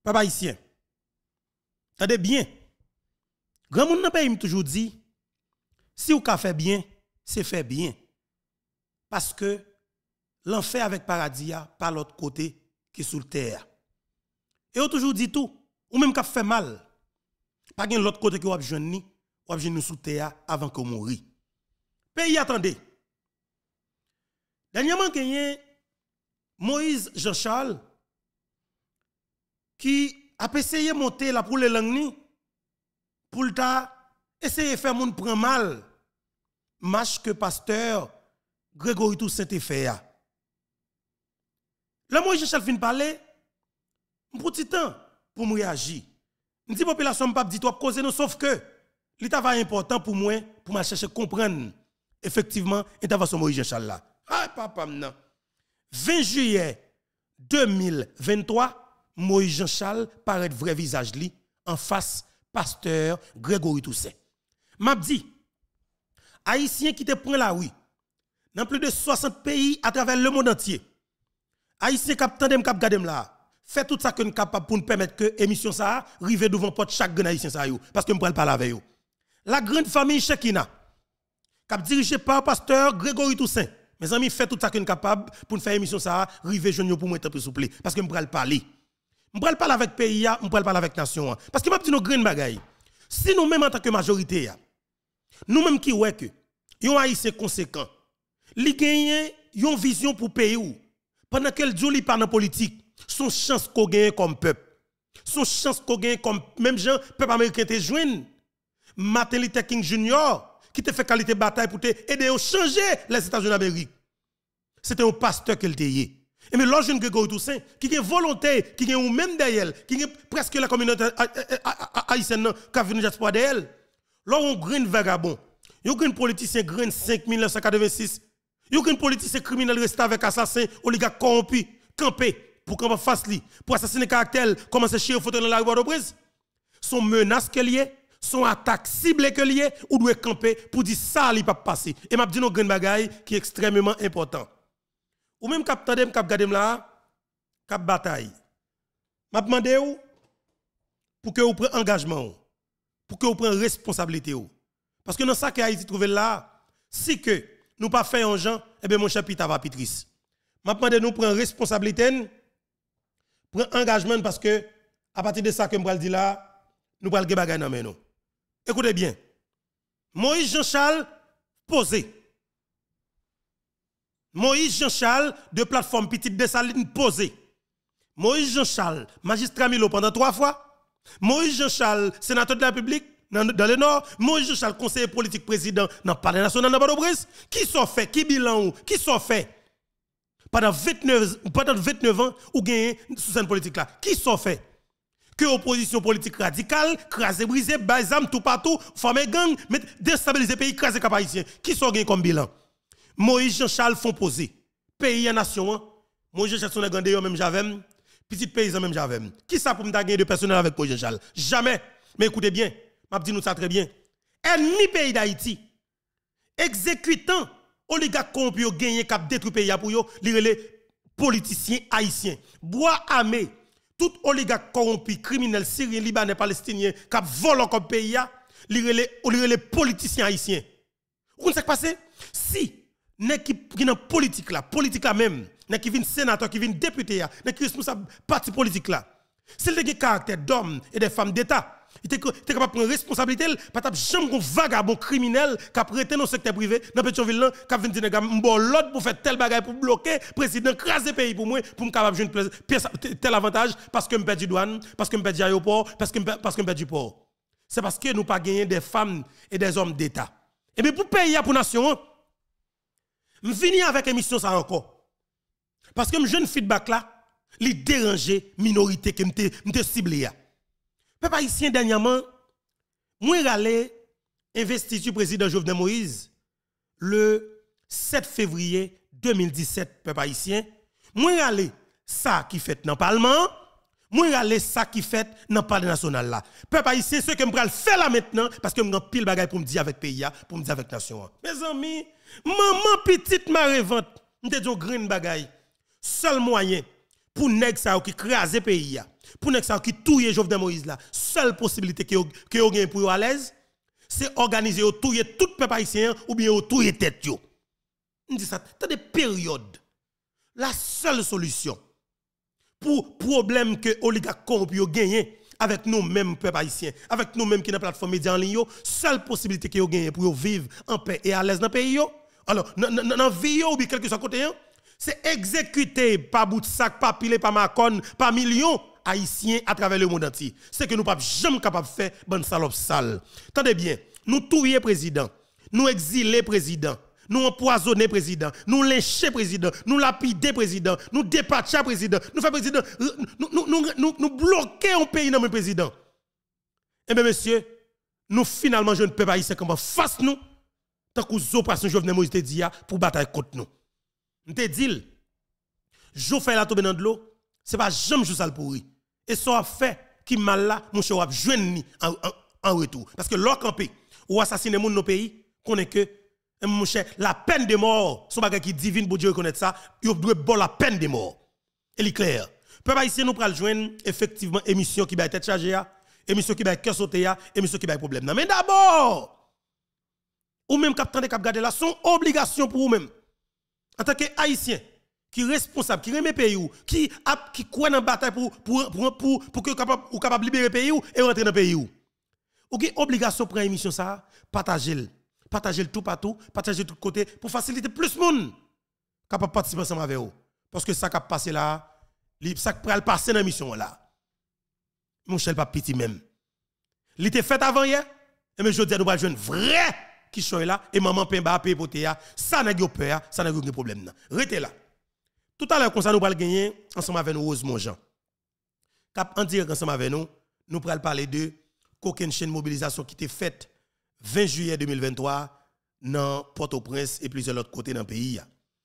Papa haïtien. Attendez bien. Grand monde dans pays m'a toujours dit si ou ka fait bien, c'est fait bien. Parce que l'enfer avec paradis a par l'autre côté qui est sous le terre. Et on toujours dit tout, ou même qu'a fait mal. Pas gen l'autre côté qui ou joindre nous sous terre avant qu'on mourir. Pays attendez. Dernièrement gagné Moïse Jean-Charles qui a essayé de monter là pour les langues pour essayer de faire moun prend mal marche que pasteur Grégory Toussaint fait. Là Moïse Jean-Charles fin parler pour petit temps pour me réagir. M'di population pas dit toi causer non sauf que l'état va important pour moi pour me chercher comprendre effectivement intervention Moïse Jean-Charles là. Ah papa non. 20 juillet 2023 Moïse Jean-Charles paraît vrai visage li en face pasteur Grégory Toussaint. M'a dit haïtien qui te prend la rue dans plus de 60 pays à travers le monde entier. Haïtien cap tandem cap gadem là. Fait tout ça que nous capable pour nous permettre que émission ça rive devant porte chaque grand haïtien ça yo parce que me parle avec yo. La grande famille Chekina cap dirigé par pasteur Grégory Toussaint. Mes amis fait tout ça que nous capable pour nous faire émission ça rive jeune pour moi être plus souple parce que me parle parler. Je ne parle pas avec pays, je ne parle pas avec nation. Parce que je dis nos grandes bagailles. Si nous-mêmes en tant que majorité, nous-mêmes qui ouais que, yon haïtien conséquent, li gagne yon vision pour pays ou, pendant qu'elle joue li pas dans politique, son chance qu'on gagne comme peuple. Son chance qu'on gagne comme même gens, peuple américain te joine. Martin Luther King Jr., qui te fait qualité bataille pour te aider à changer les États-Unis d'Amérique. C'était un pasteur qu'elle te y. Et mais l'autre jeune Grégory Toussaint, qui est volontaire, qui est ou même derrière, qui est presque la communauté haïtienne, qui a venu diaspora d'elle, là on grand vagabond, un grand politicien grand 5 1986, un grand politicien criminel resté avec assassin, oligarque corrompu, campé, pour qu'on fasse li, pour assassiner caractère, commencer chier photo dans la rue Port-au-Prince. Son menace qu'elle y est, son attaque ciblée qu'elle y est, ou doit camper pour dire ça, il pas passer. Et m'a dit nos grand bagaille qui est extrêmement important. Ou même cap tandem cap gadem là cap bataille m'a demandé ou pour que vous preniez engagement pour que vous preniez responsabilité ou parce que dans ça que Haïti trouve là si que nous pas fait un gens et bien mon chapitre va pitris m'a demandé nous prendre responsabilité prendre engagement parce que à partir de ça que me dire là nous pral gen bagay nan men nous écoutez bien Moïse Jean-Charles posé Moïse Jean-Charles de plateforme Petite Dessaline posé. Moïse Jean-Charles, magistrat Milo pendant 3 fois. Moïse Jean-Charles, sénateur de la République dans le Nord. Moïse Jean-Charles, conseiller politique président dans le Palais national de Port-au-Prince. Qui sont fait? Qui bilan ou? Qui sont fait? Pendant 29 ans, ou gagné sous cette politique là. Qui sont fait? Que opposition politique radicale, craser, briser, bazam tout partout, former gang, déstabiliser le pays, craser cap haïtien. Qui sont gagné comme bilan? Moïse Jean-Charles font poser. Pays en nation, Moïse Jean-Charles son gandé même j'avais, petit paysan même j'avais. Qui ça pour me gagner de personnel avec Moïse Jean-Charles? Jamais. Mais écoutez bien, m'a dit nous ça très bien. Ennemi pays d'Haïti, exécutant oligarque corrompu gagné cap détruire pays pour yo, les politiciens haïtiens. Bois armé, tout oligarque corrompu, criminel syrien, libanais, palestinien cap volant comme pays les politiciens haïtiens. Vous comprenez ce qui passe? Si n'est qui dans politique là même, n'est qui vient sénateur, qui vient député, n'est qui responsable parti politique là. C'est le caractère d'hommes et des femmes d'État. Il était capable de prendre responsabilité, pas de jamais un vagabond criminel qui a prêté dans le secteur privé, dans Pétionville là, qui a venu dire l'autre pour faire tel bagage pour bloquer président craser pays pour moi pour me capable jouer tel avantage parce que me perd du douane, parce que me perd du aéroport, parce que me perd du port. C'est parce que nous pas gagné des femmes et des hommes d'État. Et bien pour pays pour nation, je finis avec émission ça encore. Parce que je jeune feedback là, li déranger minorité que m'te ciblé. Peuple haïtien dernièrement, moi ralé investiture président Jovenel Moïse le 7 février 2017 peuple haïtien. Moi ralé ça qui fait dans le parlement, moi ralé ça qui fait dans le palais national là. Peuple haïtien ce que me pral faire là maintenant parce que me pile bagaille pour me dire avec pays pour me dire avec nation. Mes amis, maman petite marevante, m'te dit green bagaille. Seul moyen pour nèg ça qui craser pays pour nèg ça qui touye Jovenel Moïse là, seule possibilité que yo gagne pour yo à l'aise, c'est organiser yo touye tout peuple haïtien ou bien yo touye tête yo. On dit ça, t'as des périodes. La seule solution pour problème que oligarques corrompus yo gagne avec nous-mêmes peuple haïtien, avec nous-mêmes qui dans plateforme média en ligne, seule possibilité que yo gagne pour yo vivre en paix et à l'aise dans le pays yo. Alors dans vie ou bien quelque soit côté c'est exécuté par bout de sac, par pile, par macon, par millions haïtiens à travers le monde entier. C'est que nous pas jamais capable de faire bonne salope sale. Tendez bien, nous touyer président, nous exiler président, nous empoisonner président, nous lyncher président, nous lapider président, nous dépatcher président, nous faire président, nous bloquer un pays dans le président. Eh bien, monsieur, nous finalement, jeunes peuple haïtien, comment face nous, tant que les opérations Jovenel Moïse te dit pour bataille contre nous. Je te dis, je fais la tombe dans de l'eau, ce n'est pas jamais juste ça le pourri. Et ça a fait qui mal là, mon cher, joindre en retour. Parce que l'or campé, ou assassiner dans nos pays, connaît que, mon cher, la peine de mort, son bagage qui divine pour Dieu reconnaître ça, il doit bon la peine de mort. Elle est claire. Peuple haïtien nous pral joindre effectivement émission qui va être chargée, émission qui va être cœur sauté, émission qui va être problème. Mais d'abord, ou même capitaine de cap garder là, son obligation pour vous-même. En tant qu'Haïtien, qui est responsable, qui remet le pays, qui croit dans la bataille pour que vous capable libérer le pays et rentrer dans le pays. Ou qui obligation pour une émission ça, partager le tout partout, partager tout côté pour faciliter plus de monde capable participer ensemble avec vous. Parce que ça qui passé là, ça qui va passer dans l'émission là. Mon cher pas petit même. Il était fait avant hier, et mais je dis nous va jouer une vraie qui soit là et maman Pemba paye pour ya ça n'a pas peur ça n'a pas problème restez là tout à l'heure comme ça nous va gagner ensemble avec nous Rosemont Jean cap en direct ensemble avec nous pourrons parler de coquine chaîne mobilisation qui était faite 20 juillet 2023 dans Port-au-Prince et plusieurs autres côtés dans le pays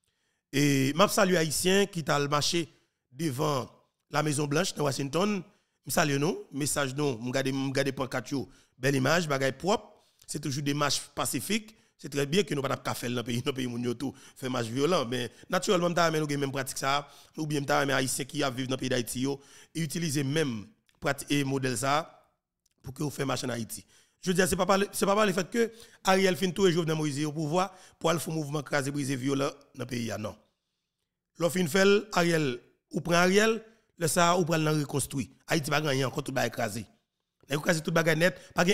et m'a salué haïtien qui t'a marché devant la Maison Blanche dans Washington me salue nous message nous m'garder pancarte yo belle image bagay propre. C'est toujours des marches pacifiques. C'est très bien que nous ne pouvons pas faire dans le pays moun tout faire marche violent mais naturellement nous avons même pratique ça ou bien nous avons haïtiens qui vivent dans le pays d'Haïti et utiliser même pratique modèle ça pour que vous fassiez marche en Haïti. Je veux dire c'est pas le fait que Ariel fin tout et Jovenel Moïse au pouvoir pour aller faire mouvement craser briser violent dans le pays non. L'offre fin fait Ariel ou prend Ariel le ça ou prend le reconstruire. Haïti pas gagner encore tout ba écraser. Et vous cassez tout bagage net, pas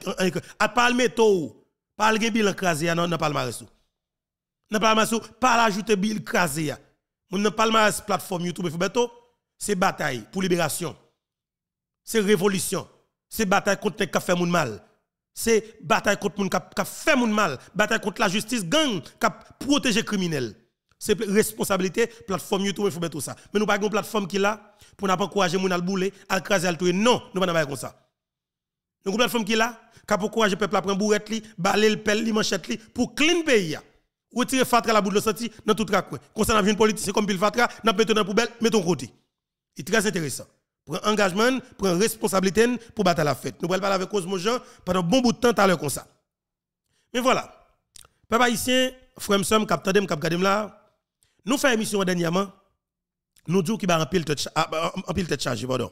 à part le métaux, pas le bilan crasé non pas le maresou. Non pas le maresou, pas l'ajouter bilan crasé. Mon non pas le maresou plateforme YouTube Fubeto, c'est bataille pour libération. C'est révolution. C'est bataille contre les qui fait moun mal. C'est bataille contre moun qui fait moun mal, bataille contre la justice gang qui protéger criminel. C'est responsabilité plateforme YouTube Fubeto ça. Mais nous pas une plateforme qui là pour n'a pas encourager moun à bouler, à craser à tout non, nous pas comme ça. Nous avons une plateforme qui est là, qui a encouragé le peuple à prendre bourrette, baler le pelle, manchette, pour clean pays. Retirer Fatra la bout de sortie dans tout raccoin. Concernant une politique, c'est comme Pile Fatra, nous mettons dans la poubelle, mettons côté. C'est très intéressant. Prends engagement, prends responsabilité pour battre la fête. Nous allons parler avec Cosmo Jean pendant un bon bout de temps à l'heure comme ça. Mais voilà. Peuple haïtien, frère Sam, cap gadem là, nous faisons émission dernièrement, nous disons qu'il va en pile tête chargée, pardon.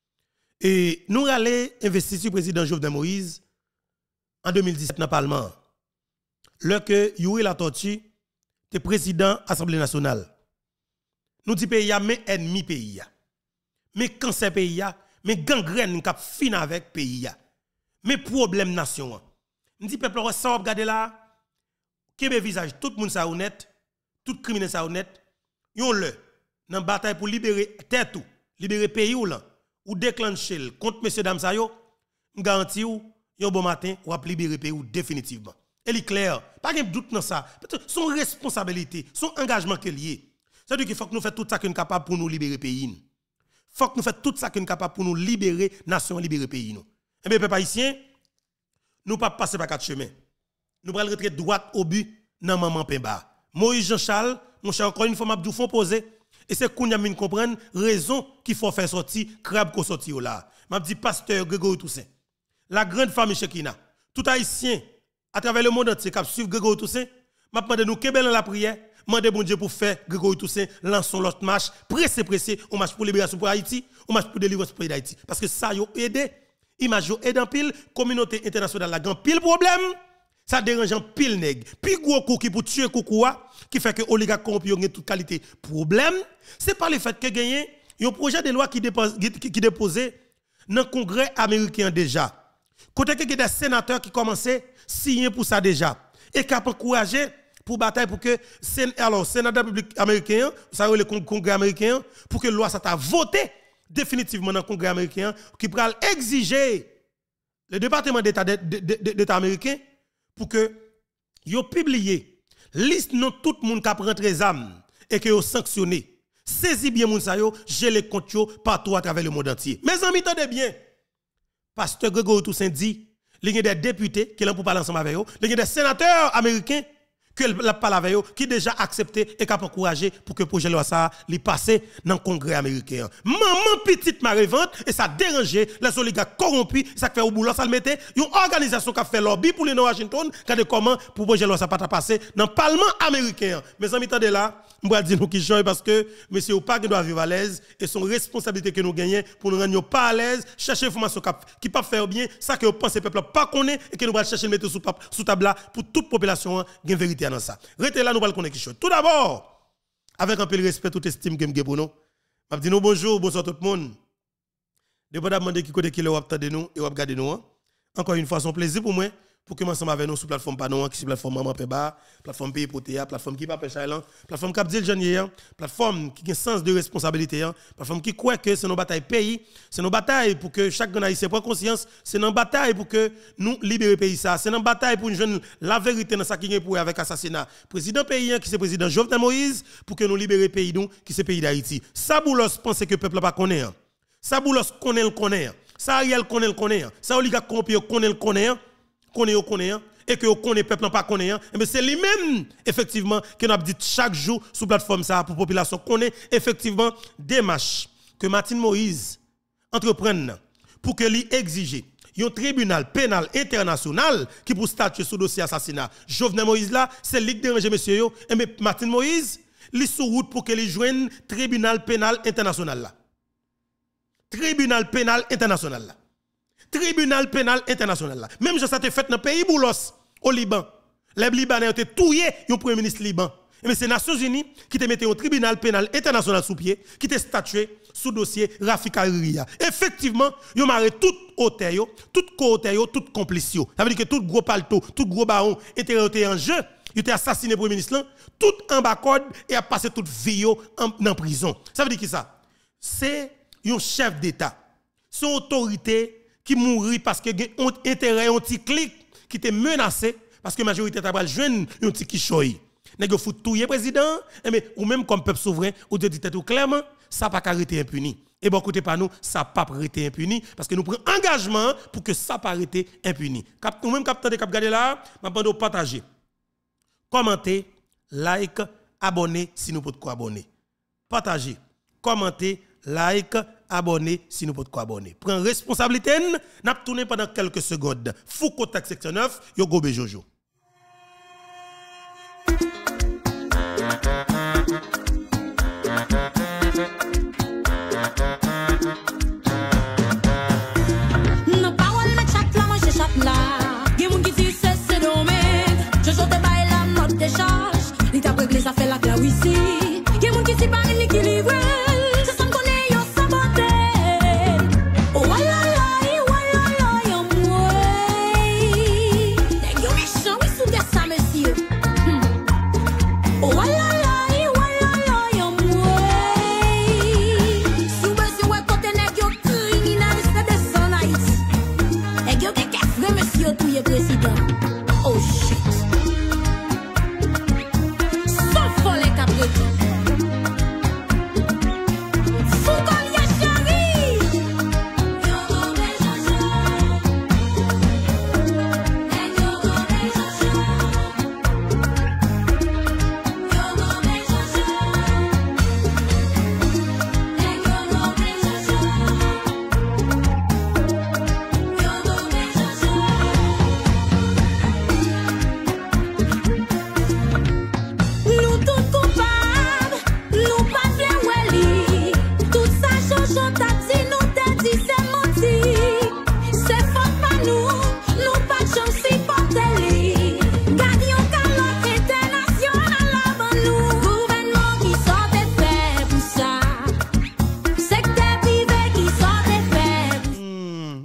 Et nous allons investir sur le président Jovenel Moïse en 2017 dans le Parlement. Lorsque Yuri Latortue était président de l'Assemblée nationale. Nous disons pays mais ennemi pays. Mais cancer pays, mais gangrène qui fin avec pays. Mais problème nation. Nous disons peuple ça va regarder là. Quel visage tout le monde ça honnête, tout criminel ça honnête. Yon le dans bataille pour libérer tête libérer pays ou là. Ou déclencher contre monsieur dame sa yo, garanti ou yon bon matin ou ap libérer pays ou définitivement. Elle est claire, pas de doute dans ça. Son responsabilité, son engagement qu'elle y est. C'est-à-dire qu'il faut que nous fassions tout ça que nous capable pour nous libérer pays. Faut que nous fassions tout ça que nous capable pour nous libérer nation, libérer pays nous. Et bien peuple haïtien, nous pas passer par quatre chemins. Nous prenons retrait droite au but dans maman Pemba. Moïse Jean-Charles, mon cher encore une fois m'a font poser. Et c'est qu'on y a mis comprendre raison qu'il faut faire sortir crabe qu'on sorti là. M'a dit pasteur Grégory Toussaint. La grande famille Chekina, tout haïtien à travers le monde entier qui suivre Grégory Toussaint, m'a demandé nous kebel dans la prière, demandé bon Dieu pour faire Grégory Toussaint lançons l'autre marche pressé au marche pour libération pour Haïti on marche pour délivrer ce pays d'Haïti. Parce que ça, yo aidé. Image yo aide en pile, communauté internationale la grand pile problème. Ça dérange en pile nèg. Puis gros coup qui pour tuer Koukoua, qui fait que oligarque corrompu ont toute qualité. Problème, c'est pas le fait que gagné un projet de loi qui déposé dans le Congrès américain déjà. Côté que des sénateurs qui commençaient à signer pour ça déjà. Et qui a encouragé pour bataille pour que Sénat américain, ça le Congrès américain, pour que la loi ça t'a voté définitivement dans le Congrès américain, qui pourra exiger le département d'État américain pour que yo publié liste non tout le monde qui a pris les armes et que yo sanctionné. Saisi bien moun sa yo, j'ai les comptes partout à travers le monde entier. Mes amis, tendez bien. Pasteur Grégory Toussaint dit, il y a des députés qui l'ont pour parler ensemble avec eux, il y a des sénateurs américains qui l'ont parlé avec eux, qui déjà accepté et qui ont encouragé pour que le projet de loi ça li passe dans le Congrès américain. Maman petite marevante et ça dérangeait les oligarques corrompus, ça fait au boulot, ça le mettait une organisation qui a fait lobby pour les Washington, regardez comment pour le projet de loi ça pas passer dans le Parlement américain. Mes amis, attendez là, je vais dire nous qui change parce que monsieur pas doit vivre à l'aise et son responsabilité que nous gagnons pour nous rendre pas à l'aise, chercher information qui pas faire bien, ça que vous pensez peuple pas connaît et que nous allons chercher mettre sous table là pour toute population gagne vérité dans ça. Restez là, nous allons connaître quelque chose. Tout d'abord, avec un peu de respect, toute estime que nous pour nous, je dis nous bonjour, bonsoir tout le monde. Depuis demander qui côté qui le wap de nous et wap garder nous. Encore une fois, c'est un plaisir pour moi pour que ensemble avec nous sur plateforme Panon, qui sur plateforme Maman Peba, plateforme Pays Potea, plateforme qui pas Péchailan, plateforme Cap Dil Janier, plateforme qui a un sens de responsabilité, plateforme qui croit que c'est nos batailles pays, c'est nos batailles pour que chaque haïtien prenne conscience, c'est nos batailles pour que nous libérer le pays ça, c'est nos batailles pour nous joindre la vérité dans ça qui est pour avec assassinat. Président pays qui c'est président Jovenel Moïse pour que nous libérer le pays nous qui c'est pays d'Haïti. Ça Boulos pense que le peuple pas connaît. Ça Boulos connaît le connaît. Ça Ariel connaît le connaît. Ça oligarque corrompu connaît le connaît. Et que vous connaissez peuple pas connaît mais c'est lui-même effectivement que nous avons dit chaque jour sur plateforme ça pour la population connaît effectivement des marches que Martin Moïse entreprenne pour que lui exige un tribunal pénal international qui pour statuer sur dossier assassinat Jovenel Moïse là c'est lui qui dérange monsieur yo mais Martin Moïse lui sur route pour que lui joigne tribunal pénal international là tribunal pénal international là tribunal pénal international là. Même si ça été fait dans le pays Boulos, au Liban. Les Libanais ont été tués, le premier ministre Liban. Mais c'est les Nations Unies qui te mettent au tribunal pénal international sous pied, qui te statué sous dossier Rafik Hariri. Effectivement, ils ont marré tout hôtel, tout co-hôtel, tout complice. Ça veut dire que tout gros palto, tout gros baron était en jeu. Il était assassiné le premier ministre, tout en bas code et a passé toute vie en prison. Ça veut dire qui ça? C'est un chef d'État. Son autorité qui mourit parce que ont intérêt un petit clic qui était menacé parce que la majorité travaille jeune un petit qui choy. Nèg yo fout touyer président mais ou même comme peuple souverain ou de dit tout clairement ça pas arrêter impuni. Et bon côté pas nous ça pas arrêter impuni parce que nous prenons engagement pour que ça pas arrêter impuni. Ou même capteur de cap garder là, m'a bande partager. Commenter, like, abonner si nous pouvons abonner. Partager, commenter, like, abonner si nous pouvons abonner. Prends responsabilité, n'a tourné pendant quelques secondes. Fou contact section 9, yo go Jojo. Ça fait la classe ici. Il y a des gens qui s'y parlent l'équilibre. C'est ça qu'on est, yo saboté. Oh, walala, yo moué. Yo méchant.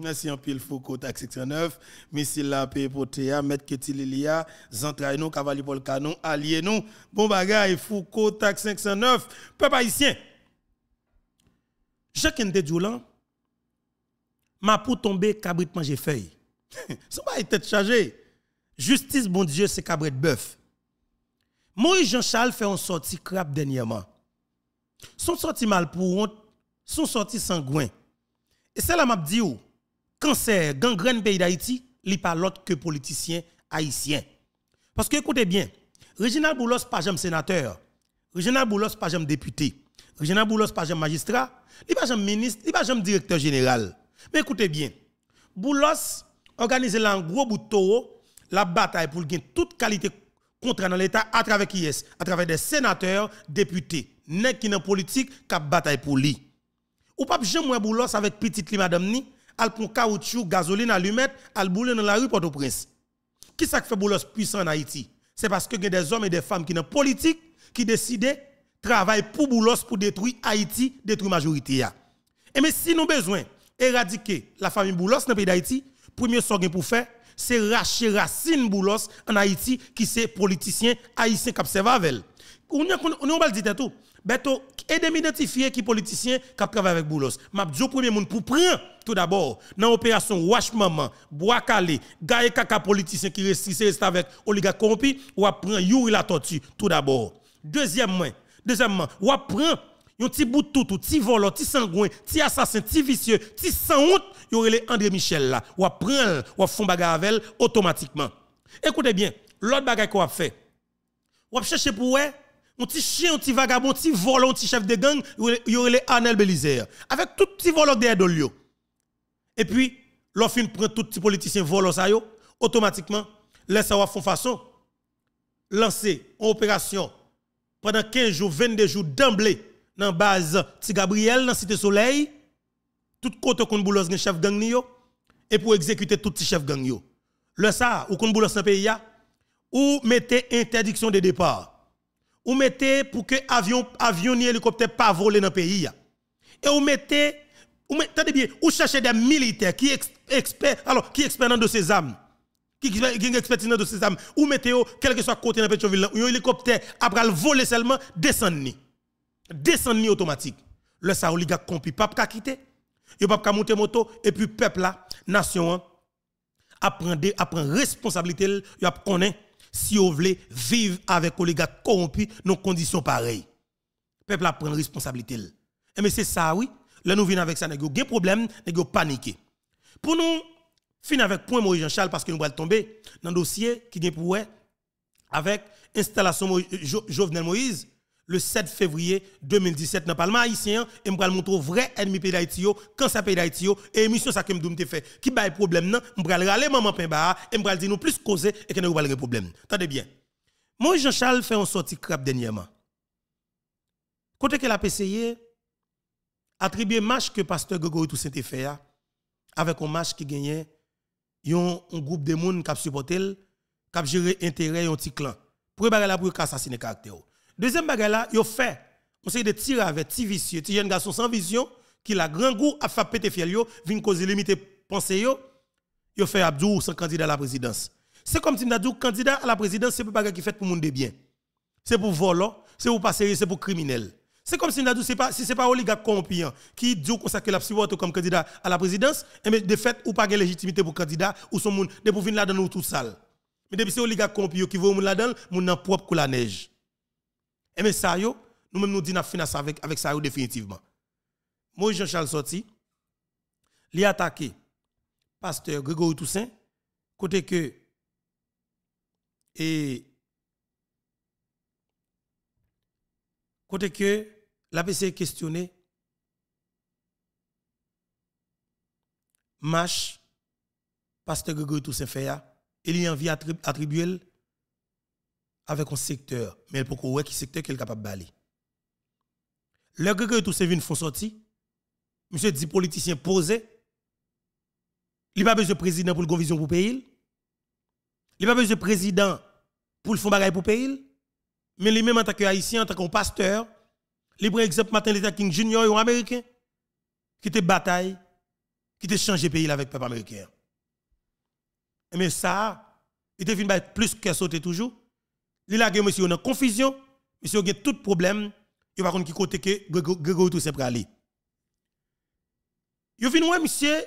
Merci en pile Foucault, taxe 609. Missile la paix pour Théa, Maître Ketililia, Zantraï nous, Cavalier Paul Canon, allié nous. Bon bagay, Foucault, taxe 509. Peuple haïtien. Jacques Ndedjoulan, m'a pour tomber, cabrit manger feuille. Ça va être chargé. Justice, bon Dieu, c'est cabret bœuf. Moïse Jean-Charles fait une sortie crabe dernièrement. Son sorti mal pour honte, son sorti sangouin. Et c'est là m'a dit ou cancer, gangrène pays d'Haïti, li pas l'autre que politicien haïtien. Parce que écoutez bien, Reginald Boulos pas jamais sénateur, Reginald Boulos pas jamais député, Reginald Boulos pas jamais magistrat, il pas jamais ministre, il pas jamais directeur général. Mais écoutez bien, Boulos organise là un gros bout de taureau, la bataille pour gagner toute qualité contre dans l'État à travers qui est, à travers des sénateurs, députés, nèg qui dans politique qui bataille pour lui. Ou pas jamais Boulos avec petite li madame ni, al prend caoutchouc, gasoline, allumette, al boule dans la rue Port-au-Prince. Qui ça fait Boulos puissant en Haïti? C'est parce que y a des hommes et des femmes qui dans politique qui décident travailler pour Boulos pour détruire Haïti, détruire majorité. Et mais si nous besoin éradiquer la famille Boulos dans le pays d'Haïti, premier sorgue pour faire c'est racher Racine Boulos en Haïti qui c'est politicien haïtien qui observe avec. On va dire tout. Beto aide m'identifier qui politicien qui travaille avec Boulos. M'a dit premier monde pour prendre tout d'abord dans opération Wash Maman, Bois Calé, Gaé Kaka politicien qui reste avec oligarque corrompu ou prend Yuri la tortue tout d'abord. Deuxièmement, ou prend un petit bout de tout, petit volant, petit sangouin, petit assassin, petit vicieux, petit sans honte, y aurait les André Michel là, ou prend ou font bagarre avec automatiquement. Écoutez bien, l'autre bagarre qu'on a fait. Ou chercher pour un petit chien, un petit vagabond, un petit volant, un petit chef de gang, y aurait les Anel Belizer avec tout petit volant derrière Dolio. Et puis, l'offre prend tout petit politicien volant ça yo, automatiquement, laisse ça font façon lancer une opération pendant 15 jours, 22 jours d'emblée dans base Ti Gabriel dans Cité Soleil, tout côté qu'on boulos gen chef gang yo et pour exécuter tout petit chef gang yo. Le ça ou qu'on boulos dans pays ya ou mettez interdiction de départ. Ou mettez pour que avion ni hélicoptère pas voler dans pays ya. Et ou mettez attendez bien, ou cherchez des militaires qui expert dans de ces armes. Qui expertise dans de ces armes ou mettez quel que soit côté dans Pétionville, un hélicoptère après le voler seulement descendre automatique. Le ça oligarque compi pas quitter. Yo pas monter moto et puis peuple là, nation apprend responsabilité, yo connaît si vous voulez vivre avec oligarque corrompu dans conditions pareilles. Peuple là prend responsabilité. Et mais c'est ça oui, là nous venons avec ça nèg yo gen problème, nèg yo paniqué. Pour nous finir avec point Moïse Jean-Charles parce que nous allons tomber dans le dossier qui est pour avec installation Jovenel Moïse le 7 février 2017 dans le Parlement haïtien et m'pral montrer vrai ennemi pays d'Haïti quand ça pays d'Haïti et émission ça que m'dou fait qui bail problème nan m'pral râler maman Pemba et m'pral dire nous plus causer et que nous pas le problème. Attendez bien. Moïse Jean-Charles fait un sortie crabe dernièrement. Côté que la PCI attribué match que pasteur Grégory Toussaint fait avec un match qui gagnait un groupe de monde qui a supporté qui a géré intérêt un petit clan. Pour bagay la pour assassiner caractère. Deuxième bagay là, yo fait on sait de tirer avec petit vicieux, petit jeune garçon sans vision qui la grand goût a fait péter fiel yo, vinn cause limiter pensée yo fait Abdou sans candidat à la présidence. C'est comme si m'dou candidat à la présidence c'est pas bagay qui fait pour monde de bien. C'est pour volant, c'est pour pas sérieux, c'est pour criminel. C'est comme si m'dou c'est pas si c'est pas oligarque corrompu qui dit comme ça que la supporte comme candidat à la présidence, et mais de fait ou pas de légitimité pour candidat ou son monde de pour venir là dans tout sale. Mais depuis c'est oligarque corrompu qui veut moun là-dedans, moun nan propre que la neige. Et mais ça yo, nous même nous dit n'a finance avec ça yo définitivement. Moïse Jean-Charles sorti, li attaqué pasteur Grégory Toussaint côté que la PC questionné marche pasteur Grégory Toussaint fait il y a envie attribuer avec un secteur mais pour qu'on qui secteur qu'il est capable d'aller. Le Grégory Toussaint vient font sorti monsieur dit politicien posé il pas besoin de président pour le vision pour pays il pas besoin de président pour le fond bagaille pour pays mais lui même en tant que haïtien en tant que pasteur il prend exemple Martin Luther King Jr. un américain qui était bataille qui te changé le pays avec le peuple américain. Mais ça, il te venu plus que sauter toujours. Il a monsieur en confusion, monsieur a tout problème, il va contre qui côté que Grégory Toussaint pour aller. Il vient ouais monsieur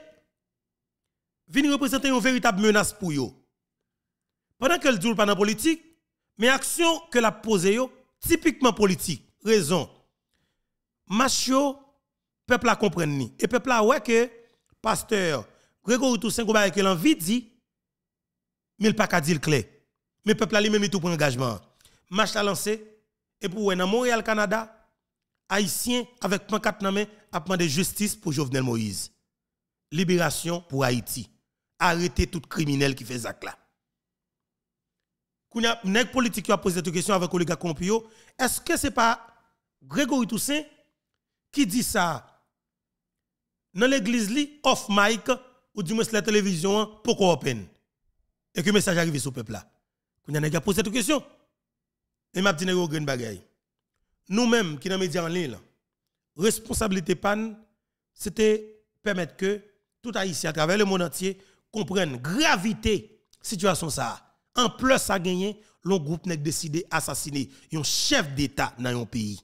vient représenter une véritable menace pour yo. Pendant que le dit pas dans politique, mais action que la posé yo typiquement politique. Raison. Macho peuple a comprendre ni et peuple a ouais que pasteur Grégory Toussaint Gouba que l'envie dit mais il pas qu'à dire clair. Mais peuple a lui-même tout pour engagement. Marche a lancé et pour dans Montréal Canada haïtien avec pancarte dans main a demandé justice pour Jovenel Moïse. Libération pour Haïti. Arrêter tout criminel qui fait ça là. Kounya nèg politique qui a posé cette question avec collègue Compio, est-ce que c'est pas Grégory Toussaint qui dit ça dans l'église li off mic ou du moins la télévision pourquoi open et que le message arrive sur peuple là. Kounya nèg a posé cette question. Et m'a dit nèg green bagay. Nous-mêmes qui dans médias en ligne, responsabilité panne c'était permettre que tout haïtien à travers le monde entier comprenne gravité situation ça. En plus ça gagné, le groupe n'a décidé assassiner un chef d'état dans un pays.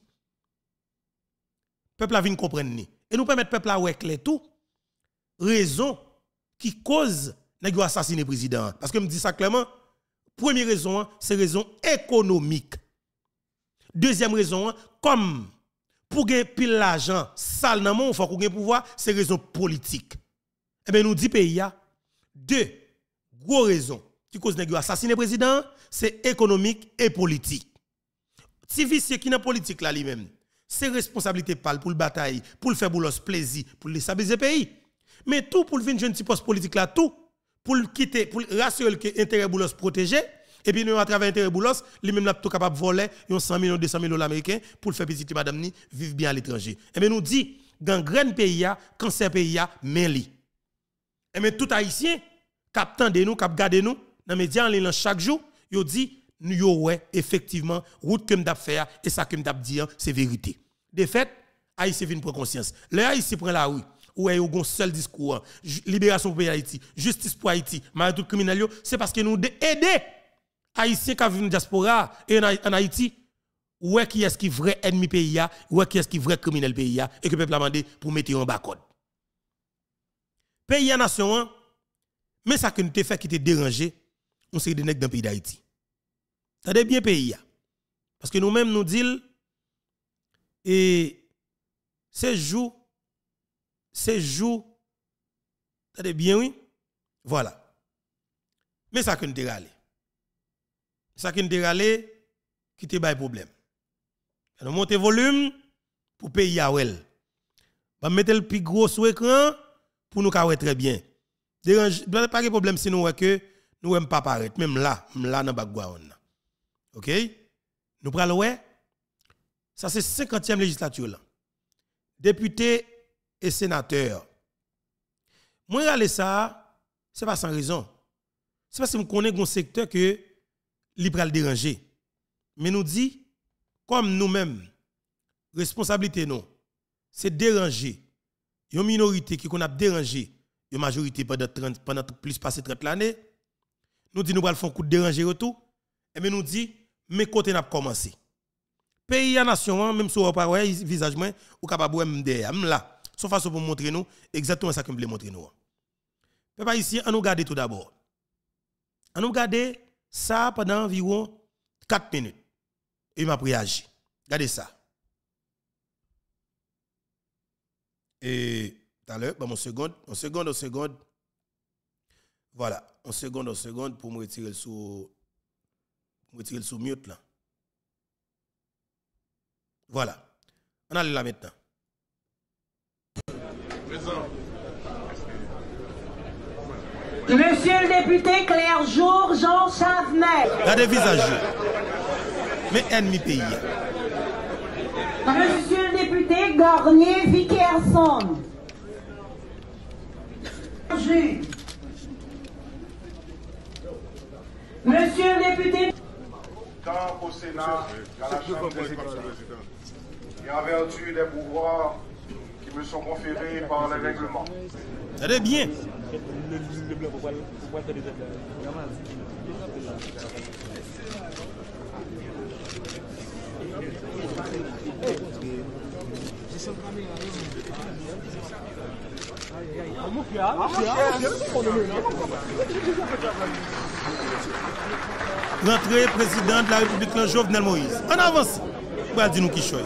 Peuple a vinn comprendre ni. Et nous permettre peuple à ouais clair tout raison qui cause nèg assassiner président parce que me dit ça clairement, première raison c'est raison économique. Deuxième raison comme pour gagner pile l'argent sale dans mon faut qu'on gagne pouvoir, c'est raison politique. Eh bien nous dit pays a deux gros raisons qui cause nèg assassiner président, c'est économique et politique. Si vicieux qui dans politique là lui-même, c'est responsabilité pour le bataille, pour le faire boulos plaisir, pour le stabiliser pays. Mais tout pour le venir jeune petit poste politique là tout pour le quitter, pour rassurer que intérêt boulos protégé et puis nous à travers intérêt boulos, lui-même là tout capable voler 100 millions 200 millions américains pour le faire petite madame ni vivre bien à l'étranger. Et bien nous dit gangrène pays a, cancer pays a, mais li. Et bien tout haïtien cap tande nous, cap garder nous dans médias en ligne chaque jour, yo dit nous yo ouais effectivement route que m't'a faire et ça que m't'a dit c'est vérité. De fait, haïtien vient prendre conscience. Le haïtien prend la rue où est un seul discours libération pour Haïti, justice pour Haïti, malgré tout criminel c'est parce que nous aider haïtien qui vivent dans diaspora et en Haïti où est qui est-ce qui vrai ennemi pays a, où est qui est-ce qui vrai criminel pays a et que peuple a demandé pour mettre en bas code. Pays à nation mais ça que nous te fait qui te déranger on s'est des nèg dans le pays d'Haïti. Ça de bien pays. Parce que nous-mêmes nous disons, et ces jours, ça de bien, oui. Voilà. Mais ça que nous te râlé. Ça que nous te râlé, qui te bail problème. Nous monter volume pour payer à wel. Va mettre le plus gros sur l'écran pour nous voir très bien. Dérange, pas de problème si nous voyons que nous n'aimons pas paraître, même là dans background. OK? Nous prenons ouais. Ça c'est 50e législature là. Députés et sénateurs. Moi regarder ça, c'est pas sans raison. C'est parce que nous connaissons un secteur que li pral déranger. Mais nous dit comme nous-mêmes responsabilité nous, c'est déranger une minorité qui qu'on a dérangé, une majorité pendant plus passé 30 l'année. Nous dit nous pral faire coup de déranger retour et mais nous dit mais côté n'a commencé. Pays à nation même si on pas ouais visage moi ou capable ouais derrière là. Sauf façon pour montrer nous exactement ça que me voulais montrer nous. Papa ici on nous garder tout d'abord. On nous garder ça pendant environ 4 minutes. Et il m'a réagi. Regardez ça. Et tout à l'heure, bon, une seconde. Voilà, une seconde pour me retirer le sous mute là. Voilà. On allait là maintenant. Monsieur le député Claire Jour, Jean Chavenet. Regardez le visage. Mais ennemi pays. Monsieur le député Garnier Vickerson. Monsieur le député. Tant au Sénat qu'à la Chambre des députés, et en vertu des pouvoirs qui me sont conférées par le règlement. Attendez bien. Rentrée président de la République, Jovenel Moïse. En avance. Pour dire nous qui choisit.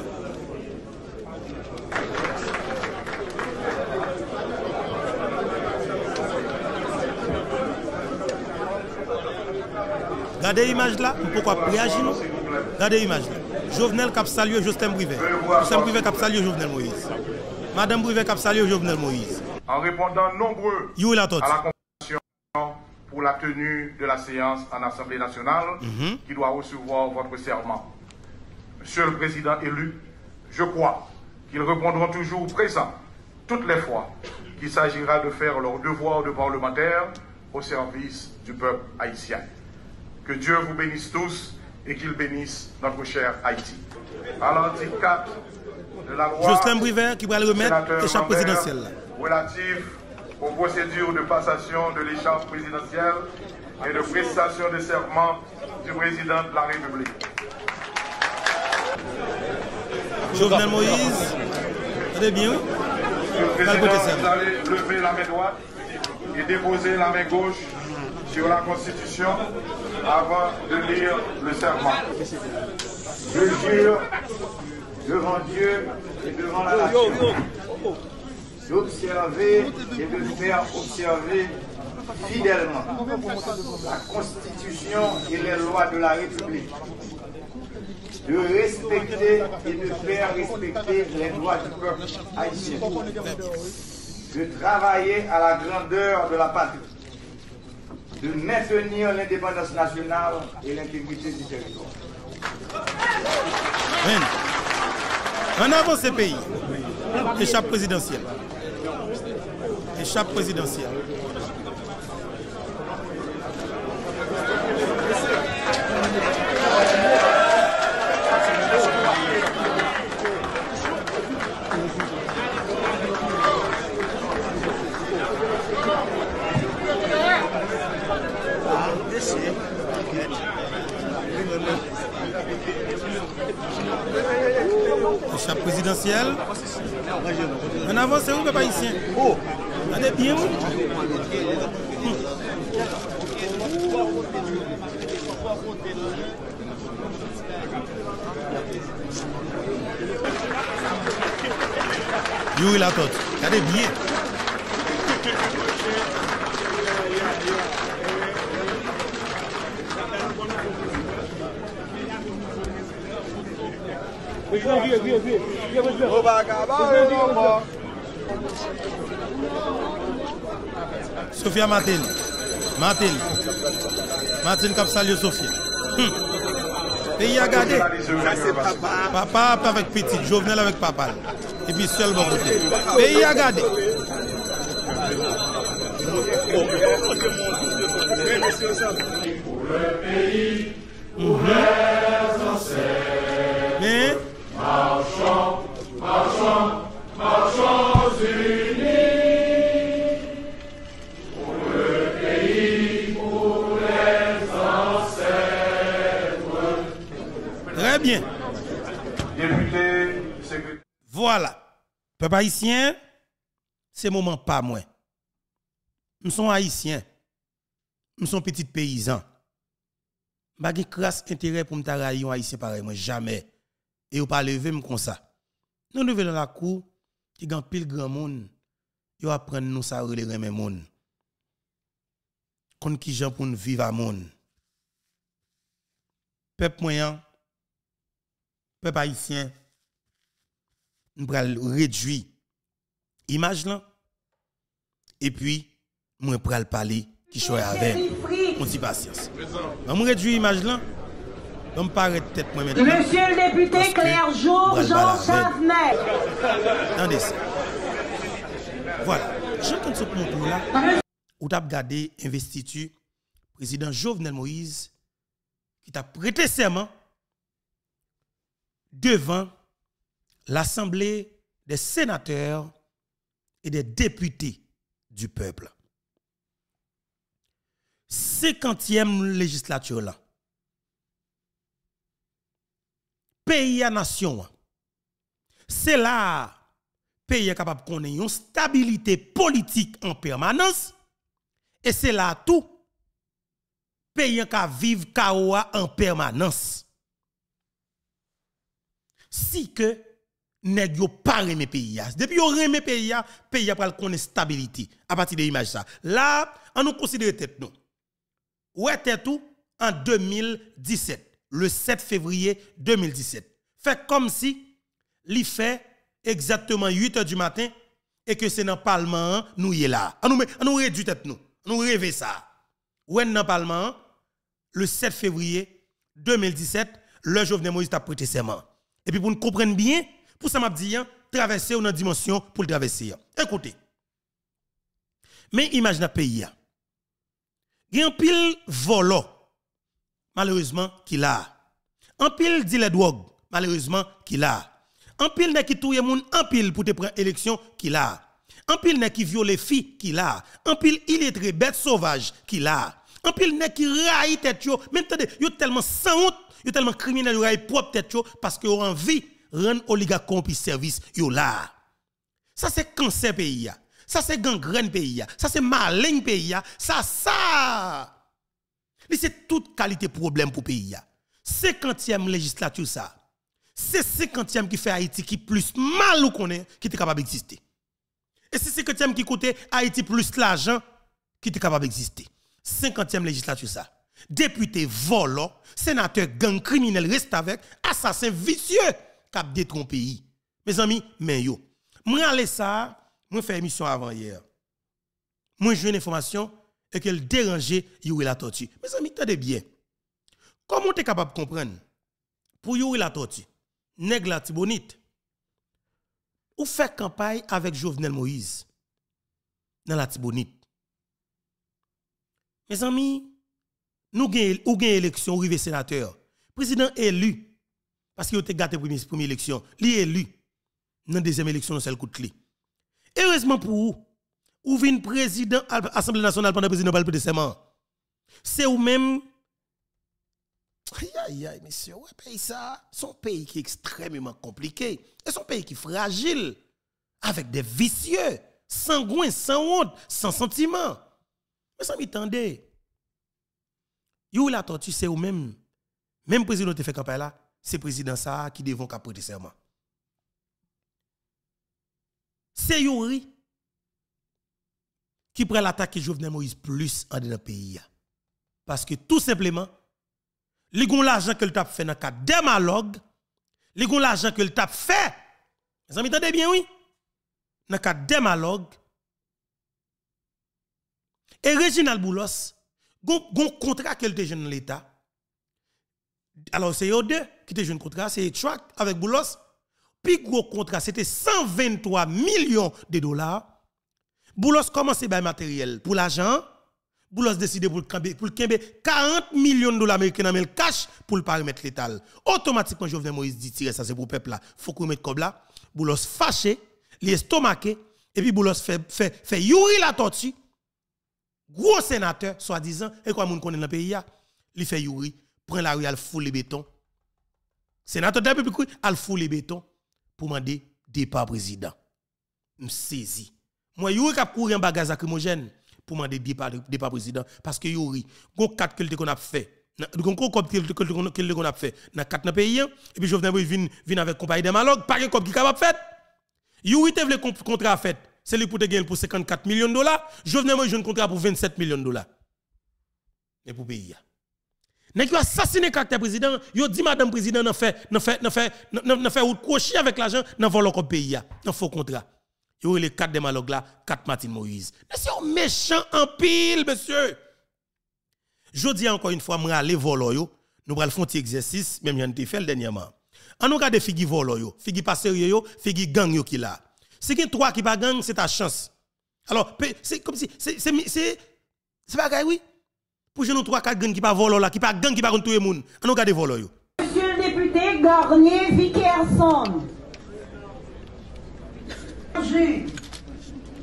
Regardez l'image là, pourquoi réagir nous? Regardez l'image là. Jovenel cap salué Justin Brivet. Justin Brivet cap salué Jovenel Moïse. Madame Brivet cap salué Jovenel Moïse. En répondant nombreux à la convocation pour la tenue de la séance en Assemblée nationale qui doit recevoir votre serment. Monsieur le Président élu, je crois qu'ils répondront toujours présents toutes les fois qu'il s'agira de faire leur devoir de parlementaire au service du peuple haïtien. Que Dieu vous bénisse tous et qu'il bénisse notre cher Haïti. À l'article 4 de la loi Justin Brivet qui va le remettre l'écharpe présidentielle. Relative aux procédures de passation de l'écharpe présidentielle et de prestation de serment du président de la République. Jovenel Moïse, très bien, oui. Monsieur le Président, vous allez lever la main droite et déposer la main gauche sur la Constitution avant de lire le serment. Je jure devant Dieu et devant la nation d'observer et de faire observer fidèlement la Constitution et les lois de la République, de respecter et de faire respecter les droits du peuple haïtien, de travailler à la grandeur de la patrie, de maintenir l'indépendance nationale et l'intégrité du territoire. En avant ces pays, échappe présidentielle. Échappe présidentielle. Échappe présidentielle. En avant, c'est où, papa haïtien? Oh, allez bien. You la tête. Allez bien. Sophia Martin cap salut Sophia. Pays à garder. Papa avec petit, Jovenel avec papa. Et puis seul bon côté. Pays à garder. Pour le pays, pour les ancêtres. Mais marchons unis. Pour le pays, pour les ancêtres. Très bien. Député, secrétaire. Voilà. Peuple haïtien, c'est moment pas moi. Nous sommes haïtiens. Nous sommes petits paysans. Je n'ai pas crasse intérêt pour me travailler en haïtien pareil, moi jamais. Et vous pas lever comme ça. Nous devons dans la cour, qui gagne pile grand monde, yo apprendre nous ça les remet monde. Kon qui gens pour nous vivre à monde. Peuple moyen, peuple haïtien, nous pral réduire image là. Et puis moi pral parler qui choix avec on dit patience. On réduire image là. On paraît tête moi maintenant. Monsieur le député Claire-Jour Jean Chavenet. Attendez ça. Voilà. Je compte ce contour là. Où t'as regardé investiture président Jovenel Moïse qui t'a prêté serment devant l'Assemblée des sénateurs et des députés du peuple. 50e législature là. Pays à nation. C'est là pays est capable de connaître une stabilité politique en permanence et c'est là tout pays qui vivre chaos en permanence. Si que nèg yo pas remet pays depuis yo remet pays a pral connaît stabilité à partir de l'image ça. Là, on nous considère tête nous. Ouais tête tout en 2017, le 7 février 2017. Fait comme si li fait exactement 8h du matin et que c'est dans le Parlement nous y est là. On nous réduit tête nous. On nous rêve ça. Ouais dans le Parlement le 7 février 2017, le Jovenel Moïse a prêté serment. Et puis pour nous comprendre bien, pour ça m'a dit traverser une dimension pour le traverser. Écoutez. Mais imaginez pays. Il y a un pile volo malheureusement qu'il a. Un pile dit les drogues malheureusement qu'il a. Un pile n'est qui touye moun en pile pour te prendre élection qu'il a. Un pile n'est qui viole les filles qu'il a. Un pile illettré bête sauvage qu'il a. Un pile n'est qui raille tête yo. Même attendez, yo tellement sans honte, yo tellement criminel yo raille propre tête yo parce que yo envie rendre oligarque corrompu service yo là. Ça c'est cancer pays. Ça c'est gangrène pays. Ça c'est malin pays. Ça. C'est toute qualité problème pour pays. 50e législature ça. C'est 50e qui fait Haïti qui plus mal ou connaît qui est capable d'exister. Et c'est 50e qui coûte Haïti plus l'argent qui est capable d'exister. 50e législature ça. Député volant, sénateur gang criminel reste avec, assassin vicieux qui a détruit le pays. Mes amis, mais yo. Moi aller ça, moi faire émission avant hier. Moi j'ai une information et qu'elle dérangeait Yuri la tortue. Mes amis, attendez bien. Comment tu es capable de comprendre pour Yuri la tortue? Nèg la Tibonite. Ou fait campagne avec Jovenel Moïse dans la Tibonite. Mes amis, nous gagnons élection, rive sénateur. Président élu, parce qu'il a été gâté première élection, lui élu dans la deuxième élection, dans celle coup de clé. Heureusement pour vous, ou vin président à l'Assemblée nationale pendant le président parle de serment. C'est ou même. Aïe, monsieur, ouais, pays ça, son pays qui est extrêmement compliqué. Et son pays qui est fragile, avec des vicieux, sanguins, sans honte, sans sentiment. Mais ça m'étendait. You la tortue, c'est ou même président qui fait campagne là, c'est président ça qui devons prêter serment. C'est Yuri qui prend l'attaque Jovenel Moïse plus en dans le pays. Parce que tout simplement, li gon l'argent que le t'a fait dans le cadre des dialogues, li gon l'argent que le t'a fait. Vous entendez bien, oui? Dans le cadre des dialogues. Et Reginald Boulos, gon contrat que le jeune dans l'État. Alors, c'est eux deux qui te jeune contrat, c'est Track avec Boulos. Puis gros contrat, c'était 123 millions de dollars. Boulos commence à matériel pour l'argent. Boulos décide pour le 40 millions de dollars américains dans le cash pour le paramètre létal. Automatiquement, Jovenel Moïse dit tirer ça, c'est pour le peuple là. Faut qu'on mette comme là. Boulos fâché, il est stomaqué, et puis Boulos fait Yuri la tortue. Gros sénateur, soi-disant, et quoi, moun connaît dans le pays, il fait Yuri, prend la rue, al foule les bétons. Sénateur de la République, al foule les bétons pour demander départ président. M'saisi. Moi, Yuri a couru en bagage lacrymogène pour demander départ président. Parce que Yuri, gon 4 que qu'on a fait. Gon cop que qu'on a fait dans 4 pays. Et puis Jovenel Moïse vient avec compagnie des malog, pas un cop qui capable fait. Yuri te vle contrat fait. C'est lui pour te gagner pour 54 millions de dollars. Jovenel Moïse un contrat pour 27 millions de dollars. Et pour pays. Nèg yo assassiné caractère président, yo dit madame président n'a fait ou crochet avec l'argent dans vol comme pays dans faux contrat. Yo les 4 démalogues là, 4 Martin Moïse. C'est un méchant en pile monsieur. Je dis encore une fois moi aller volo yo, nous pral font exercice même j'en te fait dernièrement. En nous regarde figi volo yo, figi pas sérieux yo, figi gang yo qui là. Si gen 3 qui pas gang, c'est ta chance. Alors c'est comme si c'est pas oui. Pour nous 3-4 gangs qui pas volo là, qui pas gang qui pas tout le monde. On regarde volo yo. Monsieur le député Garnier Vickerson.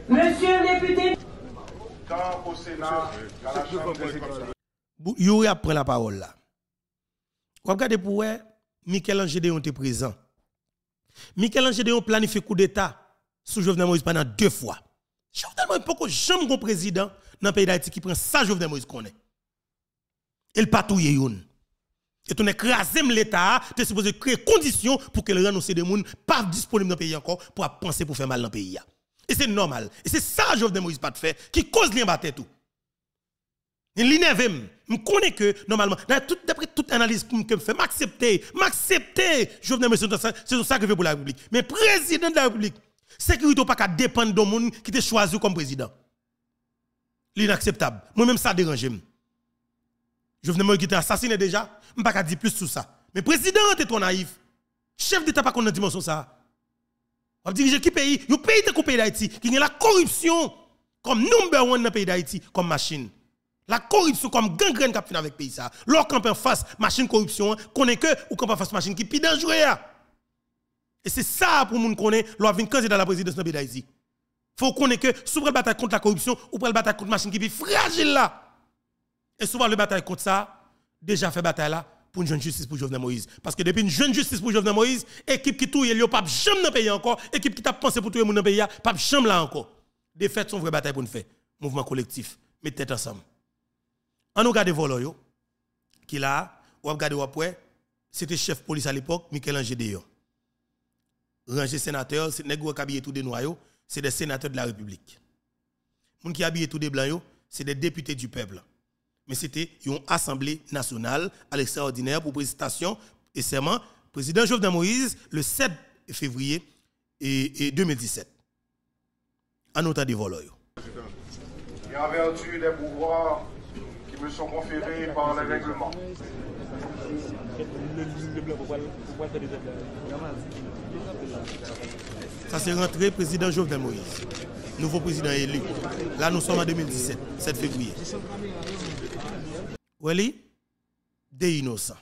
Monsieur le député. Tant au Sénat qu'à la Chambre des députés. Yuri a pris la parole là. Vous regardez pour où Michel-Ange Déon était présent. Michel-Ange Déon planifie coup d'État sous Jovenel Moïse pendant 2 fois. Jovenel Moïse, pourquoi jamais un président dans le pays d'Haïti qui prend ça Jovenel Moïse connaît. Il patrouille youn. Et on écrasé l'État, tu es supposé créer conditions pour que le renonce des gens pas disponible dans le pays encore pour penser pour faire mal dans le pays. Et c'est normal. Et c'est ça Jovenel Moïse pas de faire qui cause l'en battre tout. L'inévème, je connais que normalement, d'après toute analyse que je fais, m'accepter, Jovenel Moïse, c'est un sacrifice pour la République. Mais président de la République, sécurité pas qu'à dépendre de monde qui te choisi comme président. L'inacceptable. Moi-même, ça dérange. Jovenel Moïse qui t'a assassiné déjà, je ne peux pas dire plus sur ça. Mais président, tu es trop naïf. Chef d'État pas qu'on a dimension ça. On va diriger qui pays? Le pays de pays d'Haïti, qui a la corruption comme number 1 dans le pays d'Haïti, comme machine. La corruption comme gangrène qui a fait avec le pays ça. Lorsqu'on peut face machine corruption, connaît que ou qu'on peut face machine qui est plus dangereuse. Et c'est ça pour nous connaître lorsqu'on vient candidat à la présidence du pays d'Haïti. Faut connaître que sous le bataille contre la corruption ou pour le bataille contre machine qui est plus fragile là. Et souvent le bataille contre ça déjà fait bataille là pour une jeune justice pour Jovenel Moïse parce que depuis une jeune justice pour Jovenel Moïse, équipe qui touye il pas jamais dans pays encore, équipe qui t'a pensé pour touyer moun dans pays pas jamais là encore. Des faits sont vraie bataille pour nous faire. Mouvement collectif, mettez tête ensemble. On regarde volo yo qui là, on regarde après, c'était chef police à l'époque, Michel-Ange Déon. Rangé sénateur, c'est nèg qui habillé tout des noirs, c'est des sénateurs de la République. Moun qui habillé tout des blancs c'est des députés du peuple. Mais c'était une assemblée nationale à l'extraordinaire pour présentation et serment président Jovenel Moïse le 7 février 2017. En autant de volo. Et en vertu des pouvoirs qui me sont conférés par les règlements. Ça c'est rentré président Jovenel Moïse. Nouveau président élu. Là nous sommes en 2017, 7 février. Weli, des innocents.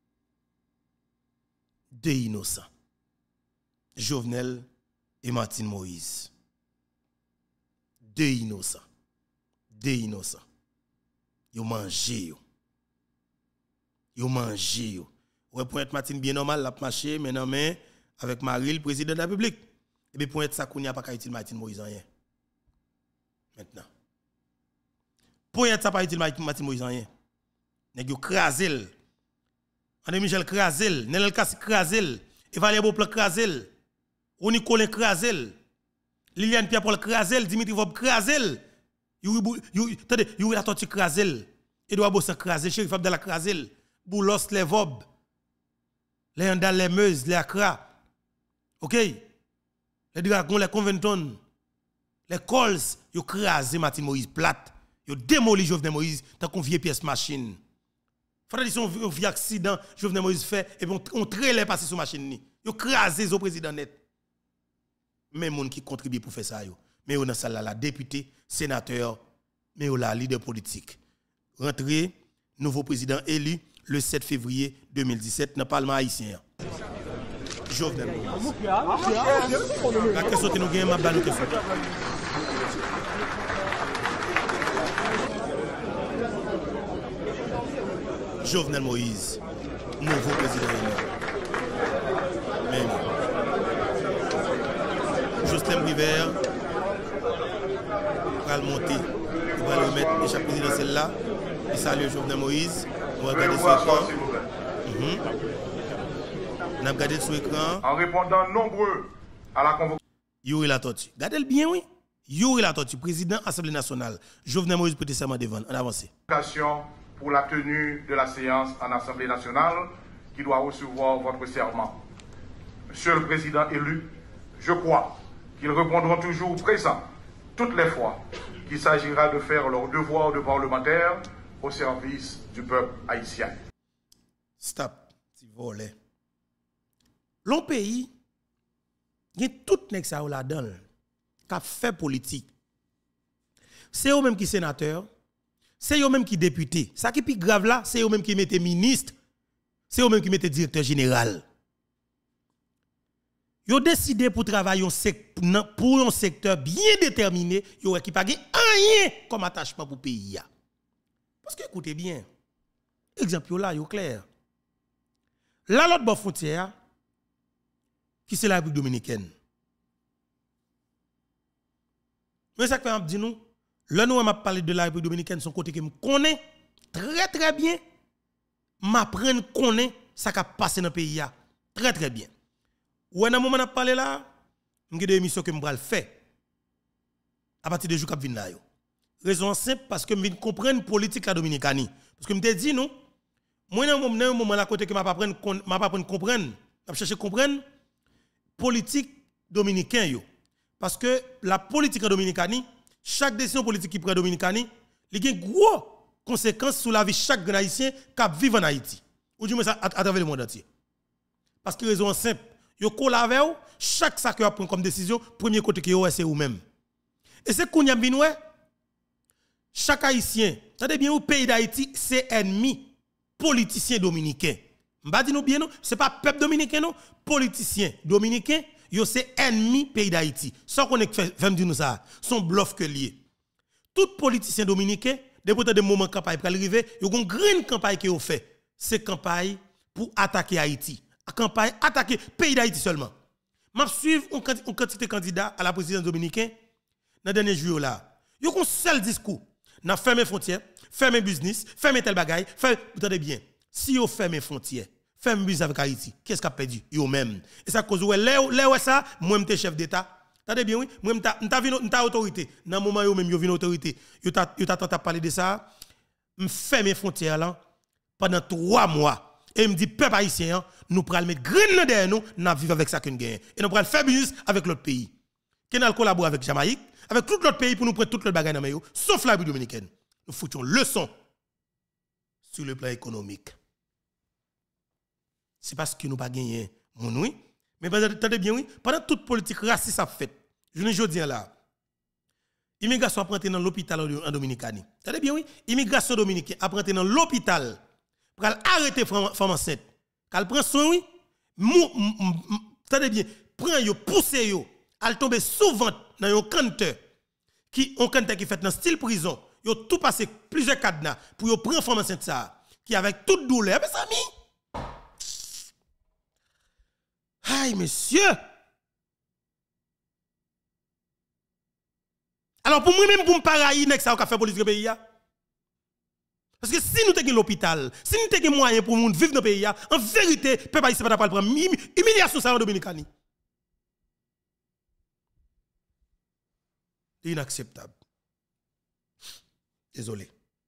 Des innocents. Jovenel et Martine Moïse. Deux innocents. Des innocents. Yo mangé yo. Yo mangé yo. Ouais, pour être Martine bien normal, la marché, mais non, mais avec Marie, le président de la République. Et bien pour être ça, qu'on n'y a pas qu'à utiliser Martine Moïse rien. Maintenant. Pour être ça, pas utiliser Martine Moïse rien. Nèg yo krasel. André Michel krasel, Nenel Kassi krasel, Evalie Beauplan krasel, Oni Colin krasel, Liliane Pierre-Paul krasel, Dimitri Vob krasel. Attendez, Yuri la tortue krasel, Edouard Bossan krasel, Chérif Abdallah krasel, Boulos les Vob, les Andal les Meuse, les Accra. OK? Les Dragons, les Conventon, les Cols, yo krasé Martine Moïse plate, yo démoli Jovenel Moïse tant qu'on vieille pièce machine. Faut dire son vieux accident Jovenel Moïse fait et puis on trailer passer sur machine ni. Yo crasé au président net. Même monde qui contribue pour faire ça yo. Mais on a ça là député, sénateur, mais on la leader politique. Rentré nouveau président élu le 7 février 2017 dans le Parlement haïtien. Jovenel Moïse. La question que nous gagnons m'a balle question. Jovenel Moïse, nouveau président élu. Même. Jocelyn River va le monter. Il va le remettre l'échappe présidentielle là. Il salue Jovenel Moïse. On va regarder sur l'écran. On a regardé sur l'écran. En répondant nombreux à la convocation. Yuri la tortue. Regardez bien, oui. Yuri la tortue, président de l'Assemblée nationale. Jovenel Moïse prêté serment devant. On avance. Pour la tenue de la séance en Assemblée nationale qui doit recevoir votre serment. Monsieur le Président élu, je crois qu'ils répondront toujours présents toutes les fois qu'il s'agira de faire leur devoir de parlementaire au service du peuple haïtien. Stop, si volet. L'on pays, il y a tout nèg ça là-dedans qui a fait politique. C'est eux même qui sénateur. C'est eux même qui député. Ça qui est plus grave là, c'est eux même qui mettent ministre. C'est eux même qui mettent directeur général. Yo décidé pour travailler pour un secteur bien déterminé, yo qui pas rien comme attachement pour pays. Parce que écoutez bien, exemple là, yo clair. Là l'autre bord frontière qui c'est la République dominicaine. Mais ça que m'a dit nous, là nous m'a parlé de la République dominicaine, son côté que me connaît très bien, m'apprendre connaît ça qui a passé dans le pays très bien. Ou dans moment n'a parlé là, j'ai des émissions que me faire à partir des jours qui viennent là yo. Raison simple parce que me comprendre politique la Dominicanie. Parce que me te dit nous, moi dans un moment là côté que m'a pas prendre comprendre, m'a chercher comprendre politique dominicain yo. Parce que la politique en Dominicanie, chaque décision politique qui prend en Dominicanie, il y a une grosse conséquence sur la vie de chaque Haïtien qui vit en Haïti. Ou du moins à travers le monde entier. Parce que raison simple, yo collave chaque ça que prend comme décision, premier côté que c'est ou même. Et c'est qu'on y a binoué chaque Haïtien, attendez bien au pays d'Haïti, c'est ennemi politicien dominicain. M'ba di nous bien non, c'est pas peuple dominicain non, politicien dominicain. Yo c'est ennemi pays d'Haïti. Sans qu'on ait fait dire nous ça, son bluff que lié. Tout politicien dominicain, depuis de moment campagne pour arriver, yo une grande campagne qui yo fait. C'est campagne pour attaquer Haïti. Campagne attaquer pays d'Haïti seulement. M'a suivre une quantité de candidats à la présidence dominicaine dans dernier jour là. Yo un seul discours, n'a fermé frontières, fermé business, fermé tel bagaille, attendez bien. Si yo fermé frontières, ferme business avec Haïti. Qu'est-ce qu'a perdu? Yo même. Et ça cause ouais là ça, moi m'étais chef d'état. Attendez bien oui, moi m'ta autorité. Dans moment yo même yo vinn autorité. Yo t'a parler de ça. M'ferme mes frontières là pendant 3 mois. Et me dit peuple haïtien, nous pral mettre grain derrière nous, n'a vivre avec ça qu'on gagne. Et nous pral faire business avec l'autre pays. Qu'on a collaborer avec Jamaïque, avec tout l'autre pays pour nous prendre toute le bagage dans main sauf la République dominicaine. Nous foutons leçon sur le plan économique. C'est parce que nous pas gagné mon oui, mais attendez bien oui, pendant toute politique raciste a fait. Je ne dis là. Immigration a pris dans l'hôpital en Dominicanie. Attendez bien oui, immigration dominicaine a pris dans l'hôpital pour arrêter femme enceinte. Qu'elle prend soin oui, attendez bien, prend yo pousser yo, elle tombe souvent dans un canteur qui fait dans style prison. Yo tout passé plusieurs cadenas pour yo prendre femme enceinte ça qui avec toute douleur mes amis. Aïe, monsieur. Alors, pour moi-même, pour me parailler, ça a fait politique pays. Parce que si nous avons l'hôpital, si nous avons moyen pour nous vivre dans le pays, en vérité, le peuple ici ne va pas prendre humiliation en Dominicanie. C'est inacceptable. Désolé.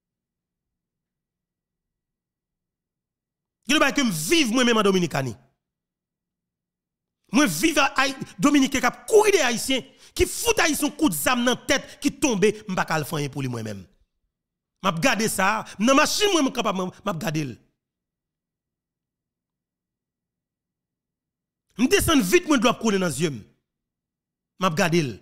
Je ne veux vivre moi-même en Dominicanie. Moi, vive à Dominique qui a couru des Haïtiens, qui fout Haïtien coup de zam dans la tête, qui tombe, je ne vais pas le faire pour lui-même. Je vais regarder ça, dans la machine, je suis capable de regarder. Je descends vite, je dois couler dans les yeux. Je vais regarder.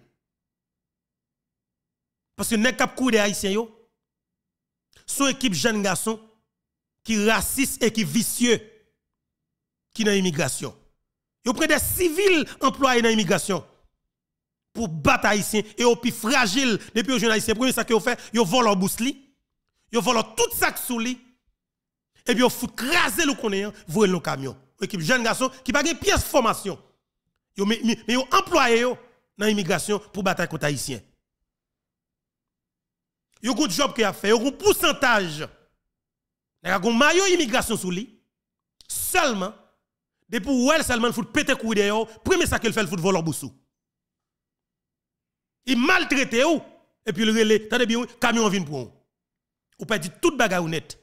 Parce que les cap couru des Haïtiens, son équipe jeunes garçons qui raciste et qui vicieux, qui dans l'immigration. Yo prend des civils employés dans l'immigration pour battre haïtiens et au plus fragile depuis les jeunes haïtiens. Premier ça que yo fait, yo vole leur bousli, yo vole tout sac sous lui et puis yo fout craser le connaissant, voler le camion. Équipe jeune garçon qui pas de pièce formation. Yo mais yo employé yo dans l'immigration pour battre contre haïtiens. Yo gon job qui a fait, yo gon pourcentage. N'a gon maillot immigration sous lui. Seulement depuis où elle seulement fout péter couille dehors, premier ça qu'elle fait le foot voler boussou. Il maltraite ou et puis le relais, attendez bien, camion vient pour ou. Ou pas dit toute bagarre net.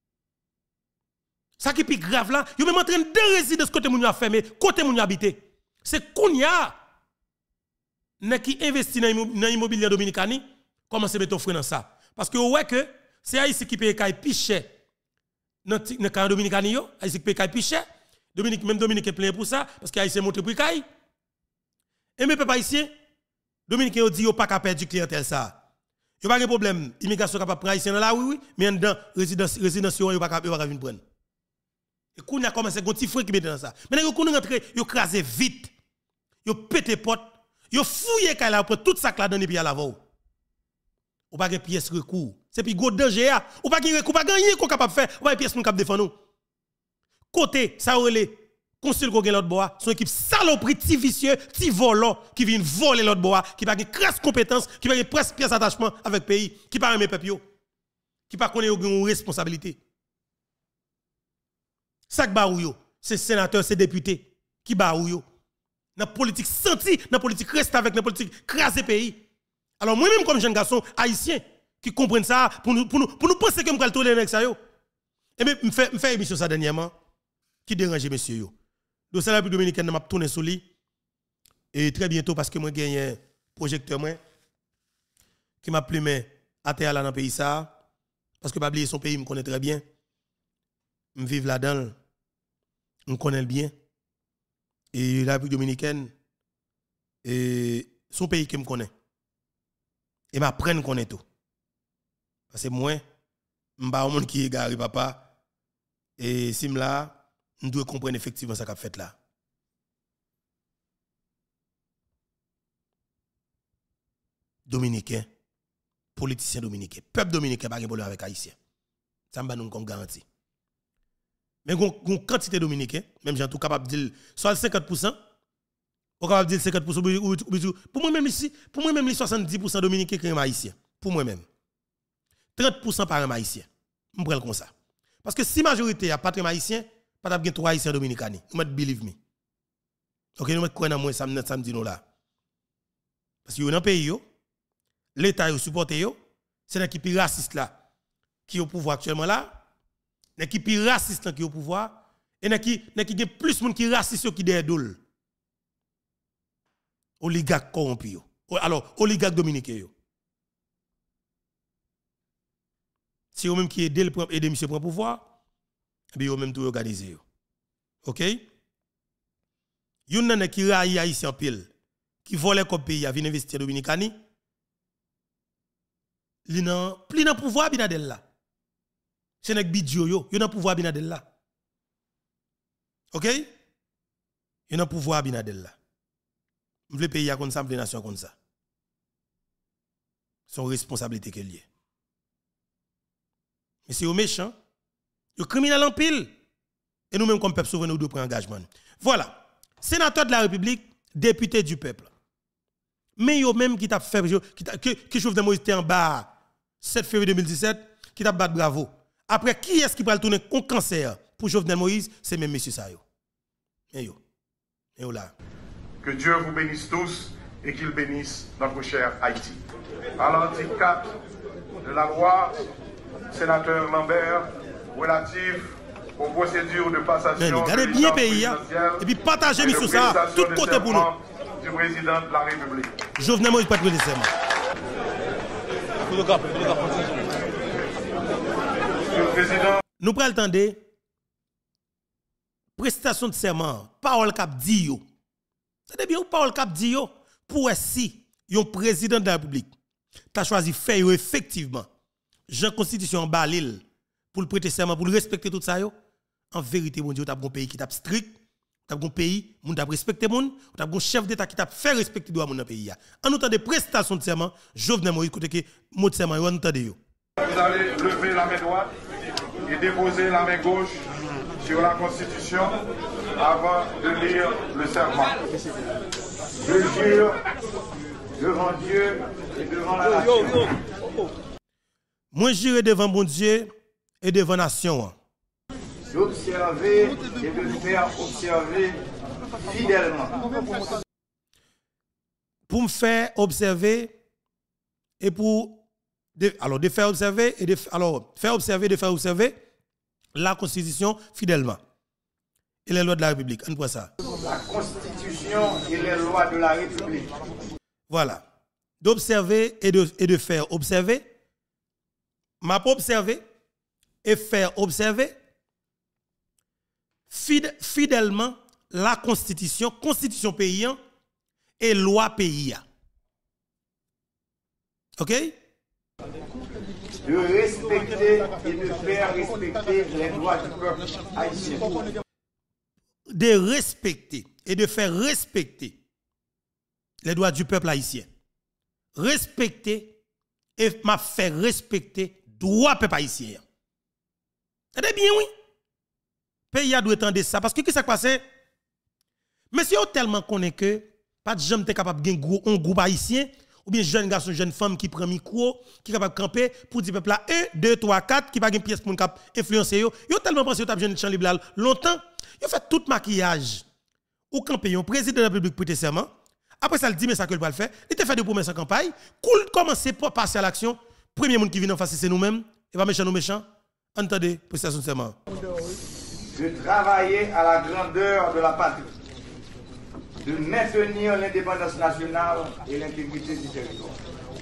Ça qui est plus grave là, yo même en train de résider ce côté moun a fermé, côté moun habité. C'est Kounia qui investit dans l'immobilier dominicain, commence à mettre frein dans ça. Parce que ouais que c'est Haïti qui paye caille plus cher dans le dominicain yo, Haïti qui paye caille plus cher. Dominique est plein pour ça, parce qu'il a essayé de montrer pour Kaye. Et mes peuple haïtien, Dominique a dit qu'il n'a pas qu'à perdre du clientèle ça. Il n'y a pas de problème. L'immigration est capable de prendre haïtien dans la oui, mais dans résidence, il n'y a pas de prendre. Et quand on a commencé à petit frère qui met dans ça. Maintenant, quand on rentre, il crase vite. yo pété porte, yo fouillé kay la pour tout ça là dans et puis à la voix. Ou pas gen pièce recours. C'est puis gros danger a. Ou pas gen recours, pas gagner qu'on capable faire, ou pas pièce nous capable défendre nous. Côté ça relé consul ko gen l'autre bois, son équipe saloperie ti vicieux, ti volant qui vient voler l'autre bois, qui pas gen crasse compétence, qui pas gen presque pièce attachement avec pays, qui pas aimer peuple yo, qui pas connaît une responsabilité. Sak ba ou yo, c'est sénateur, c'est député qui ba ou yo. Dans politique senti, dans politique reste avec, dans politique craser pays. Alors moi-même comme jeune garçon haïtien qui comprennent ça pour nous penser que me va tolérer avec ça yo. Et bien me fait émission ça dernièrement qui dérange monsieur yo. Donc c'est la République dominicaine m'a tourner sur lui et très bientôt parce que moi gagne un projecteur moi qui m'a plumé à terre là dans pays ça parce que pas oublier son pays me connaît très bien. Me vivre là-dedans, me connaît bien. Et la République dominicaine et son pays qui me connaît. Et m'apprendre connaît tout. Parce que moi, m'ba au monde qui est garé papa et si m'la nous devons comprendre effectivement ça qu'a fait là. Dominicain, politicien dominicain, peuple dominicain pas de problème avec haïtien. Ça m'a nous garantie. Mais une quantité dominicain, même j'ai tout capable de dire soit 50%, ou capable de dire 50% pour moi même ici, pour moi même les 70% dominicains qui sont haïtiens, pour moi même. 30% par haïtien. Je prends comme ça. Parce que si majorité a pas de haïtien, pas de 3 haïtiens dominicains. Vous believe me. OK, nous mettons quoi dans moi samedi nous là. Parce que dans le pays l'État supporte c'est l'équipe raciste là qui est au pouvoir actuellement là. L'équipe raciste qui est au pouvoir et qui a plus de monde qui raciste qui derrière doule. Oligarques corrompus. Alors, oligarques dominicains. Si vous même qui aidez monsieur pour le pouvoir, bien vous même tout organiser. OK? Yon nan qui raille haïtien pile, qui vole comme pays à venir investir dominicani. Li nan pli nan pouvoir Binadel là. C'est nek bidjo yo, yon nan pouvoir Binadel là. OK? Yon nan pouvoir Binadel là. M'vle pays a comme ça, m'vle nation comme ça. Son responsabilité que lié. Mais c'est au méchant, yo criminel en pile. Et nous même comme peuple souverain nous devons prendre engagement. Voilà. Sénateur de la République, député du peuple. Mais yo même qui t'a fait que Jovenel Moïse était en bas 7 février 2017, qui t'a battu bravo. Après qui est-ce qui va le tourner un cancer pour Jovenel Moïse, c'est même monsieur ça yo. Et yo là. Que Dieu vous bénisse tous et qu'il bénisse notre cher Haïti. À l'article 4 de la loi, sénateur Lambert, relative aux procédures de passation regardez bien pays et puis partagez mis sur ça tout côté pour nous. Du président de la République. Jovenel Moïse pas de serment. Monsieur le Président. Nous prenons le temps de prestation de serment, parole cap dit yo. C'est bien ou parole cap dit yo pour si yon président de la République t'a choisi faire effectivement Jean Constitution en balil pour le prêter serment pour le respecter tout ça yo. En vérité mon Dieu, t'as un pays qui t'a strict, t'as un pays moun t'a respecté moun, t'as un chef d'état qui t'a fait respecter droit moun dans pays. En autant de prestations de serment, Jovenel Moïse côté que mot de serment yo entendez yo. Vous allez lever la main droite et déposer la main gauche sur la Constitution avant de lire le serment. Je jure devant Dieu et devant la nation. Moi jure devant mon Dieu et devant la nation. D'observer et de faire observer fidèlement. Pour me faire observer et pour de faire observer et de faire observer la Constitution fidèlement et les lois de la République. On voit ça. La Constitution et les lois de la République. Voilà. D'observer et de faire observer. M'a pas observé et faire observer fidèlement la Constitution paysan et loi paysan. OK? De respecter et de faire respecter les droits du peuple haïtien. De respecter et de faire respecter les droits du peuple haïtien. Respecter et m'a fait respecter droit peuple haïtien. C'est bien oui. Pays a doit entendre ça parce que qu'est-ce qui s'est passé? Monsieur tellement connaît que pas de jamais capable de gagner un groupe haïtien ou bien jeune garçon jeune femme qui prend micro qui capable camper pour dire peuple là 1 2 3 4 qui pas une pièce pour cap influencer yo tellement pensé yo jeune champ libre longtemps yo fait tout maquillage ou camper un président de la République prêter serment après ça il dit mais ça que il va le faire il te fait des promesses en campagne cool commencer pour passer à l'action premier monde qui vient en face c'est nous-mêmes et pas méchant nous méchants entendez prestation de serment de travailler à la grandeur de la patrie, de maintenir l'indépendance nationale et l'intégrité du territoire.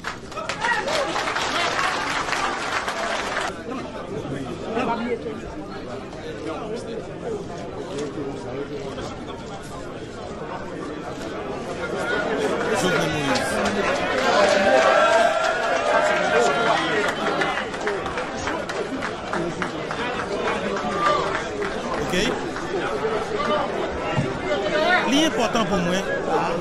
L'important pour moi,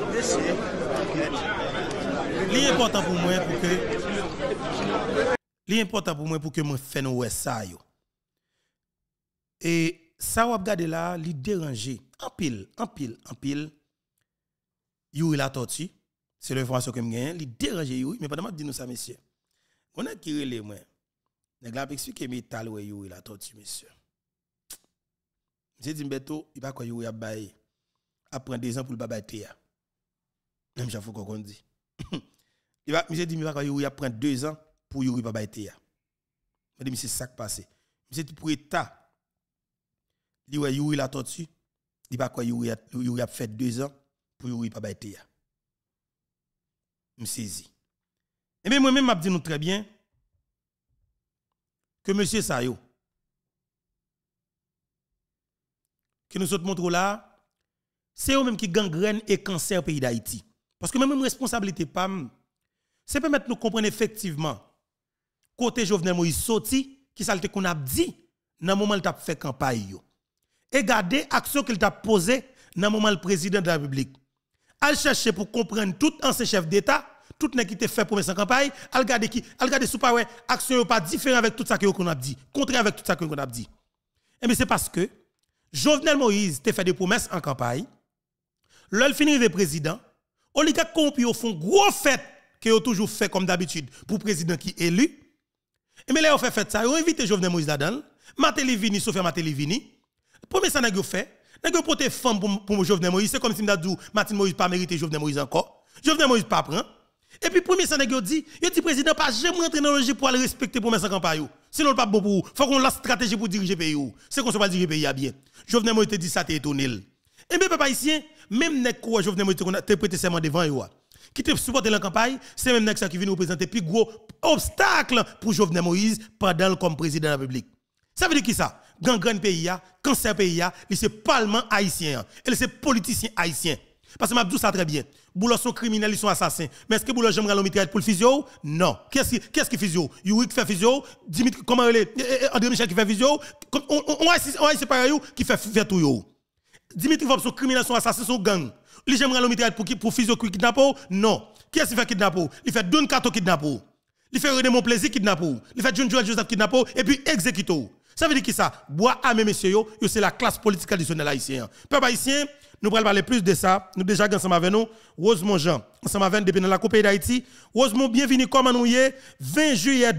l'important pour moi pour que l'important pour moi pour que moi fasse nous ça yo. Et ça va regarder là, li déranger en pile. Youri la tortue, c'est l'information que me gagne, li déranger Youri, mais pas de dire nous ça monsieur. On a qui relé moi. Nèg la expliquer métal ouais Youri la tortue monsieur. Monsieur dit Mbeto, il pas quoi Youri a bailler. Après 2 ans pour le baba théa. Même j'avoue qu'on dit. Il va monsieur dit il va quoi Youri a prend 2 ans pour Youri baba théa. Je dis monsieur ça qui passé. Monsieur dit pour état. Il ouais Youri la tortue. Il va quoi Youri a fait 2 ans pour Youri baba théa. Me saisi. Et même moi-même m'a dit nous très bien que monsieur Sayo que nous autres montrons là c'est eux même qui gangrène et cancer au pays d'Haïti. Parce que même responsabilité pas c'est permettre nous comprendre effectivement côté Jovenel Moïse sorti qui ça qu'on a dit dans moment il t'a fait campagne yo. Et garder action qu'il t'a posé dans moment le président de la République. Al chercher pour comprendre tout ancien chef d'état, tout nèg qui t'a fait promesse en campagne, al garder sous pas ouais action pas différent avec tout ça que qu'on a dit, contraire avec tout ça que qu'on a dit. Et mais c'est parce que Jovenel Moïse t'a fait des promesses en campagne. L'ol finit le président, oligarque corrompu au fond gros fête que ont toujours fait comme d'habitude pour président qui élu. Et mais là on fait fête ça, on invite Jovenel Moïse là-dedans, Matéli Sofia Matéli. Premier ça n'a fait, n'a porter femme pour Jovenel Moïse, c'est comme si m'a dit Martine Moïse pas mérité Jovenel Moïse encore. Jovenel Moïse pas prend. Et puis premier ça n'a dit, président pas jamais rentrer dans logique pour aller respecter promesse en campagne. Sinon pas bon pour faut qu'on la stratégie pour diriger pays. C'est qu'on se pas diriger pays à bien. Jovenel Moïse te dit ça t'es étonné. Et bien, papa ici, même nèg quoi Jovenel Moïse te prêté serment devant yo qui te supporter la campagne, c'est même nèg ça qui vient représenter plus gros obstacle pour Jovenel Moïse pendant comme président de la République. Ça veut dire qui ça? Gangrène pays a, cancer pays a, c'est parlement haïtien et c'est politicien haïtien. Parce que m'a dit ça très bien. Boulot sont criminels, ils sont assassins. Mais est-ce que Boulot j'aimerais l'homme pour le physio? Non. Qu'est-ce qui physio? Yuri qui fait physio? Dimitri comment André Michel qui fait physio? On a séparé qui fait tout yo. Dimitri Vob sont criminels, sont assassins, sont gang. Li j'aimerais l'homme pour physio kidnapper? Non. Qui est-ce qui fait kidnapper? Il fait Don Kato kidnapper. Il fait René Mon Plaisir kidnapper. Il fait John Joel Joseph kidnapper et puis exécuter. Ça veut dire qui ça? Bois à mes messieurs yo, c'est la classe politique traditionnelle haïtienne. Peuple haïtien, nous allons parler plus de ça. Nous déjà ensemble avec nous, Rosemont Jean, ensemble avec depuis dans la Coupe d'Haïti. Rosemont, bienvenue comme nous y est. 20 juillet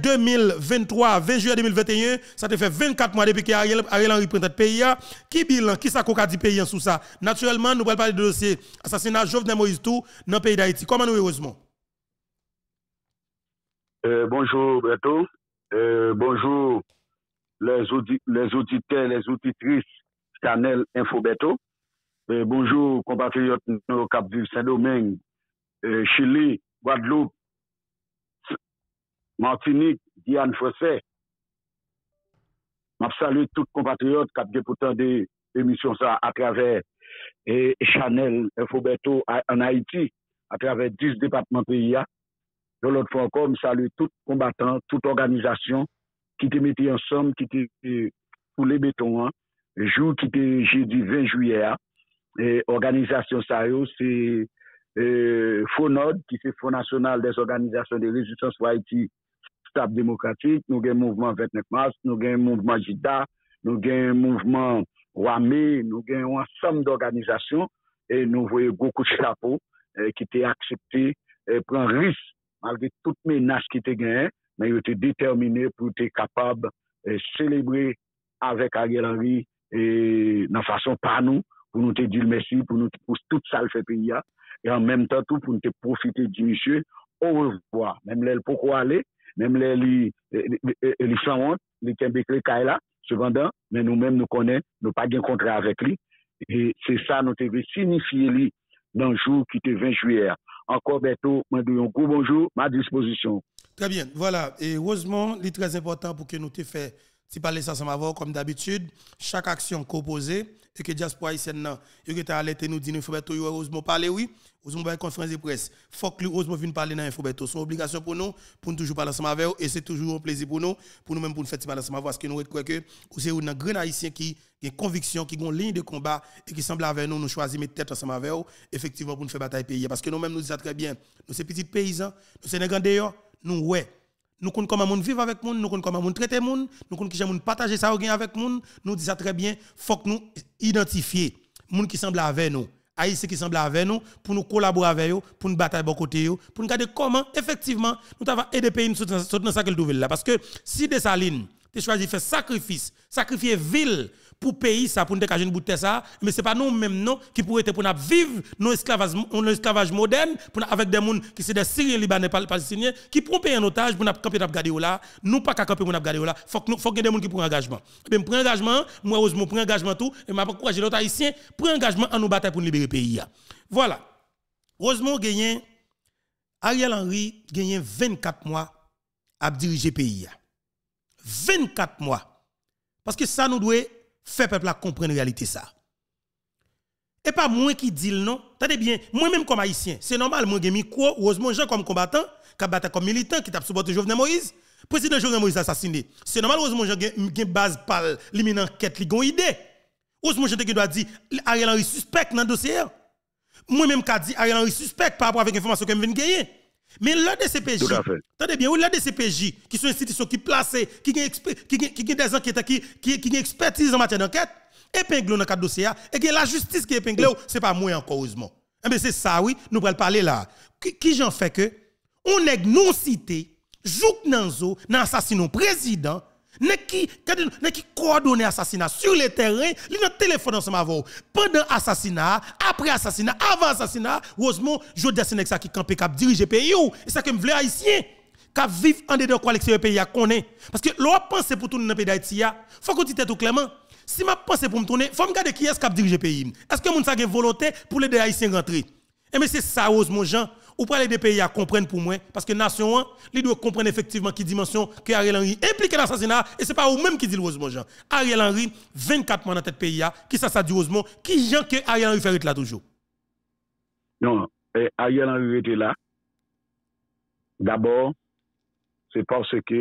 2023, 20 juillet 2021, ça te fait 24 mois depuis que Ariel Henry prend notre pays. Qui bilan, qui ça qu'on a dit pays sous ça? Naturellement, nous allons parler de dossier assassinat Jovenel Moïse tout dans le pays d'Haïti. Comment nous y est, Rosemont? Bonjour Beto. Bonjour les auditeurs, les auditrices Chanel Info Beto. Bonjour compatriotes au Cap-Vivre, Saint-Domingue, Chili, Guadeloupe, Martinique, Diane Fossé. Je salue tous les compatriotes qui ont pourtant des émissions ça à travers Chanel Info Beto en Haïti, à travers 10 départements pays. De l'autre fois encore, je salue tous les combattants, toute organisation qui te mettait ensemble, qui te pour les bétons, le jour qui était jeudi 20 juillet. Et organisation ça c'est FONOD, qui c'est Fonds national des organisations de résistance pour Haïti, Stable démocratique, nous avons un mouvement 29 mars, nous avons un mouvement JIDA, nous avons un mouvement WAME, nous avons un ensemble d'organisations et nous voyons beaucoup de chapeaux qui étaient acceptés, prendre risque malgré toutes les menaces qui étaient gagnées, mais ils étaient déterminés pour être capables de célébrer avec Ariel Henry et de façon par nous, pour nous te dire merci, pour tout ça le fait pays, et en même temps tout pour nous te profiter du monsieur, au revoir, même les pourquoi aller, même les sans honte, les Kembekle Kaila, cependant, mais nous-mêmes nous connaissons, nous pas de contrat avec lui, et c'est ça nous devons signifier lui dans le jour qui était 20 juillet. Encore bientôt, moi un gros bonjour, ma disposition. Très bien, voilà, et heureusement, il est très important pour que nous te fait si parler ça ensemble avant, comme d'habitude, chaque action composée, et que diaspora haïtienne, il y a alerté nous dit, il faut heureusement parler, oui, heureusement, une conférence de presse. Il faut que heureusement vienne parler dans l'infobeto. C'est une obligation pour nous toujours parler ensemble avec eux, et c'est toujours un plaisir pour nous-mêmes pour nous faire parler ensemble avec eux, parce que nous croyons que c'est un grand haïtien qui a une conviction, qui a une ligne de combat, et qui semble avec nous choisir mettre tête ensemble avec eux, effectivement, pour nous faire bataille pays. Parce que nous-mêmes, nous disons très bien, nous, ces petits paysans, nous, ces nègres d'ailleurs, nous, ouais. Nous connaissons comment nous vivre avec nous, nous connaissons comment nous traiter nous, nous connaissons comment nous partager ça avec nous, nous disons très bien, faut que nous identifier les gens qui semblent avec nous, Haïtiens qui semblent avec nous, pour nous collaborer avec eux, pour nous battre bon côté, pour nous regarder comment, effectivement, nous avons aider le pays dans ça qu'elle trouve là. Parce que si Dessalines, tu choisi de faire sacrifier ville pour pays ça pour nous dégager une bout de ça, mais c'est pas nous mêmes non qui pourraient être pour nous vivre nos esclavage moderne pour avec des gens qui sont des Syriens, Libanais, Palestiniens qui prennent payer un otage pour nous camper regarder là, nous pas camper pour nous regarder là, faut que des gens qui prennent engagement. Ben prend engagement, moi heureusement prend engagement tout et m'a encourager l'autre haïtien prend engagement à nous battre pour libérer le pays. Voilà. Heureusement gagné Ariel Henry gagné 24 mois à diriger le pays. 24 mois. Parce que ça nous doit faire peuple à comprendre la réalité ça. Et pas moi qui dis le non. Tenez bien, moi-même comme haïtien, c'est normal, moi j'ai mis quoi, heureusement, Jean comme combattant, qui battu comme militant, qui t'a supporté Jovenel Moïse. Président Jovenel Moïse assassiné. C'est normal, heureusement, j'ai une base par l'éminent enquête, li gon idée. Heureusement, je te dois dire, Ariel Henry suspect dans le dossier. Moi-même qui dit Ariel Henry suspect par rapport avec l'information que je viens de gagner. Mais l'un de ces PJ, attendez bien, l'un de ces PJ, qui sont institutions qui placent, qui ont des enquêteurs, qui ont expertise en matière d'enquête, épinglent dans le cadre dossier, et que la justice qui épingle, ce n'est pas moi encore, heureusement. Mais c'est ça, oui, nous allons parler là. Qui j'en fait que, on est non cité, Jouk Nanzo, dans l'assassinat président, qui coordonne l'assassinat sur le terrain, li dans téléphone ensemble avec pendant assassinat, après assassinat, avant assassinat, heureusement, je dis à ça qui campé cap diriger pays et ça que me vle haïtien qui vivre en dedans quoi l'extérieur pays connaît parce que l'on pense pour tourner dans pays d'Haïti, faut qu'on dise tout clairement. Si ma pense pour me tourner, faut me regarder qui est-ce qui dirige pays. Est-ce que moun sa gen volonté pour les haïtiens rentrer? Et mais c'est ça heureusement Jean. Ou pas les deux pays à comprendre pour moi parce que nation ils doivent comprendre effectivement qui dimension que Ariel Henry impliqué dans l'assassinat et c'est pas eux même qui dit heureusement Jean. Ariel Henry 24 mois dans tête pays qui ça dit heureusement qui Jean que Ariel Henry fait là toujours. Non, Ariel Henry était là. D'abord, c'est parce que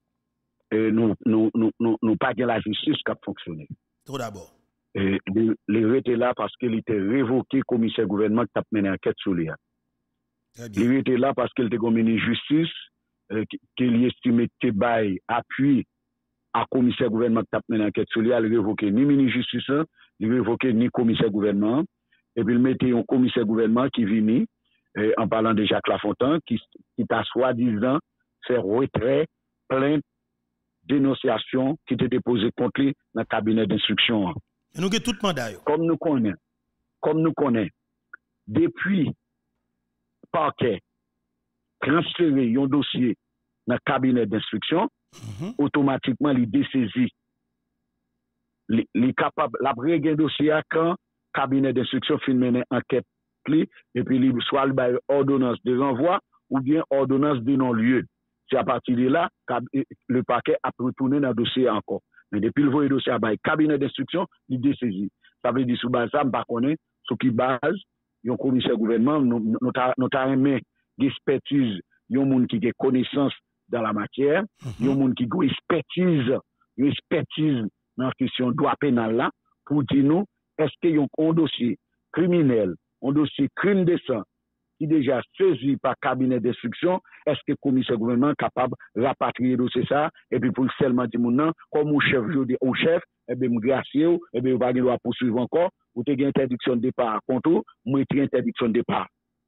nous pas la justice qui a fonctionné. Tout d'abord. Il était là parce qu'il était révoqué commissaire gouvernement qui a mené enquête sur lui. Il était là parce qu'il était comme ministre de justice, qu'il estimait que bail appui à commissaire gouvernement qui a mené enquête sur lui, il révoqué ni ministre de justice, il révoqué ni commissaire gouvernement, et puis il mettait un commissaire gouvernement qui vient, en parlant de Jacques Lafontaine, qui t'a soi-disant fait retrait, plainte, dénonciation qui était déposée contre lui dans le cabinet d'instruction. Et nous avons tout mandat. Comme nous connaissons, depuis parquet transférer un dossier dans le cabinet d'instruction, automatiquement, il dessaisit. Il est capable de un dossier quand le cabinet d'instruction fait une enquête, et puis il soit une ordonnance de renvoi ou bien ordonnance de non-lieu. C'est à partir de là le parquet a retourné dans le dossier encore. Mais depuis le voie dossier à le cabinet d'instruction, il dessaisit. Ça veut dire sous base ça, je connais ce qui base. Yon commissaire gouvernement, nous avons aimé l'expertise, yon moun qui a connaissance dans la matière, yon moun qui a expertise dans la question droit pénal là, pour dire nous, est-ce qu'il y a un dossier criminel, un dossier crime de sang, qui déjà saisi par cabinet d'instruction, est-ce que le commissaire gouvernement est capable de rapatrier le dossier ça, et puis pour seulement dire mon comme mon chef, je dis au chef, et bien, me gracier, et bien, vous va pas poursuivre encore, vous avez une interdiction de départ contre, moi, j'ai interdiction de départ.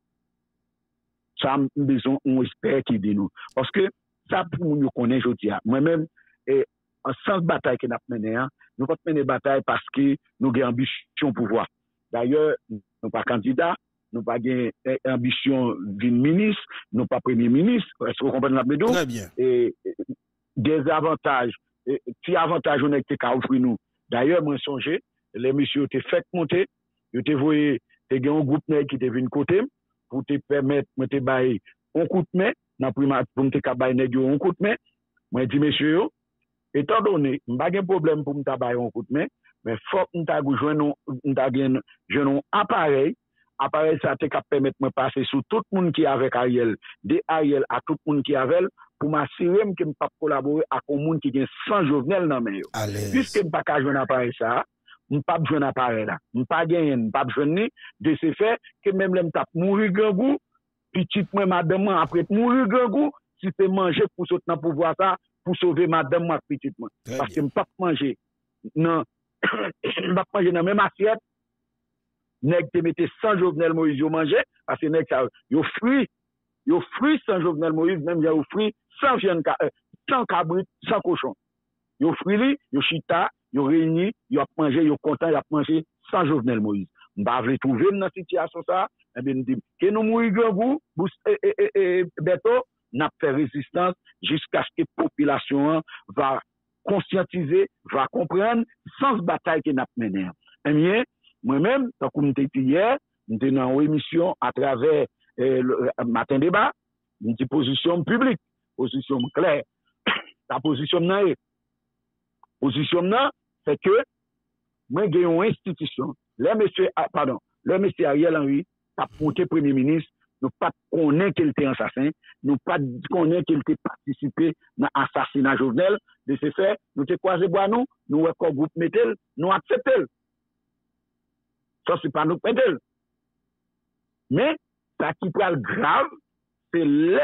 Ça, besoin, on espère qu'il dit nous. Parce que, ça, pour nous connaître aujourd'hui, moi-même, en sens de bataille que nous avons mené, nous avons mené bataille parce que nous avons ambition pour pouvoir. D'ailleurs, nous n'avons pas candidat, nous n'avons pas ambition d'une ministre, nous n'avons pas premier ministre. Est-ce que vous comprenez la méthode? Très bien. Et des avantages, qui avantages on a été qu'à offrir nous. D'ailleurs, moi, songe, les messieurs ont fait monter, ils ont voyé, il y a un groupe qui était venu côté, pour te permettre de te bailler un coup de main, pour te bailler un coup de main. Moi, je dis, messieurs, étant donné, je n'ai pas de problème pour me bailler un coup de main, mais il faut que nous jouions un appareil. Appareil, ça te permettre de me passer sur tout le monde qui est avec Ariel, de Ariel à tout le monde qui est avec, pour m'assurer que je ne peux pas collaborer avec un monde qui est sans Jovenel dans mes yeux. Puisque je ne peux pas jouer un appareil ça, je ne peux pas jouer un appareil là. Je ne peux pas gagner, je ne peux pas jouer de ce fait que même les me mourir grand goût, petit moi madame après mourir grand goût, si tu manger pour sauter dans pouvoir ça, pour sauver madame moi petit moi. Parce que je ne peux pas manger. Non, je ne peux pas manger dans la même assiette. Nèg te mette sans Jovenel Moïse yo manger parce que nèg ça yo fruit sans Jovenel Moïse même yo fruit sans viande sans cabrit sans cochon yo fruit li yo chita yo réuni yo manger yo content yo manger sans Jovenel Moïse m'pa vle trouver dans situation ça et bien dit que nous mourir grand goût bientôt n'a fait résistance jusqu'à ce que population va conscientiser va comprendre sans bataille que n'a mené et bien moi-même, tant que j'étais hier, j'étais dans une émission à travers le matin débat, une position publique, position claire. La position là, c'est que moi j'ai une institution. Le monsieur Ariel Henry a monté premier ministre, nous pas connaît qu'il était assassin, nous pas connaît qu'il était participé dans l'assassinat Jovenel. De ce fait, nous te croisé bois nous comme groupe Metel, nous acceptons. Ça, c'est pas nous pédale. Mais, ça qui est grave, c'est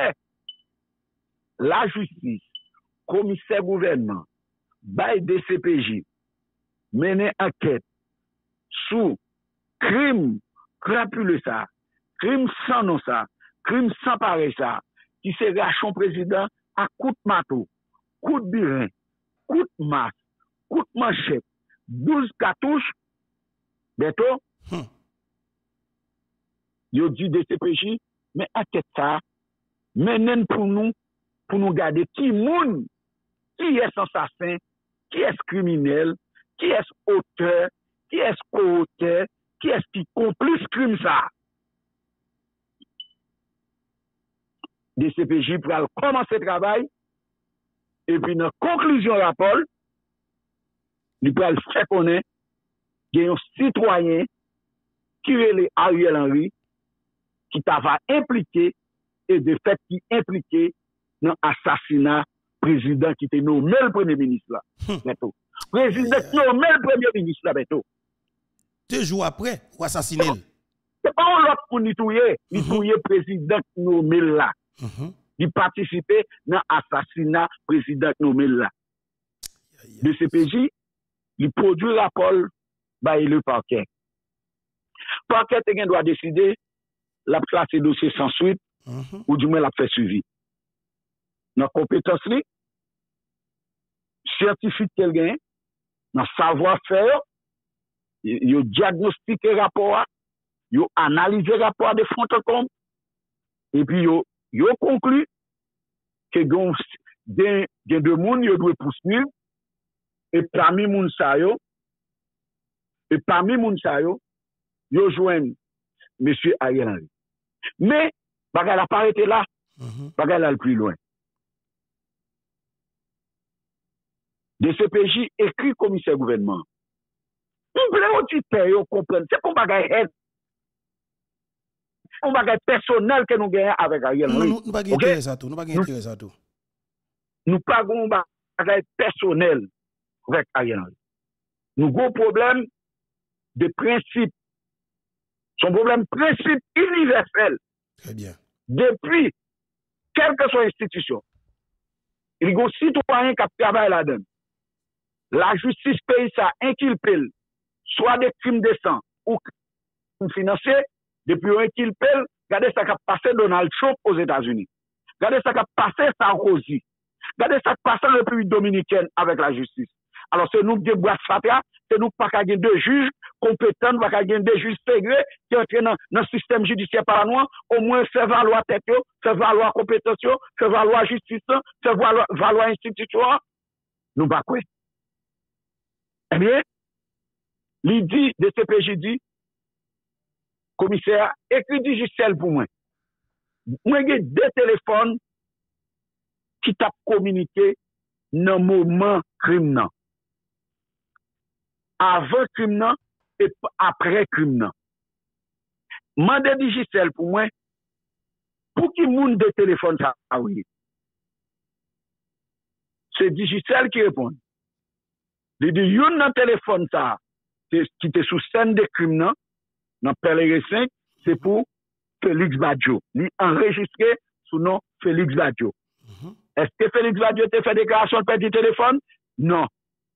la justice, commissaire gouvernement, bail DCPJ, mener enquête sous crime crapuleux ça, crime sans nom ça, crime sans pareil ça, qui se rachon président à coup de marteau, coup de birin, coup de masse, coup de manchette, 12 cartouches, bientôt, yo dit DCPJ, mais enquête ça, menen pour nous garder qui moun, qui est assassin, qui est criminel, qui est auteur, qui est co-auteur, qui est qui complice crime ça. DCPJ pour commencer le travail, et puis dans conclusion rapport, il peut faire connaître qu'il y a un citoyen qui est Ariel Henry, qui t'ava impliqué, et de fait qui impliqué dans l'assassinat président qui était nommé le premier ministre là. Bientôt. Président qui nommé le premier ministre là, bientôt. 2 jours après, ou assassiné. C'est pas un autre pour nitouiller, président qui nommé là. Il participait dans l'assassinat président qui nommé là. Le CPJ, il produit rapport par le parquet. Le parquet doit décider la classer dossier sans suite ou du moins la faire suivi. Dans compétence li, scientifique qu'elle gagne, dans savoir-faire, yo diagnostiquer rapport, yo analyser rapport de fond en comble, et puis yo conclut que de moun yo doit poursuivre, et parmi moun sa yo, yo joignent monsieur Ariel Henry. Mais, bagay la pas arrêté là, bagay la le plus loin. DCPJ écrit commissaire gouvernement. On voulait auditeur comprendre, c'est qu'on bagay aide. On bagay personnel que nous gagnons avec Ariel Henry. Nous pas intérêt ça tout, nous pas intérêt ça tout. Nous pas gon bagay personnel avec Ariel Henry. Nous avons un problème de principe. Son problème principe universel Très bien. Depuis, quelle que soit l'institution, il y a un citoyen qui travaille là-dedans. La justice pays ça inculpé, soit des crimes de sang ou crimes financiers, depuis un inculpé, regardez ça qui a passé Donald Trump aux États-Unis. Regardez ça qui a passé Sarkozy. Regardez ça qui a passé en République dominicaine avec la justice. Alors, c'est nous qui avons boîte fatia, c'est nous pas gagner de juges compétents, pas gagner de juges ségrés qui entrent dans le système judiciaire par la noix, au moins faire valoir tête, faire valoir compétence, faire valoir justice, faire valoir institution. Nous pas quoi. Eh bien, l'idée de CPJ dit, commissaire, écrit digiciel pour moi. Moi, j'ai deux téléphones qui t'a communiqué dans le moment crime. Avant crime et après crime. Mandé digiciel pour moi, pour qui moun de téléphone ça, ah oui. C'est digiciel qui répond. Il dit, yon nan téléphone ça, qui était sous scène de crime, dans Pèlerin 5, c'est pour Félix Badjo. Il enregistré sous nom Félix Badjo. Est-ce que Félix Badjo te fait déclaration de petit téléphone? Non.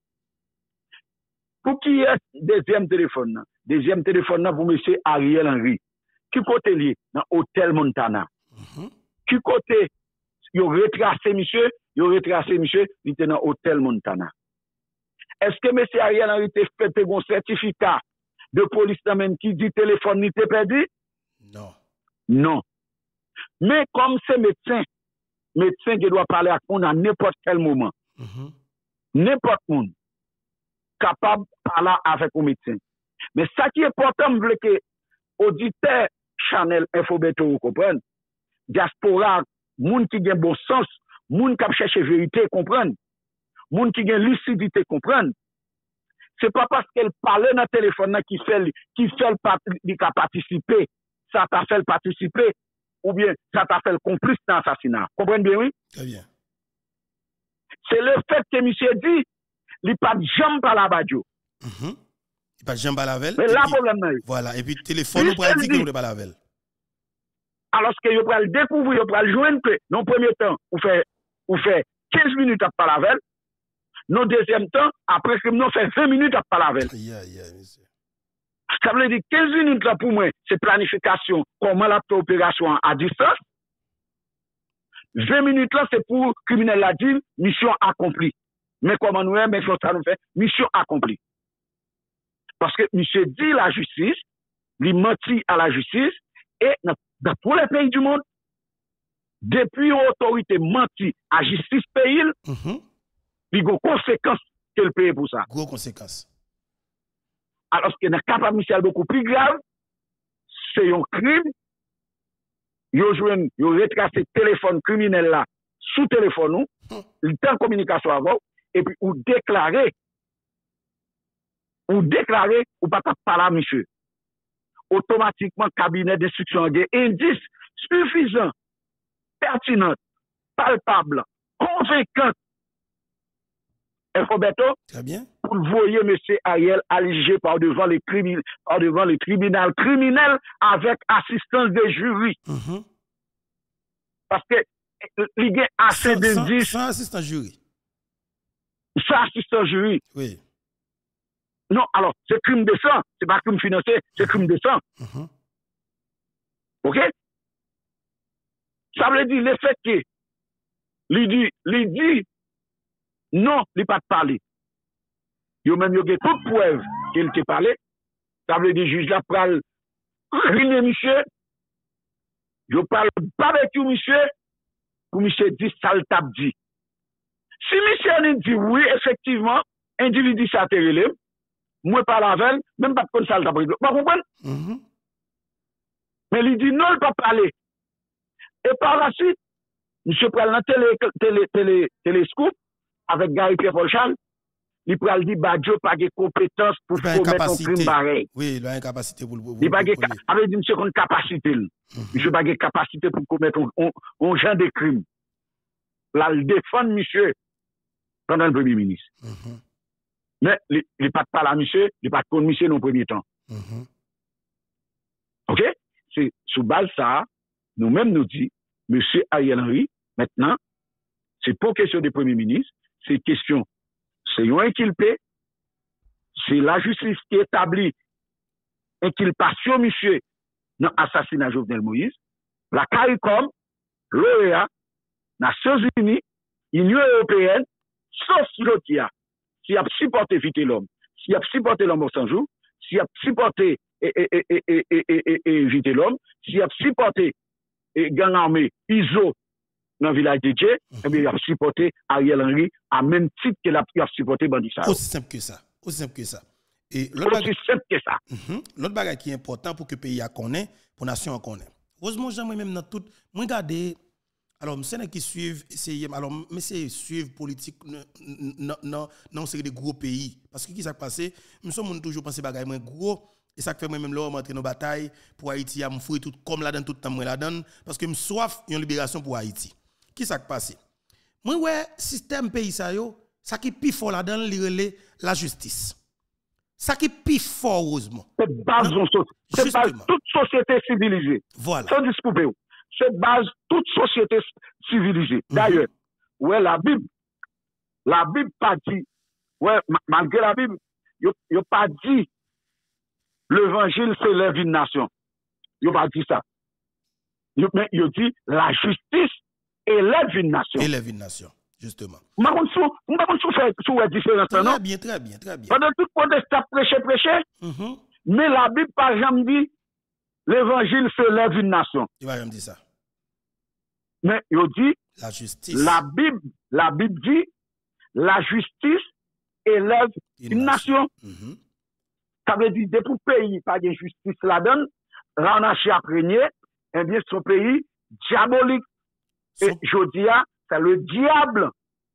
Pour qui est deuxième téléphone? Deuxième téléphone pour M. Ariel Henry. Qui côté lié? Dans Hôtel Montana. Qui côté? Il retracé monsieur, il était dans Hôtel Montana. Est-ce que M. Ariel Henry te fait un certificat de police même qui dit téléphone n'était perdu? Non. Non. Mais comme c'est médecin qui doit parler à monde à n'importe quel moment. N'importe monde capable de parler avec un médecin. Mais ça qui est important, je veux que auditeur Chanel Infobeto vous comprenne. Diaspora, monde qui a bon sens, monde qui cherche vérité comprenne. Monde qui a lucidité comprenne. C'est pas parce qu'elle parle dans le téléphone qui fait participer, ça t'a fait participer, ou bien ça t'a fait complice dans l'assassinat. Comprenez bien, oui? Très bien. C'est le fait que monsieur dit, il n'y a pas de jambe par la badio. Il n'y a pas de jambe à la velle. Mais là, problème, voilà. Et puis, le téléphone, on pourrait dire qu'on n'est pas la velle. Alors que vous pouvez le découvrir, vous pouvez le joindre, dans le premier temps, vous faites 15 minutes à pas la velle. Dans le deuxième temps, après que nous fait 20 minutes à pas la velle. Ça veut dire 15 minutes là pour moi, c'est planification, comment la opération à distance. 20 minutes là, c'est pour criminel la dire, mission accomplie. Mais comment nous, mais ça nous fait, mission accomplie. Parce que monsieur dit la justice, il mentit à la justice, et dans tous les pays du monde, depuis l'autorité mentit à la justice pays, il y a des conséquences qu'elle paye pour ça. Gros conséquences. Alors que dans le cas de Michel beaucoup plus grave, c'est un crime. Ils ont retracé le téléphone criminel là, sous téléphone, il est en communication avec vous, et puis ou déclarer, ou pas parler à monsieur. Automatiquement, cabinet d'instruction a des indices suffisants, pertinents, palpables, convaincants. Infobeto, très bien. Pour voyer M. Ariel allégé par devant les tribunaux criminels avec assistance des jurys. Parce que il y a assez d'indices. Sans assistant jury. Sans assistant jury. Oui. Non, alors, c'est crime de sang. C'est pas crime financier, c'est crime de sang. OK? Ça veut dire le fait que il dit non, il n'a pas parlé. Il y a même toute preuve qu'il t'a parlé. Ça veut dire juge là pral riner monsieur. Je parle pas avec vous, monsieur, pour monsieur dit ça le tape dit. Si monsieur dit oui, effectivement, individu ça te relève, moi pas la veille, même pas de ça le tape. Vous comprenez? Mais il dit non, il ne peut pas parler. Et par la suite, monsieur prend la télescope avec Gary Pierre-Paul Charles, il peut dire Badjo pas de compétences pour commettre un crime pareil. Oui, il a une capacité pour le il pas avec dit monsieur une capacité. Monsieur pas de capacité pour commettre un genre de crime. Là, il défend monsieur pendant le premier ministre. Mais il n'est pas de parler à monsieur, il n'est pas de contre monsieur dans le premier temps. OK? C'est sous base ça, nous-mêmes nous dit, M. Ariel Henry, maintenant, c'est pas question de Premier ministre, c'est question, c'est un inculpé, c'est la justice qui établit inculpation, monsieur, dans l'assassinat Jovenel Moïse, la CARICOM, l'OEA, Nations Unies, Union Européenne, sauf Jotia, s'il a supporté Vite l'homme, s'il a supporté l'homme au 100 jours, s'il a supporté Vite l'homme, s'il a supporté gang armé ISO dans le village de Dje, eh bien, il a supporté Ariel Henry à même titre qu'il a supporté Bandissa. Aussi simple que ça. Aussi simple que ça. Et aussi simple que ça. L'autre bagage qui est important pour que le pays connaisse, pour la nation connaisse. Heureusement, j'aimerais même dans tout. Moi, regardez. Alors, je sais qui suivent, alors, mais c'est suivre politique dans série de gros pays. Parce que qui s'est passé, nous sommes toujours pensé bagay moins gros. Et ça fait moi-même là, entrer dans bataille pour Haïti, à me fouiller tout comme là-dedans, tout le temps, là-dedans. Parce que je soif une libération pour Haïti. Qui s'est passé? Moi, ouais, système pays, ça qui est plus fort là-dedans, la justice. Ça qui est plus fort, heureusement. C'est base toute société civilisée. Voilà. Sans discouper. C'est base toute société civilisée. D'ailleurs, ouais, la Bible pas dit, ouais, malgré la Bible, il pas dit l'évangile c'est élève une nation. Il pas dit ça. Mais il dit la justice élève une nation. Élève une nation, justement. Je ne sais pas si vous avez différence. Très bien. Pendant tout le monde prêcher, mais la Bible par jamais dit l'évangile c'est élève une nation. Il va jamais dire ça. Mais il dit la justice. La Bible dit la justice élève une nation. Ça veut dire depuis le pays pas de justice là-dedans, Ranachi a régné, eh bien son pays diabolique. Et je dis c'est le diable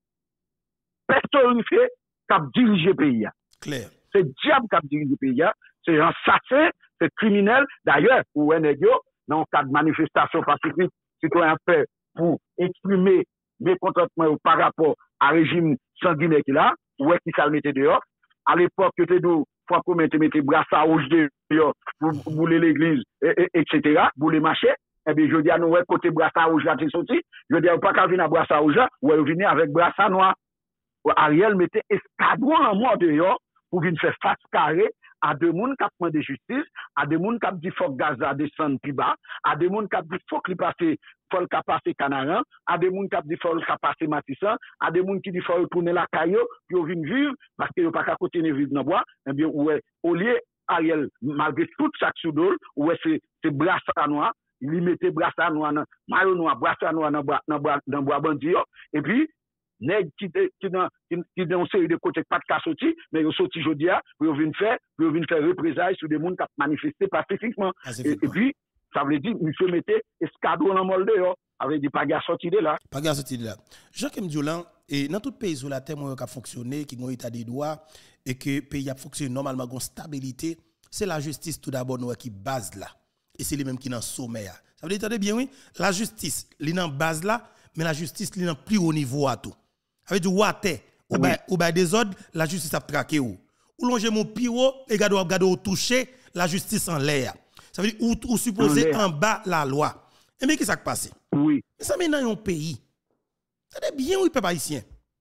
personnifié qui a dirigé le pays. Clair. C'est le diable qui a dirigé le pays. C'est un assassin, c'est criminel. D'ailleurs, pour un dans le cadre de manifestation pacifique, citoyen fait pour exprimer mécontentement par rapport au régime sanguinaire qu'il a, ouais, qui s'est mis dehors. À l'époque, tu étais d'où, faut qu'on mette brassard rouge dehors pour bouler l'église, etc., bouler marché. Eh bien, je dis à nous, ouais, côté brassard rouge là, tu sorti. Je dis, pas qu'à venir à brassard rouge là, ouais, venir avec brassard noir. Ariel mettait escadron en mort dehors pour venir faire face carré à des gens qui ont de justice, à des gens qui ont dit faut que Gaza descende plus bas, à des gens qui ont dit faut qu'il passe Canaran, à des gens qui ont dit faut qu'il passe Matissan, à des gens qui disent faut retourner la caillou, puis on vient vivre parce qu'ils n'ont pas qu'à continuer vivre dans le bois. Eh bien, ouais, au lieu, Ariel, malgré tout chaque soudol, ouais, c'est brassard noir, il mettait brassard noir, maillot noir, brassard noir dans bois bandit, et puis, nèg qui dans une série de côtés pas de cas sorti mais ils sorti jodi a pour venir faire représailles sur des monde qui manifester pacifiquement et puis ça veut dire monsieur mettait escadron en molde avec des pagas sorti de là Jacques Mdiolan et dans tout pays sur la terre qui a fonctionné qui ont état des droits et que pays a fonctionné normalement avec stabilité c'est la justice tout d'abord qui base là et c'est les mêmes qui dans sommet ça veut dire attendez bien oui la justice li dans base là mais la justice li dans plus haut niveau à tout avec du water ou ba des ordres la justice a traqué ou longer mon piro et garder ou toucher la justice en l'air ça veut dire ou supposé en bas la loi et mais qui ça passé oui mais ça maintenant un pays ça est bien oui peuple haïtien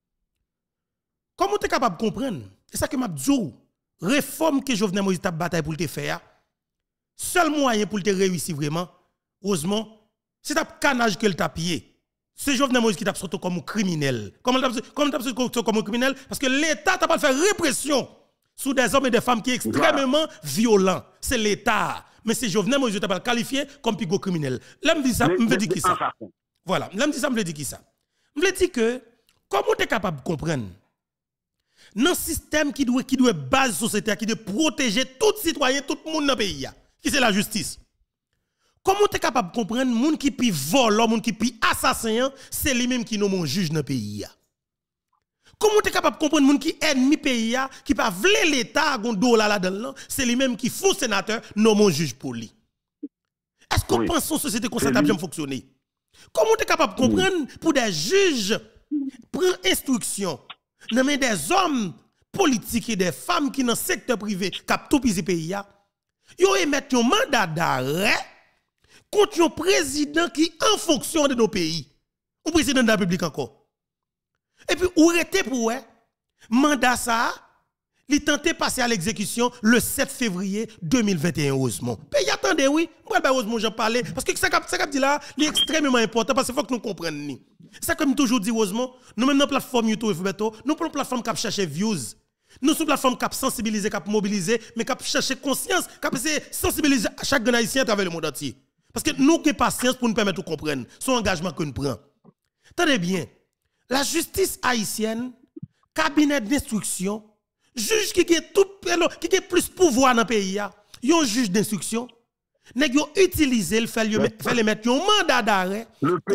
comment tu es capable de comprendre c'est ça que m'a dit réforme que Jovenel Moïse t'a bataille pour te faire seul moyen pour te réussir vraiment heureusement c'est ta canage que le t'a pillé. C'est Jovenel Moïse qui t'a sorti comme un criminel. Comment t'a sorti comme un criminel? Parce que l'État t'a pas fait répression sur des hommes et des femmes qui sont extrêmement violents. C'est l'État. Mais c'est Jovenel Moïse qui t'a pas qualifié comme pigo criminel. Là, me dit ça, me veut dire qui ça? Voilà. Là, me dit ça, me veut dire qui ça? Me veut dire que, comment tu es capable de comprendre? Dans un système qui doit base société, qui doit protéger tout citoyen, tout le monde dans le pays, qui c'est la justice. Comment tu es capable de comprendre moun qui pi vol, moun qui pi assassin, c'est lui même qui nomme un juge dans le pays? Comment tu es capable de comprendre moun qui ennemi pays qui pas vle l'état gon dollar là-dedans, c'est lui même qui font sénateur nomme un juge pour lui? Est-ce qu'on pense que société comme ça t'a bien fonctionné? Comment tu es capable de comprendre pour des juges prendre instruction nommer des hommes politiques et des femmes qui dans le secteur privé qui tout pis pays yo émettent un mandat d'arrêt contre un président qui en fonction de nos pays. Un président de la République encore. Et puis, ou arrêtez pour mandat ça, il tenté passer à l'exécution le 7 février 2021 Osmond. Pays attendez oui, moi Osmond j'en parlais parce que ça qu'a dit là, c'est extrêmement important parce qu'il faut que nous comprenions. Ça comme toujours dit Osmond, nous même dans plateforme YouTube nous prenons plateforme qui cherche views. Nous sommes plateforme qui sensibiliser, qui mobiliser, mais qui chercher conscience, qui sensibiliser chaque haïtien à travers le monde entier. Parce que nous avons patience pour nous permettre de comprendre son engagement que nous prenons. Tenez bien, la justice haïtienne, cabinet d'instruction, juge qui a plus pouvoir dans le pays, un juge d'instruction, nèg yo utiliser le fait les mettre un mandat d'arrêt.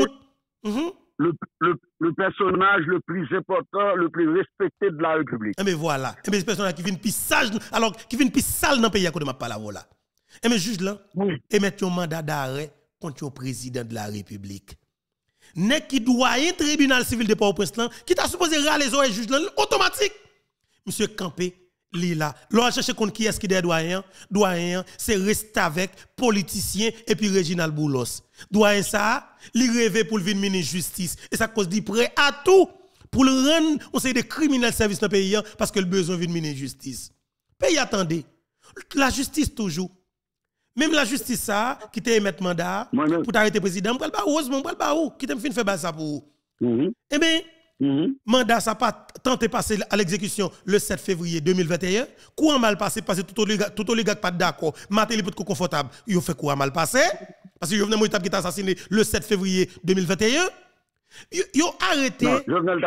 Le personnage le plus important, le plus respecté de la République. Et mais voilà, et mais ce personnage qui vient plus sage alors qui vient plus sale dans le pays à côté de ma parole là. Et mais juge là, et mettre un mandat d'arrêt contre le président de la République. Nèg qui doit un tribunal civil de Port-au-Prince là, qui t'a supposé râler les oreilles juge là automatique. Monsieur Campé, li là. L'on chercher contre qui est-ce qui est doyen? Doyen, c'est rester avec politicien et puis Reginald Boulos. Doyen ça, li rêve pour le venir ministre justice et ça cause dit prêt à tout pour le rendre on sait des criminels service dans le pays parce que le besoin vient ministre justice. Pays attendez. La justice toujours. Même la justice ça qui t'a émettre mandat pour t'arrêter président, m'pral ba heureusement m'pral ba ou qui t'a fin faire ça pour. Eh ben mandat ça pas tenté passer à l'exécution le 7 février 2021. Quoi mal passé parce que tout oligarque pas d'accord. Matéli peut confortable. Il fait quoi mal passé parce que Jovenel Moïse qui t'a assassiné le 7 février 2021. Yo arrêté. Jovenel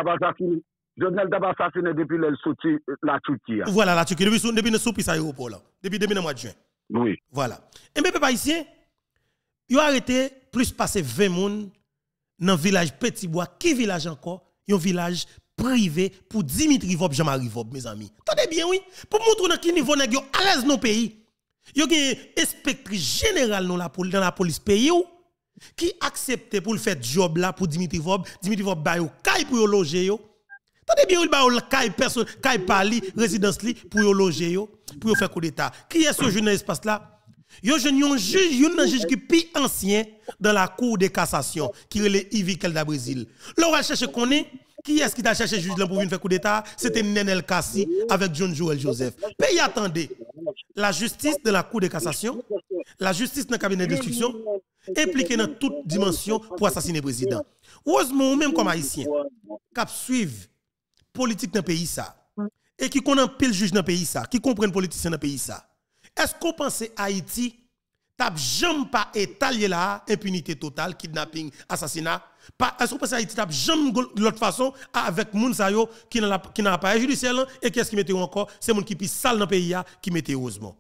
t'a assassiné depuis le sorti la Turquie. Voilà la Turquie depuis ne soupi à aéroport là. Depuis le mois de juin. Oui. Voilà. Et bien peuple haïtien, yo arrêté plus passer 20 moun dans village Petit Bois, qui village encore? Un village privé pour Dimitri Vob, Jean-Marie Vob, mes amis. Attendez bien, oui. Pour montrer dans quel niveau nèg yo à l'aise dans le pays. Yo gen inspectrice générale dans la police pays qui accepte pour le faire job là pour Dimitri Vob. Dimitri Vob ba yo kay pour yo loger yo. Attendez bien, il ba yo kay personne, kay pali, résidence li pour yo loger yo, pour yo faire coup d'état. Qui est ce jeune dans l'espace là? Yo un juge qui plus ancien dans la cour de cassation qui est le Yves Kelda Brésil. Là on va chercher connaît qui est-ce qui t'a cherché juge là pour venir faire coup d'état? C'était Nenel Kassi avec John Joel Joseph. Pays attendez. La justice de la cour de cassation, la justice dans le cabinet d'instruction impliquée dans toute dimension pour assassiner le président. Heureusement même comme haïtien cap suivre politique dans le pays ça et qui connaît pile juge dans le pays ça, qui comprennent politicien dans le pays ça. Est-ce qu'on pense Haïti t'a jamais pas étalé là impunité totale, kidnapping, assassinat? Est-ce qu'on pense Haïti t'a jamais de l'autre façon avec moun sa yo qui n'a pas judiciaire et qu'est-ce qui mettait encore? C'est moun qui plus sale dans le pays qui mettait heureusement.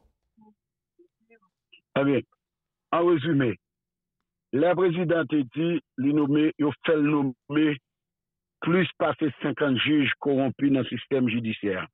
Eh bien, en résumé, le président a dit, il fait nommer plus passer 50 juges corrompus dans le système judiciaire.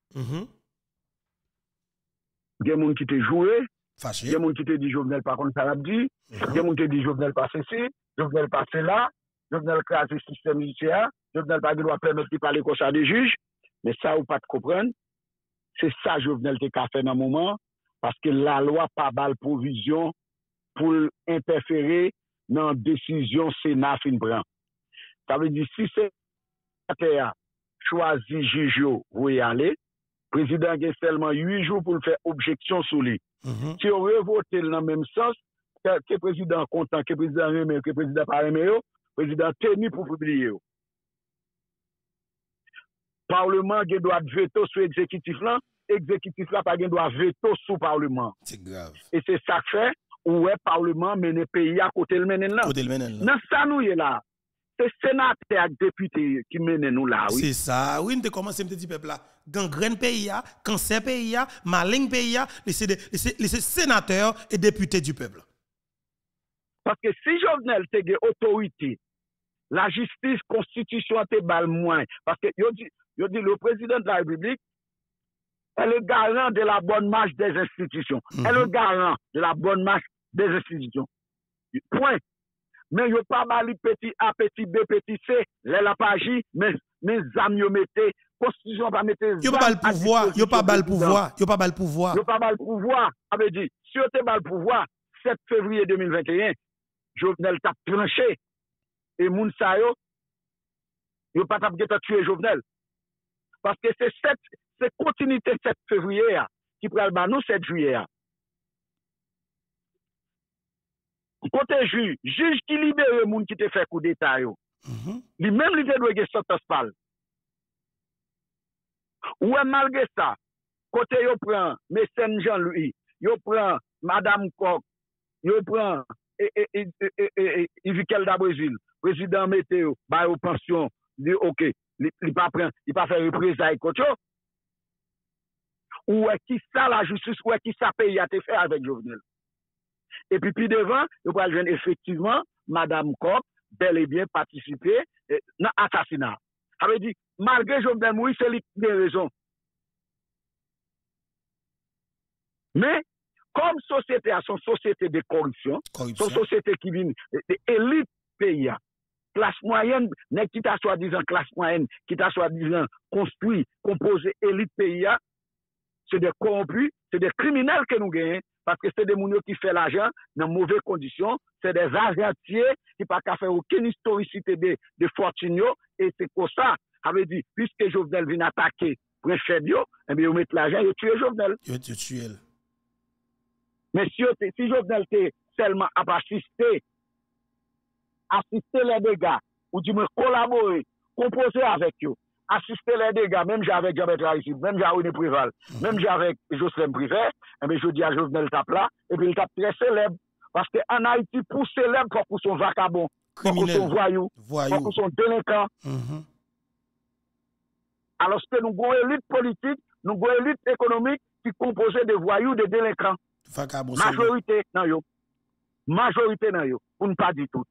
Il y a des gens qui te joué, il y a des gens qui te dit Jovenel par contre ça l'a dit, il y a des gens qui te dit Jovenel pas ceci, Jovenel pas là, Jovenel crase le système judiciaire, Jovenel pas doit permettre de parler comme ça des juges, mais ça ou pas de comprendre, c'est ça Jovenel te fait dans le moment, parce que la loi pas balle provision pour interférer dans la décision Sénat fin prend. Ça veut dire si c'est sénateur choisi juge vous y aller. Le président a seulement 8 jours pour faire objection sur lui. Si on veut voter dans le même sens, que le président est content, que le président remet, que le président pas remet, le président tenu pour publier. Le Parlement a droit de veto sur l'exécutif là, l'exécutif là pas droit de veto sur le Parlement. C'est grave. Et c'est ça que fait, où est le Parlement mène le pays à côté le mène là. Dans ça nous est là. C'est sénateur et député qui mènent nous là, oui. C'est ça, oui, nous commencé à me dire peuple là, gangrène pays, cancer pays, maligne pays, les sénateurs et députés du peuple. Parce que si Jovenel te gen autorité, la justice, constitution te bal moins. Parce que yo dit le président de la République est le garant de la bonne marche des institutions. Est le garant de la bonne marche des institutions. Point. Mais yo pas bali petit A, petit B, petit C, la pas agi, mais amis yo mette, constitution pas mette. Yo pas le pouvoir, yo pas bal pouvoir, yo pas bal pouvoir. Yo pas bal pouvoir, ça veut dire, si yo te bal pouvoir, 7 février 2021, Jovenel t'a tranché. Et moun sa yo pas t'a tué Jovenel. Parce que c'est continuité 7 février qui pral ba nous 7 juillet. Côté juge qui libère moun qui te fait coup d'état yo. Lui même lui te doit ge sentence pal. Ou malgré ça, côté yo prend Mécène Jean-Louis, yo prend Madame Coq, yo prend Ivikel da Brésil, président météo, ba yo pension, dit OK, il pas prend, il pas faire représailles contre yo. Ou qui ça la justice, ou qui ça pays a te fait avec Jovenel. Et puis devant, yo pral joindre effectivement Madame Coq bel et bien participer dans l'assassinat. Ça veut dire, malgré Jovenel Moïse, c'est lui qui a raison. Mais, comme société a son société de corruption, son société qui vient de l'élite pays, classe moyenne, qui t'a soi-disant classe moyenne, qui t'a soi-disant construit, composé élite pays, c'est des corrompus, c'est des criminels que nous gagnons, parce que c'est des mounions qui font l'argent dans de mauvaises conditions, c'est des agentiers qui n'ont pas faire aucune historicité de fortune, et c'est pour ça, ça veut dire, puisque Jovenel vient attaquer préfet, et bien, ils mettent l'argent, ils tuent Jovenel. Ils tuent. Mais si Jovenel était seulement à assister les dégâts, ou du moins collaborer, composer avec eux, assister les dégâts, même avec Jean-Bertrand Aristide, même avec Préval, même avec Jocelyn Privé, mais je dis à Jovenel tape là, et puis il tape très célèbre. Parce qu'en Haïti, pour célèbre, pour son vagabond, pour son voyou, pour son délinquant. Alors que nous avons une élite politique, nous avons une élite économique qui est composée de voyous, de délinquants. Majorité dans yo. Majorité dans yo. Pour ne pas dire tout.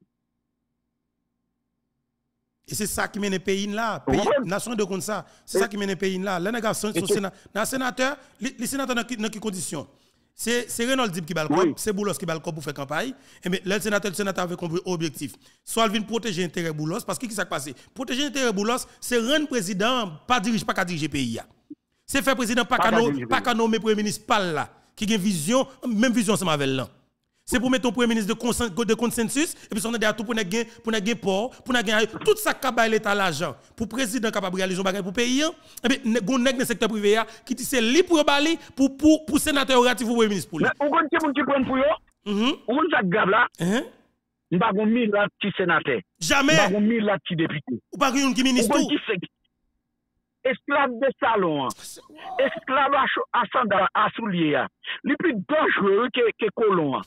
Et c'est ça qui mène le pays là. Nation de comme ça. C'est ça qui mène le pays là. Là, les sénateurs, les sénateurs dans quelles conditions? C'est Renaud Dib qui va le corps, c'est Boulos qui va le corps pour faire campagne. Et mais le sénateur avait compris objectif. Soit il vient protéger l'intérêt Boulos, parce que qu'est-ce qui s'est passé? Protéger l'intérêt Boulos, c'est rendre président, pas qu'à diriger le pays. C'est faire président, pas qu'à nommer premier ministre, pas là, qui a une vision, même vision ensemble avec là. C'est pour mettre un premier ministre de consensus, et puis on a tout pour gagner port, pour gagner tout ça qui a l'État l'argent, pour le président capable de réaliser un bagage pour le pays, et puis on a un secteur privé qui dit c'est libre pour Bali, pour sénateur relatif ou premier ministre pour lui. Mais on connaît qui prend pour eux, on connaît ça grave là, on va gagner 1000 là qui sénateur. Jamais. On va gagner 1000 là qui député. Ou pas gagner qui ministre. Esclave de salon, esclave à sandal, à soulier, les plus dangereux que colon.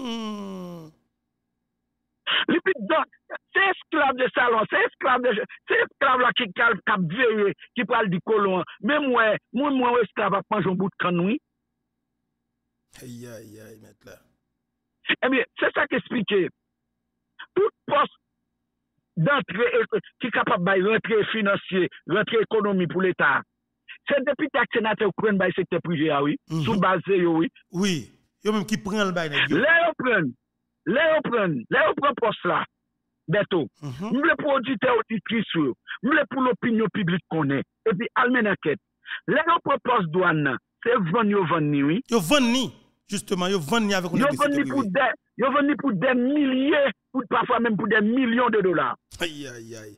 Les plus dangereux, c'est esclave de salon, c'est esclave là qui cap veillé, qui parle du colon. Même moi, esclave à manger un bout de canouille. Aïe, maître là. Eh bien, c'est ça qui explique. Tout poste d'entrée qui est capable de rentrer financier, rentrer économie pour l'État. C'est depuis que les sénateurs prennent le secteur privé, oui, sous base de oui. Oui, il y a même qui prennent le bail. Là, on prend poste là. Beto. Nous le pour auditeurs, auditrices, nous le pour l'opinion publique qu'on est. Et puis, almen enquête. Là, on prend poste douane, c'est vendre, oui. Yo vendre, justement, yo vendre avec Yo venu pour des milliers, parfois même pour des millions de dollars. Aïe.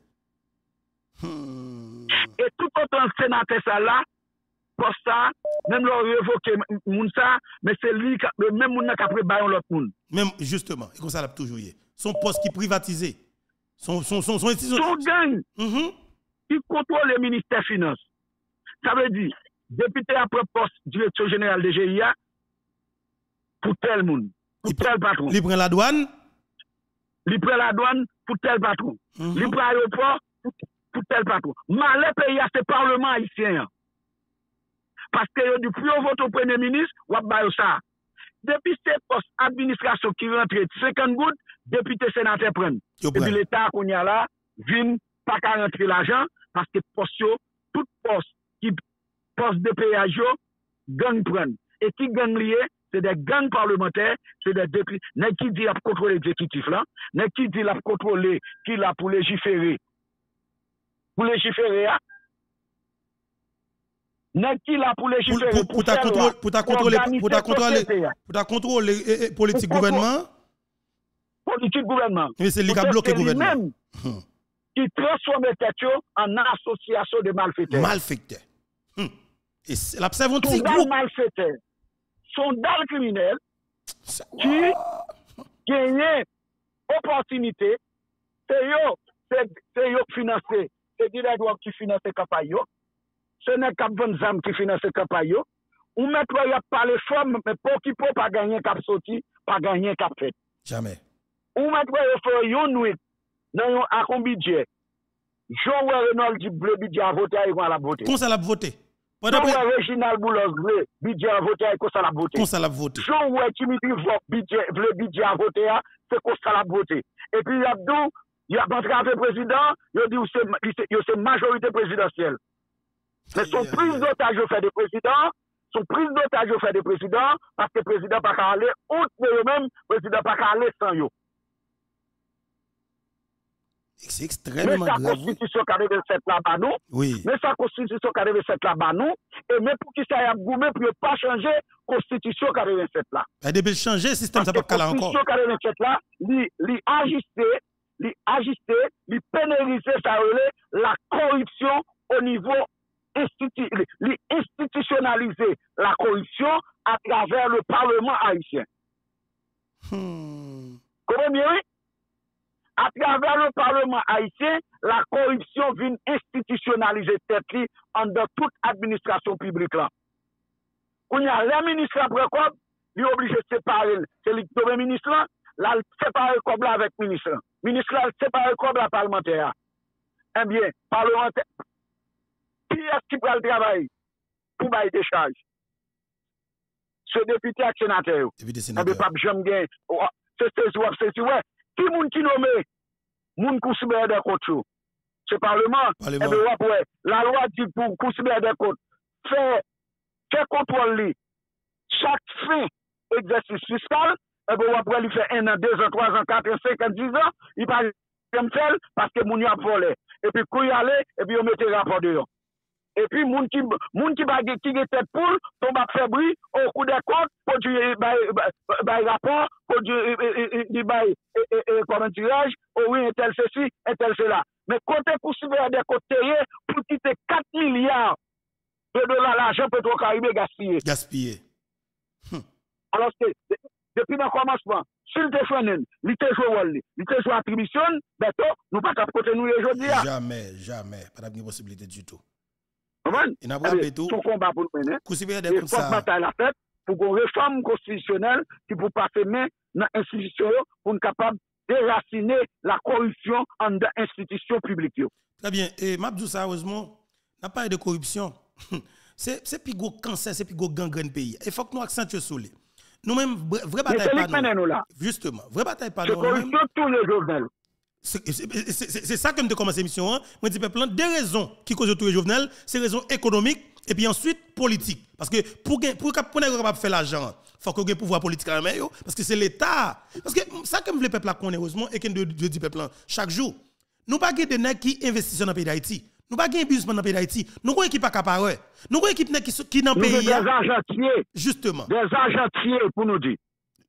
Et tout autant le sénateur ça là, pour ça, même leur révoquer moun ça, mais c'est lui le même moun qui a préparé l'autre moun. Même justement, et comme ça l'a toujours eu. Son poste qui est privatisé. Son gang qui contrôle le ministère des Finances. Ça veut dire, député après poste directeur général de GIA, pour tel moun. Pour tel patron. Il prend la douane. Il prend la douane pour tel patron. Il prend l'aéroport pour tel patron. Mais le pays a ce parlement haïtien. Parce que depuis on vote au premier ministre, on va ça. Depuis ces postes administration qui rentrent 50 gouttes, député sénateur prennent. Et puis l'État qu'on y a là, vient pas qu'à rentrer l'argent parce que tout poste qui poste de péage, gang prennent. Et qui gang lié, c'est des gangs parlementaires, c'est des députés. N'est qui dit à contrôler l'exécutif là, n'est qui dit à contrôler qui l'a pour légiférer. Pour légiférer, n'est qui l'a pour légiférer. Pour ta contrôler politique gouvernement. politique gouvernement. Oui, c'est lui qui a bloqué le gouvernement. Même qui transforme Tetio en association de malfaiteurs. Malfaiteurs. Et c'est la un petit Son groupe. malfaiteur, son dal criminel qui gagne opportunité, c'est yo qui finance, c'est directement qui finance campagne. Ce n'est qu'à bonne âme qui finance campagne. Ou mettre y a pas les femmes, mais pour qui peut pas gagner cap sorti, pas gagner cap fait. Jamais. Ou mettre y faire yon nuit dans un budget. Jean Renaud dit le budget à voter et à la voter. Comment ça l'a voté? Jean Reginald Boulos le budget à voter et ça l'a voté. Comment ça l'a voté? Jean Timothy le budget à voter c'est qu'on ça l'a voté. Et puis Abdou, il a entravé président, il dit c'est majorité présidentielle. Mais son prise d'otage au fait de président, son prise d'otage au fait de président, parce que le président pas qu'à aller, outre eux-mêmes, le président pas qu'à aller sans eux. C'est extrêmement grave. Mais sa constitution qui arrive cette là-bas, nous. Oui. Mais sa constitution qui arrive cette là-bas, nous. Et même pour qui ça y a goumé, pour ne pas changer la constitution qui arrive cette là. Et depuis changer le système, ça peut pas là encore. La constitution qui arrive cette là, lui ajuster, lui pénaliser, ça relève la corruption au niveau institutionnaliser la corruption à travers le Parlement haïtien. Comprenez? À travers le Parlement haïtien, la corruption vient institutionnaliser tête dans toute administration publique là. Quand il y a les ministres après quoi, il est obligé de séparer, c'est le premier ministre là, là séparer le câble avec le ministre. Le ministre là séparer le câble à parlementaire. Eh bien, parlementaire, qui est-ce qui prend le travail pour bailler des charges? Ce député et sénateur. Député Eh sénateur. bien, pas jamais gagné. C'est ouais. Qui moun qui nommé moun Kousiber des côtes c'est parlement et bien après la loi dit pour Kousiber des côtes fait contrôle li chaque fin exercice fiscal et bien après il fait 1 an 2 ans 3 ans 4 ans 5 ans 10 ans il pas comme tel parce que moun y a volé et puis quand y aller et puis on mettait rapport dedans. Et puis, moun qui bague qui tête poule, tombe à faire bruit, au coup des comptes, produit rapport, produit comment tirage, oui, un tel ceci, un tel cela. Mais côté pour subir des côtés, pour quitter 4 milliards de dollars l'argent Petro-Caraïbe gaspillé. Gaspillé. Alors que, depuis le commencement, s'il te fait il te joue attribution, ben nous pas qu'à côté nous aujourd'hui. Jamais. Pas de possibilité du tout. Il n'a pas tout combat pour nous mener. Il faut bataille la fête pour qu'on réforme constitutionnelle qui pour passer main dans l'institution pour être capable de déraciner la corruption en institutions publiques. Très bien. Et Mabdou, heureusement, n'a pas de corruption. C'est plus gros cancer, c'est plus gros gangrène pays. Il faut que nous accentuions sur lui. Nous-mêmes, vraie bataille pas nous. Justement, vraie bataille pas nous. C'est corruption tous les journaux. C'est ça que je commence l'émission. Moi, je dis plein de raisons qui causent tous les journaux. C'est raisons économiques et puis ensuite politiques. Parce que pour être capable de faire l'argent, il faut qu'on ait un pouvoir politique à la main. Parce que c'est l'État. Parce que ça que le peuple a connu, heureusement, et que nous disons peuple chaque jour. Nous pas des gens qui investissent dans le pays d'Haïti. Nous pas des businessmen dans le pays d'Haïti. Nous avons une équipe à Capareux. Nous avons une équipe qui dans le pays. Des argentiers. Justement. Des argentiers pour nous dire.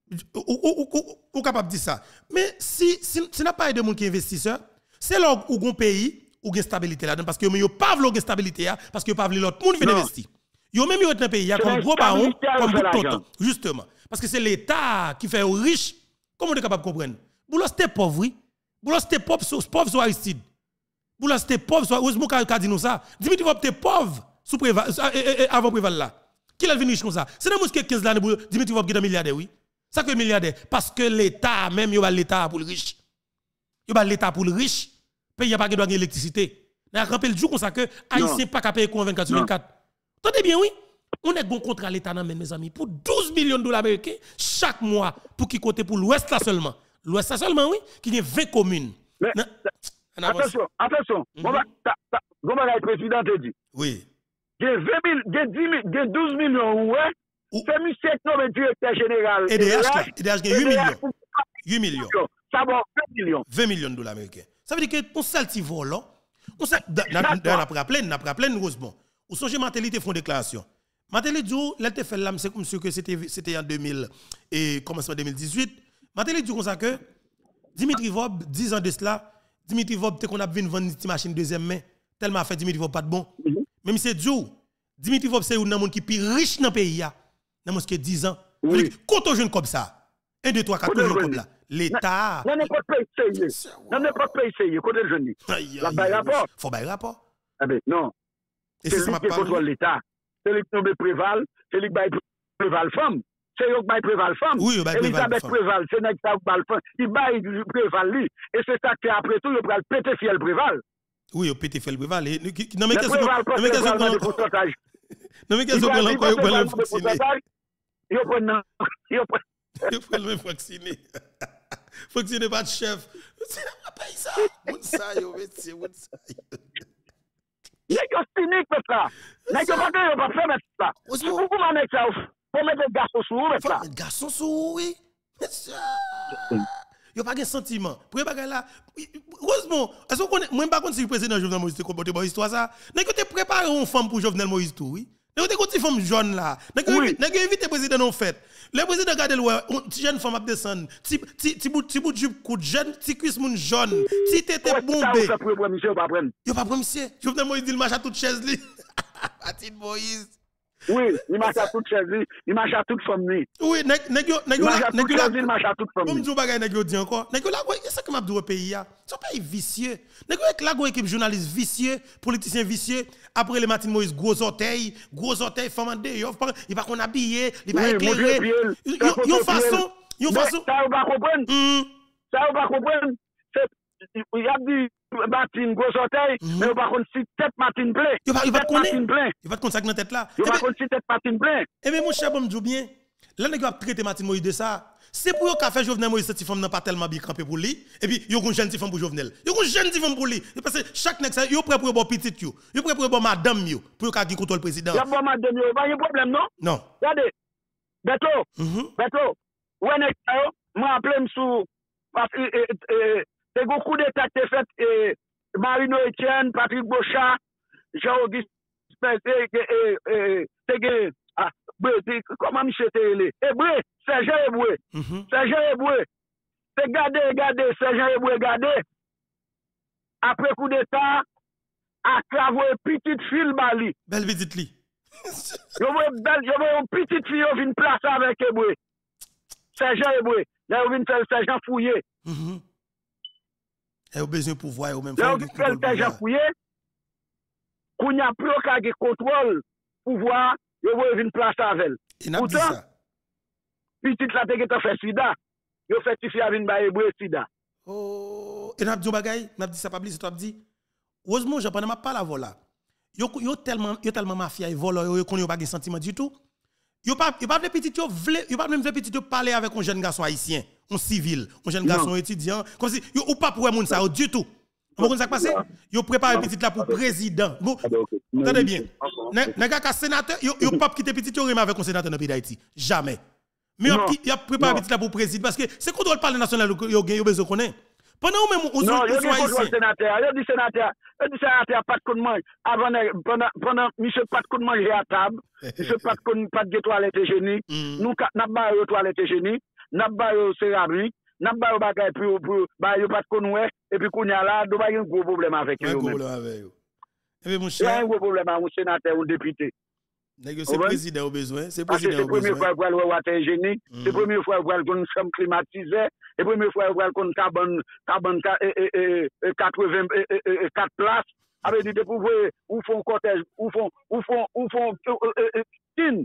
Ou capable de dire ça. Mais si n'a pas de monde qui est investisseur, c'est là où un pays où une stabilité là-dedans parce que yo pas vle une stabilité parce que pas vle l'autre monde vient investir. Yo même yo dans pays comme gros baron comme tonton justement parce que c'est l'État qui fait riche. Comment on est capable de comprendre? Boulos c'était pauvre, oui. Boulos c'était pauvre sur Aristide. Boulos c'était pauvre sur heureusement qu'a dit nous ça. Dimitri Vop était pauvre sous avant Préval là. Qui l'a venu riche comme ça? C'est dans que 15 ans Dimitri Vop qui est milliardaire oui. Ça que milliardaire parce que l'État même yo ba l'État pour le riche. Yo ba l'État pour le riche. Pays a pas droit d'électricité. N'a rappel jour comme ça que haïtien pas capable payer 24 sur 24. Attendez bien oui. On est bon contre l'État dans mes amis pour 12 millions de dollars américains chaque mois pour qui côté pour l'ouest là seulement. L'ouest là seulement oui qui y a 20 communes. Mais, attention. Bon le président te dit. Oui. Il y a 12 millions ouais. C'est monsieur nommé directeur général. EDH 8 millions. 8 millions. Ça va 20 millions. 20 millions de dollars américains. Ça veut dire que pour ça petit vol là, on sait n'a rappelé heureusement. Ou songez Matéli font déclaration. Matéli dit elle te fait là c'est comme si que c'était en 2000 et commencement 2018. Matéli dit comme ça que Dimitri Vob, 10 ans de cela, Dimitri Vob, qu'on a vu vendre une machine deuxième main, tellement fait Dimitri Vob pas de bon. Même si c'est Dieu, Dimitri Vob, c'est un homme qui est plus riche dans le pays, dans moins que 10 ans. Quand on jeune comme ça, 1, 2, 3, 4, jeune comme là, l'État. Non, n'importe pas essayer. Non, n'importe pas essayer. Quand on jeune. La bail rapport. Faut bail rapport. Ah ben, non. C'est lui qui contrôle l'État. C'est lui qui tombe Préval, c'est lui qui bail Préval femme. C'est lui qui bail Préval femme. Oui, bail Préval femme. Elisabeth Préval, c'est lui qui bail femme. Il bail Préval lui. Et c'est ça qu'après tout, il va péter fiel Préval. Oui, il péter fiel Préval. Non, mais qu'est-ce que pourcentage? Non, mais qu'est-ce que encore il va vacciner? Il faut le vacciner. Vacciner pas de chef. C'est pas ça. Moun sa yo métier, moun sa yo. Il y a un cynique là. N'a pas faire mettre ça. Pourquoi mettre ça? Faut mettre des garçons sous mettre là. Des garçons sous oui. Yo pas de sentiment. Pour pas là. Heureusement, est-ce qu'on connaît moi pas connait si le président Jovenel Moïse te comporter bon histoire ça. N'a que te préparer une femme pour Jovenel Moïse tout oui. N'a que te femme jaune là. N'a que inviter le président en fait. Le président regarde le petit jeune femme a descendre. Petit bout jupe coup jeune, petit cuisse moun jaune, petit tête bombé. Yo pas prendre monsieur. Jovenel Moïse dit il marche à toute chaise li. Patine Moïse. Oui, il marche à toute chaise li, il marche à toute femme li. Oui, nèg il marche à toute femme. Comme dit bagay nèg yo dit encore. Nèg là c'est ça que m'a dit pays a. C'est un pays vicieux. Nèg là go équipe journaliste vicieux, politicien vicieux. Après le Martin Moïse gros orteil femme en dehors, il pas qu'on habillé, il pas éclairé. Yo façon. Ça on va comprendre. Ça on va comprendre. Il y a dit Martin gros orteil, mais on va connaître si tête Martin plein. Il va connaître ça dans tête là. Il va connaître si tête Martin plein. Et mais mon cher bon me bien. Là nèg a traité Martin Moïse de ça. C'est pour qu'a fait Jovenel Moïse cette femme n'a pas tellement bien campé pour lui et puis yo gon jeune femme pour Jovenel. Yo gon jeune femme pour lui parce que chaque nèg ça yo prêt pour bon petit yo. Yo prêt pour bon madame yo pour qu'a contrôle président. Y a bon madame yo, pas de problème non? Non. Regardez. Beto. Ouais nèg ça yo, moi appelé m'sou parce que c'est beaucoup d'état qui fait Marino Etienne, Patrick Bochat, Jean-Auguste comment monsieur Télé Eboué, Sergent Eboué. Sergent Eboué. C'est gardé, Sergent Eboué gardé. Après coup d'état, à clavo petite fille Bali. Belle petite li. Yo une petite fille qui vient place avec Eboué. Sergent Eboué. Là on vient faire sergent fouillé. Elle a besoin de pouvoir ou même là on fait le sergent fouillé. Qu'on y a plus aucun contrôle pouvoir, yo vient place avec elle. Et n'a dit ça. Petite la te fait sida. Yo fait tifi avec ba Eboué sida. Oh, et n'a dit bagay, n'a dit ça pas blisse toi dit. Heureusement je pas pas la vola. Yo tellement mafia et voleur yo connait pas de sentiment du tout. Yo pas de petit yo vle, yo pas même de petit yo parler avec un jeune garçon haïtien, un civil, un jeune garçon étudiant, comme si yo ou pas pour moun ça du tout. Vous comprenez ça qui passe? Yo prépare petit là pour président. Bon, attendez bien. Nèg ka sénateur, yo pas quitter petit yo avec un sénateur dans pays d'Haïti. Jamais. Mais yo prépare petit là pour président parce que c'est contrôle parler national yo besoin connaît. Pendant ou même non, yo dit contrôle sénateur, yo dit sénateur pas de coup de main avant pendant monsieur pas de coup de manger à table, monsieur pas de toilette hygiénique, nous n'a pas yo toilette hygiénique, n'a pas yo céramique, n'a pas yo bagay pour ba yo pas de connait et puis kounya là do ba un gros problème avec eux. Problème avec eux. Et mon cher, il y a un gros problème avec un sénateur ou député. C'est président au besoin, c'est président au besoin. C'est la première fois qu'on voit le water hygiénique, c'est la première fois qu'on voit une chambre climatisée, c'est la première fois qu'on voit une carbone 4 places. Avec des pour où font cortège, où font tin.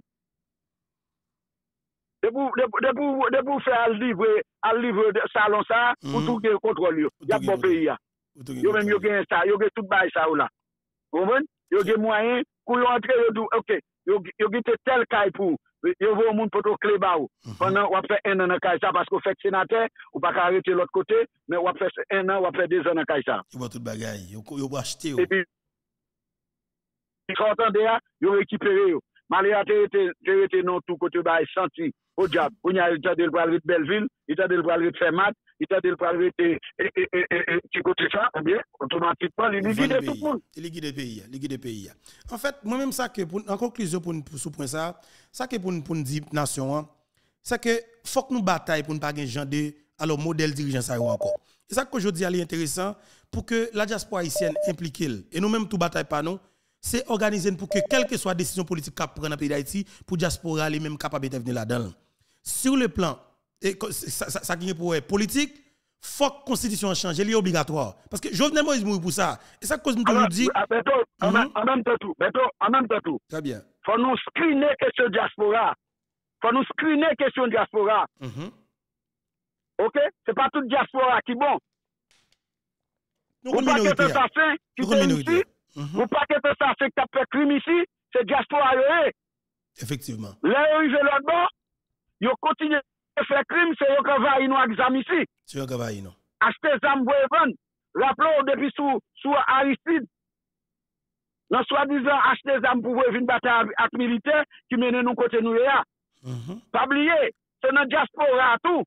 De pour faire à livre de salon ça, pour tout le contrôle. Il y a bon pays. Yo même yo gagne ça, yo gagne tout bail ça là. Vous comprenez? Yo gagne moyen pour entrer yo OK. Yo gagne tel caille pour yo voit monde pour clé ba ou. Pendant on fait un an dans caille ça parce qu'on fait sénateur ou pas arrêter l'autre côté, mais on fait un an, on fait 2 ans dans caille ça. Yo va tout bagaille, yo va acheter. Et puis ils sont entendés yo récupérer yo. Malgré été non tout côté ba senti au diable. On y a de le Belleville, il a de le Fermat, il a de le qui côté ça, bien automatiquement il guide tout le monde. Il guide le pays. En fait, moi même ça que en conclusion pour ce point ça que pour dire nation, c'est que faut que nous bataille pour ne pas gagner genre de alors modèle dirigeant ça encore. Et ça qu'aujourd'hui est intéressant pour que la diaspora haïtienne implique et nous-mêmes tout bataille pas nous, c'est organiser pour que quelle que soit la décision politique qu'a prendre dans le pays d'Haïti pour diaspora les mêmes capable de venir là-dedans. Sur le plan et ça qui est pour politique, faut que la constitution change, elle est obligatoire parce que Jovenel Moïse mourir pour ça. Et ça cause nous toujours dit en même temps tout. Très bien. Faut nous screener question diaspora. Faut nous screener question diaspora. OK? C'est pas toute diaspora qui bon. Ou pas que c'est ça fait qui est ici. Ou pas que c'est ça fait qui a fait crime ici, c'est diaspora là. Effectivement. Là arrivé l'autre bord, yo continue de faire crime, c'est yo qui va nous exam ici. C'est yo qui va nous. Acheter zam pour vendre. Rappelons depuis sous Aristide. Dans soi-disant acheter zam pour venir battre avec militaire qui mène nous côté nous là. Pas oublier, c'est dans diaspora tout.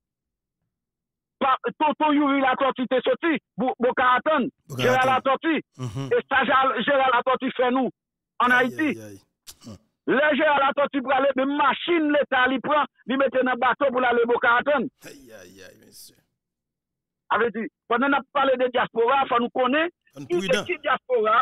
Toto Yuri la tortue te sorti, Bokaraton, Gérald la tortue. Et ça, Gérald la tortue fait nous en Haïti. Le Gérald la tortue pour aller, mais machine l'État, il prend, il met dans le bateau pour aller Bokaraton. Monsieur. Avec dit, pendant qu'on a parlé de diaspora, il faut nous connaître qui diaspora.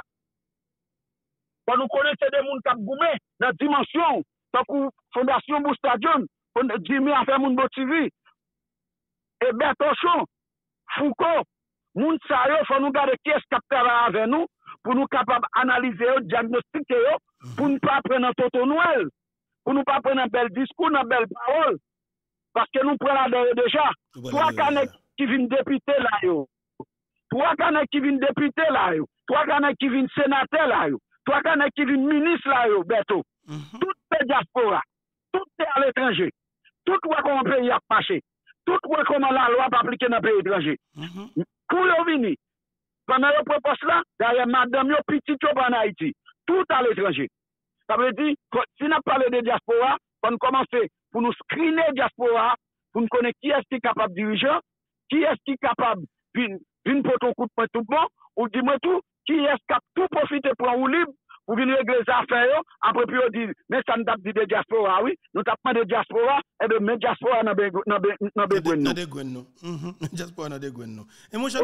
Il faut nous connaître c'est des gens qui ont goumé dans la dimension, tant que Fondation Boustadion, Jimmy a fait mon TV. Et Bertochon, Foucault, moun sa yo, faut nous garder qui est-ce qui travaille avec nous, pour nous capables d'analyser, diagnostiquer, pour nous pas prendre un toto Noël, pour nous pas prendre un bel discours, une belle parole, parce que nous prenons la déjà. Toi, qui viennent député là, yo. Toi, qui viennent député là, yo. Toi, qui viennent sénateur là, yo. Toi, qui viennent ministre là, yo, Berto. Tout est diaspora, tout est à l'étranger, tout est comme un pays a marché. Tout comment la loi pas appliquer dans le pays étranger. Pour le venir, pendant le propos là, derrière madame yo petit yo en Haïti, tout à l'étranger. Ça veut dire, si nous parlons de diaspora, on commence pour nous screener diaspora, pour nous connaître qui est-ce qui est capable de diriger, qui est-ce qui est capable d'une pote au coup de poing tout bon, ou dis-moi tout, qui est-ce qui a tout profité pour un libre, pour venir régler les affaires, après puis on dit, mais ça nous tape de diaspora, oui, nous tapons de diaspora, et de mettre diaspora dans des gouines. Diaspora dans des gouines. Et moi,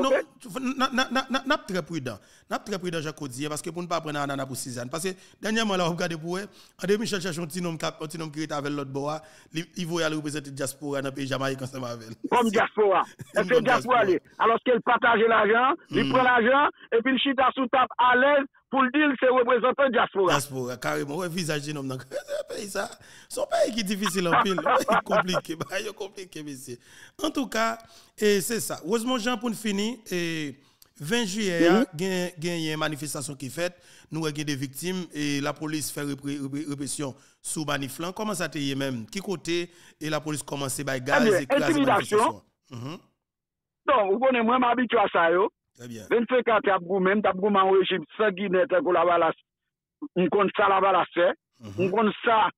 n'a très prudent. N'a très prudent, Jacques Odier, parce que pour ne pas prendre un pour 6 ans. Parce que dernièrement, là, on regarde pour eux, en demi cherche un petit nom qui est avec l'autre bois, il va aller représenter diaspora dans le pays jamaïcain ensemble avec elle. Comme diaspora. C'est diaspora, alors qu'elle partage l'argent, il prend l'argent, et puis il chita sous table à l'aise, pour le dire, c'est représentant diaspora. Diaspora, carrément. Ouais, visage de l'homme. Ça. Son pays qui est difficile en pile. Compliqué. Compliqué, monsieur. En tout cas, c'est ça. Heureusement, Jean, pour finir, 20 juillet, il y a une manifestation qui est faite. Nous avons des victimes et la police fait répression sous maniflant. Comment ça t'est même? Qui côté et la police commence à gaz et écraser la manifestation? Donc, vous connaissez, moi, m'habitue à ça, yo. Très bien. 24 même t'as goumé en régime sanguinaire pour la balance. On compte ça la balance. On compte ça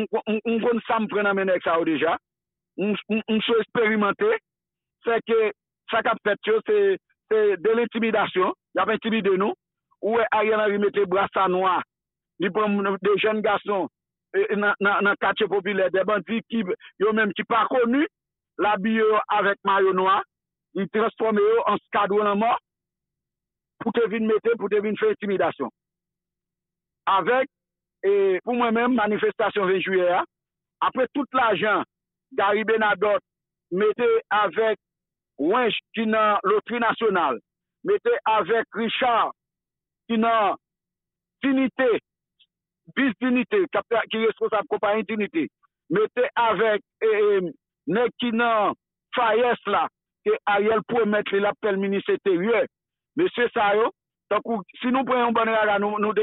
me prend en avec ça déjà. On soit expérimenté. C'est que ça qu'a fait c'est de l'intimidation. Il y a intimidé nous. Ou Ariel Henry mette brassard noir. Il prend des jeunes garçons dans le quartier populaire, des bandits qui yo même qui pas connus, l'habillé avec maillot noir. Il transforme en scadou en mort pour te venir mettre, pour te venir faire intimidation. Avec, et pour moi-même, manifestation 20 juillet, après tout l'argent, Gary Benadot mettez avec Wench qui n'a loterie nationale, mettez avec Richard qui n'a Dignité, vice-dignité, qui est responsable de compagnie Dignité, mettez avec Nek qui n'a Fayes là, que Ariel pour mettre l'appel ministre intérieur. Monsieur Sayo, si nous prenons un bon regard,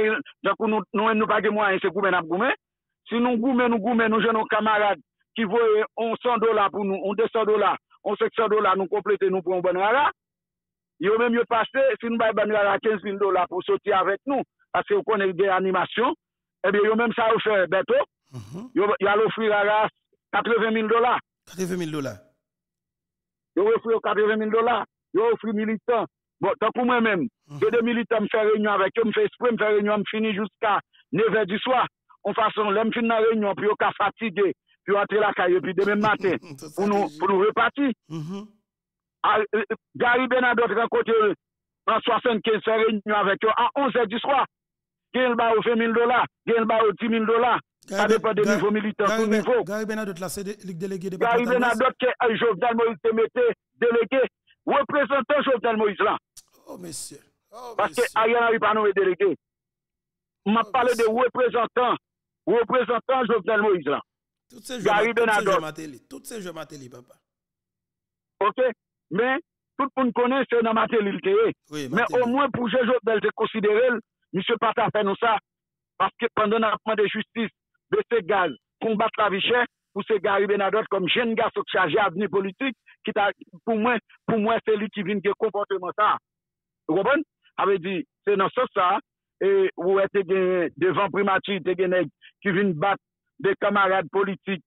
nous pas de moyens, c'est goumé, si nous goumé, nous jeunes camarades qui voient $100 pour nous, $200, $500, nous compléter, nous prenons un bon regard. Il y a même mieux passé, si nous avons $15,000 pour sortir avec nous, parce que vous connaissez des animations, eh bien, il y a même ça offert, bientôt. Il y a l'offrir à $80,000. $80,000. Il y a offert $80,000. Il y a offert militants. Bon, tant pour moi-même, j'ai des militants, je fais réunion avec eux, je fais exprès, je fais réunion, je finis jusqu'à 9h du soir. En façon, je finis la réunion, puis je suis fatigué, puis entrer la caille, puis demain matin, pour nous repartir. Gary Benadotte rencontre en 75 réunion avec eux à 11h du soir. Gagne ba au $20,000, gagne ba au $10,000. Ça dépend des niveaux militaires tout niveau. Gary Benadotte là, c'est le délégué de Gary Benadotte que Jovenel Moïse te mettait délégué, représentant Jovenel Moïse là. Oh, monsieur. Oh, parce que Ariel n'arrive pas à nous délégué. On m'a parlé de représentant Jovenel Moïse là. Toutes ces jeux Matéli, papa. Ok? Mais tout le monde connaît c'est dans Matéli. Oui, mais au moins pour Jovenel te considérer, monsieur pas fait nous ça. Parce que pendant l'apprentissage de justice, de ces gaz, combattre la vie chère, pour ces Gary Benadotte comme jeune garçon chargé à l'avenir politique, qui pour moi, c'est lui qui vient de comportement ça. Vous comprenez? Avait dit, c'est dans ce sens ça, et où était devant primature, qui viennent battre des camarades politiques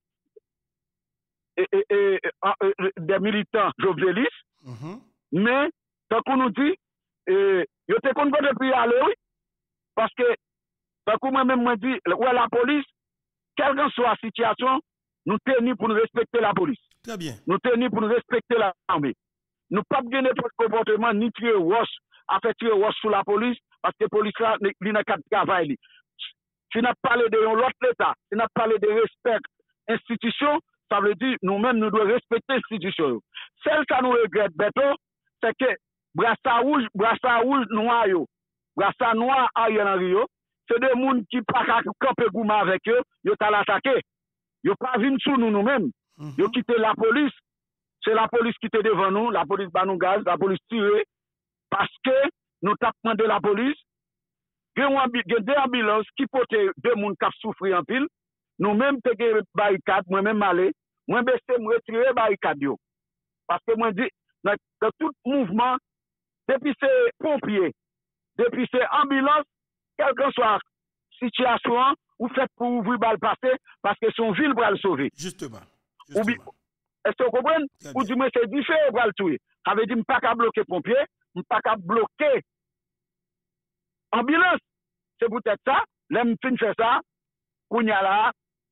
et des militants jovelistes. Mais, tant qu'on nous dit, il y a des comptes depuis aller, oui, parce que, tant qu'on moi-même me dit, ouais, la police, quelle que soit la situation, nous tenons pour nous respecter la police. Très bien. Nous tenons pour nous respecter l'armée. Nous ne pouvons pas gagner notre comportement ni tirer roche, à faire tirer roche sur la police, parce que la police là, il n'a qu'à travailler. Si nous parlons de l'autre État, si nous parlons de respect institution, ça veut dire nous-mêmes, nous devons respecter l'institution. Celle que nous regrettons, Beto, c'est que brassard rouge, noir, brassard noir, Ariel Henry, c'est des gens qui ne peuvent pas camper gourmand avec eux, ils ont l'attaquer. Ils n'ont pas vu sous nous-mêmes. Ils ont quitté la police. C'est la police qui était devant nous, la police bat nous gaz, la police tire. Parce que nous avons demandé la police. Il y a des ambulances qui portent deux personnes qui souffrent en pile. Nous-mêmes, nous avons barricade, moi-même allé. Moi, je me retirer barricade. Parce que moi, je dis, dans tout mouvement, depuis ces pompiers, depuis ces ambulances, quelle que soit la situation, vous faites pour ouvrir le passer parce que son ville va le sauver. Justement. Est-ce que vous comprenez? Ou du moins, c'est différent pour le tuer. Ça veut dire que je ne peux pas bloquer pompiers, je ne peux pas bloquer ambulance. C'est peut-être ça. Là, je fais ça. Pour y aller,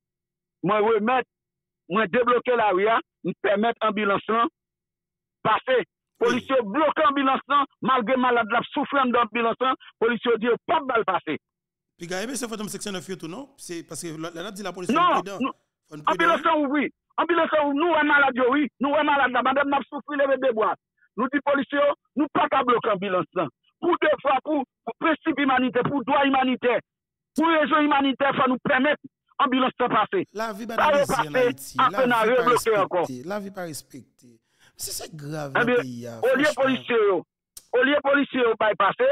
moi débloquer la rue, je permettre l'ambulance passer. Policiers bloquent l'ambulance, malgré malade la souffrance d'ambulance, policiers disent pas de passer. Puis, gars, c'est votre section 9 tout, non? C'est parce que là, dit la police. Non, ambulance, oui. Ambulance, nous, on malade, oui. Nous, on malade, madame, n'a souffert lever des bois. Nous, dit policiers, nous, pas qu'à bloquer l'ambulance. Pour deux fois, pour principe humanitaire, pour droit humanitaire, pour raison humanitaire, il faut nous permettre l'ambulance de passer. La vie pas respectée en Haïti. La vie pas respectée. C'est grave. Au lieu policier, pas passer.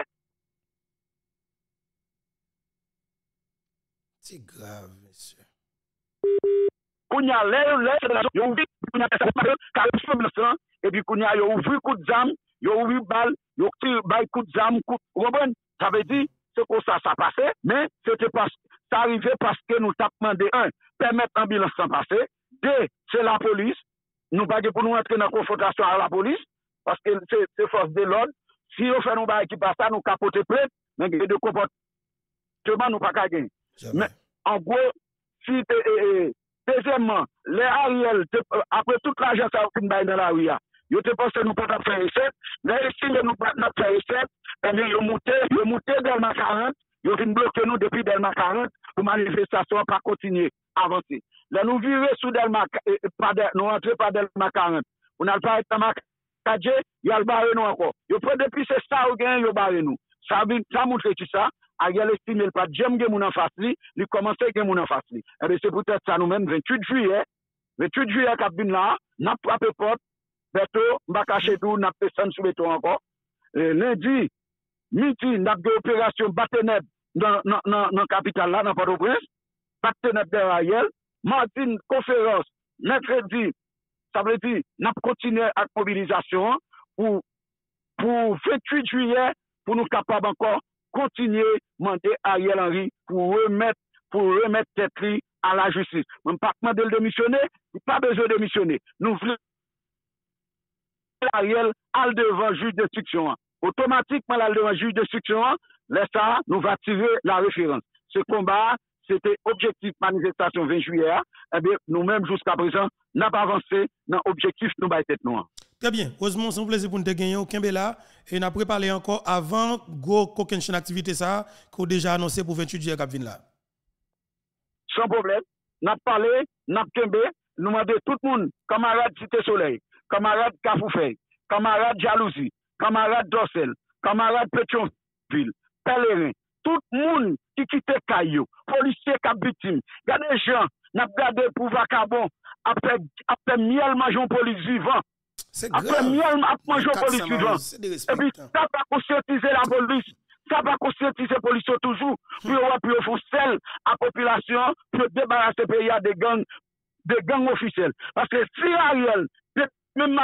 C'est grave, monsieur. Kounya et puis Kounya yo ouvri coup de zam, yo ouvri balle, yo tire balle coup de zam, ça veut dire c'est comme ça passait, mais c'était pas ça arrivait parce que nous avons demandé permettre l'ambulance de passer, deux, c'est la police, nous pas pour nous entrer dans la confrontation avec la police parce que c'est force de l'ordre. Si on fait nous bail qui passe ça nous capoter plein, mais de comportement nous pas gagner. Mais en gros, si deuxièmement, les Ariel, après toute l'argent ça a dans la rue, ils te pensent que nous ne pouvons pas faire recette, mais si nous ne pouvons pas faire recette, ils ont monté Delma 40, ils ont bloqué nous depuis Delma 40 pour manifestation pas continuer, avancer. Là, nous vivons sous Delma, nous rentrons par Delma 40. On n'a pas été dans ma Kadje, il y a le barré nous encore. Ils prennent depuis ce ça ou gain, ils barré nous. Ça montre tout ça. Ariel estime pas j'aime que mon en face li, il commence que mon en face li. Et bien c'est peut-être ça nous-mêmes 28 juillet cabine là, n'a frappé porte, Beto, m'a caché tout, n'a personne sous béton encore. Lundi, midi, n'a des opérations Bateneb dans capitale là, dans Port-au-Prince, Bateneb de Ariel, mardi conférence, mercredi, ça veut dire n'a continué à mobilisation pour 28 juillet pour nous capables encore continuer à demander Ariel Henry pour remettre tête à la justice. Même pas demander de démissionner, pas besoin de démissionner. Nous voulons Ariel à devant le juge d'instruction. Automatiquement, là devant le juge d'instruction, là ça, nous va tirer la référence. Ce combat, c'était objectif manifestation 20 juillet. Eh bien, nous-mêmes, jusqu'à présent, n'a pas avancé dans l'objectif nous tête noire. Très bien. Heureusement, c'est un plaisir pour nous de gagner au Kembela. Et nous avons préparé encore avant qu'aucune activité ça, qu'on a déjà annoncé pour 28 juillet qui vient là. Sans problème. Nous avons parlé, nous avons Kembe, nous demandons tout le monde, camarade Cité Soleil, camarade Kafoufei, camarade Jalousie, camarade Dorsel, camarade Pétionville, Pèlerin, tout le monde qui quitte Caillou, policiers qui sont victimes. Il y a des gens, nous avons gardé pour vacabon, après miel mangeons police vivant. Après miel mangeons police vivant. Et puis, ça va conscientiser la police. Ça va conscientiser la police toujours. Puis on va faire celle à la population pour débarrasser le pays des gangs officiels. Parce que si Ariel, même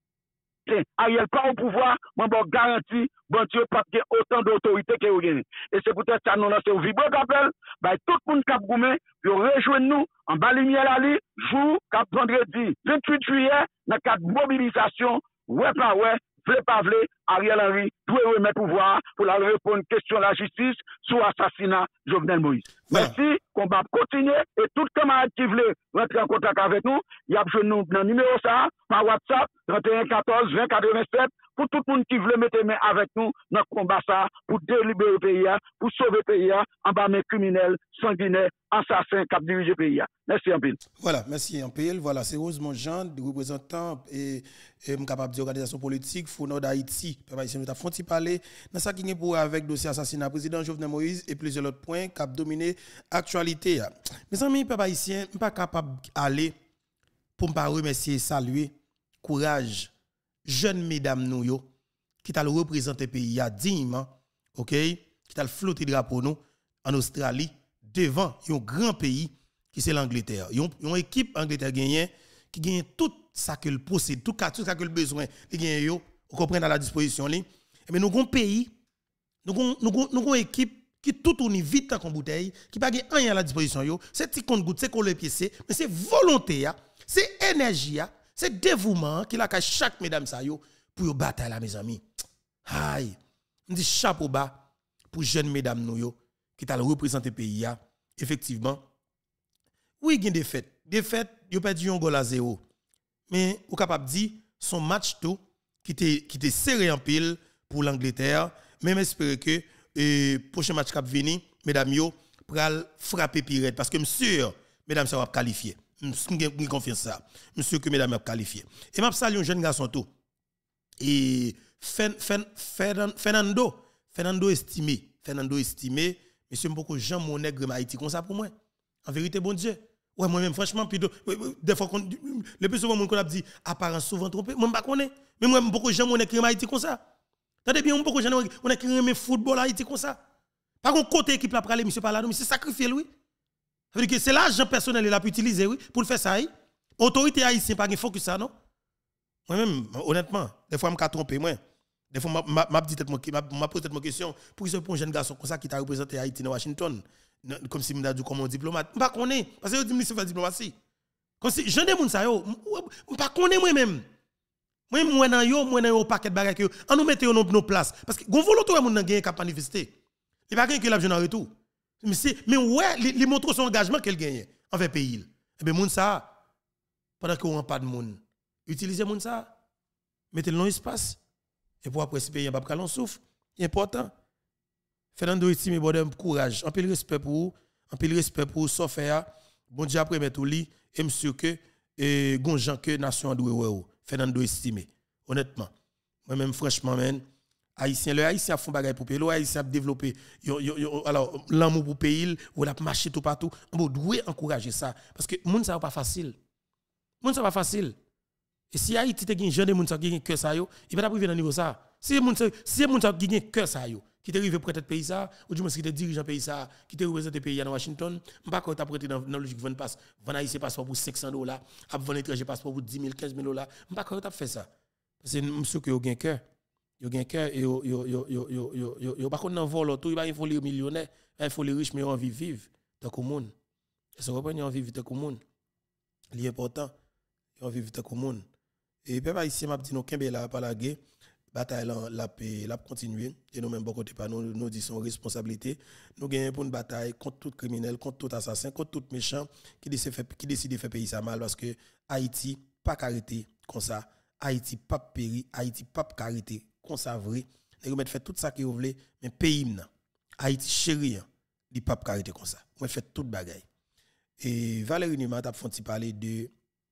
Ariel pas au pouvoir, moi je garantis, bon Dieu, pas qu'il y ait autant d'autorité que vous gagnez. Et c'est peut-être ça nous lancer au vibrant d'appel, tout le monde qui a goumé, puis rejoignez-nous en bas lumière à lui, jour, cap vendredi 28 juillet, dans cadre mobilisation, ouais pas ouais, vle pas vle, Ariel Henry doit remettre pouvoir pour la répondre question de la justice sur l'assassinat Jovenel Moïse. Voilà. Merci, combat continue et tout camarade qui veut rentrer en contact avec nous, il y a besoin de nous dans le numéro ça, par WhatsApp, 31 14 20 87, pour tout le monde qui veut mettre main avec nous dans le combat ça, pour délibérer le pays, pour sauver le pays, en bas mes criminels, sanguinaires, assassins qui dirigent le pays. Merci un peu. Voilà, merci un peu. Voilà, c'est Rosemont Jean, représentant et capable d'organisation politique, Fono d'Haïti. Papa ici, nous avons parlé dans ça qui est pour avec dossier assassinat président Jovenel Moïse et plusieurs autres points qui ont dominé l'actualité. Mes amis, papa ici, je ne suis pas capable d'aller pour me remercier et saluer courage jeunes mesdames nous yo qui t'a représenté le pays dignement, OK, qui t'a flotter drapeau nous en Australie devant un grand pays qui c'est l'Angleterre. Une équipe Angleterre gagnée qui gagne tout ça que le possède, tout ça que le besoin, qui gagne yo, on comprend à la disposition li. Mais nous avons un pays, nous avons une équipe qui tout tourne vite en bouteille, qui pas rien à la disposition yo, c'est petit compte goutte, c'est qu'on le pied, mais c'est volonté, c'est énergie, c'est dévouement qu'il a chaque mesdames ça yo pour bataille là mes amis. Aïe, on dit chapeau bas pour jeunes mesdames nous yo qui t'a représenter pays ya. Effectivement. Oui, il y a des défaites. Défaites, yo perdu un goal à 0. Mais ou capable dire son match tout qui était serré en pile pour l'Angleterre, même espérer que prochain match qui venir mesdames yo pral frapper pirate parce que monsieur mesdames ça va qualifier. J'ai confiance ça. Monsieur que mesdames a qualifié. Et m'a salué un jeune garçon tout. Et Fernando estimé, monsieur beaucoup Jean Monègre Haïti comme ça pour moi. En vérité bon Dieu. Ouais moi même franchement plutôt des fois le plus souvent mon qu'on a dit apparence souvent trompé, moi pas connais. Mais moi beaucoup Jean Monègre Haïti comme ça. Tandis bien beaucoup Jean on a qui aime football Haïti comme ça. Par contre côté équipe là pour aller monsieur pas là, monsieur sacrifier lui. Ça veut dire que c'est l'argent personnel qu'il a pu utiliser oui, pour le faire ça. Autorité haïtienne pas de focus ça non. Moi-même honnêtement, des fois je me trompe moi. Des fois m'a dit m'a posé cette question pour que un jeune garçon comme ça qui t'a représenté Haïti dans Washington comme si m'a dit comme un diplomate. Pas connais parce que dit c'est diplomatie. Comme si j'en ai moun ça yo, pas connais moi même. Moi dans yo paquet de bagages que on nous mette yo nos places parce que gon volontaire moun nan gagner cap manifester. Il pas gagner que l'argent en retour. Mais ouais, il montre son engagement qu'elle gagne envers pays. Et bien, moun ça, pendant qu'on n'a pas de monde, utilisez moun ça, mettez-le dans l'espace, et pour après, si pays n'a pas de souffle, c'est important. Fernando estime bon courage, un peu de respect pour vous, un peu de respect pour Sofia, bon Dieu après mettre au lit, et monsieur que, gonjan que nation doit ouais, Fernando estime, honnêtement. Moi-même, franchement, Haïtien, le Haïtien font bagay pour pays, le Haïtien a développé alors l'amour pour pays, ou a marché tout partout, on doit encourager ça parce que moun ça pas facile. Moun ça pas facile. Et si Haïti te gen jeune moun ça gen cœur ça yo, il va pas priver dans niveau ça. Si moun ça qui gen cœur ça yo, qui te rive prêter pays ça, ou du moins qui te dirigeant pays ça, qui te représente pays dans Washington, pas quand tu prêté dans logique vendre passe, vendre Haïtien passeport pour $500, a vendre étranger passeport pour $10,000, $15,000, pas quand tu fait ça. Parce que monsieur que yo gen cœur yo gen cœur et yo pas qu'on vol tout, il faut les millionnaires, il faut les riches mais on vivre tant que monde. Ça reprend on vivre tant que monde. L'important on vivre tant que monde. Et peuple ici m'a dit non kembe la pas la guerre, bataille la continuer et nous même bon côté pas nous disons responsabilité. Nous gagnons pour une bataille contre tout criminel, contre tout assassin, contre tout méchant qui décide de faire pays ça mal parce que Haïti pas arrêter comme ça Haïti pas péri, Haïti pas carité, comme ça vrai. Vous mettez fait tout ça que vous voulez, mais pays nan. Haïti chéri, il pas carité comme ça. Vous fait toute bagaille. Et Valérie Nima t'a fait parler de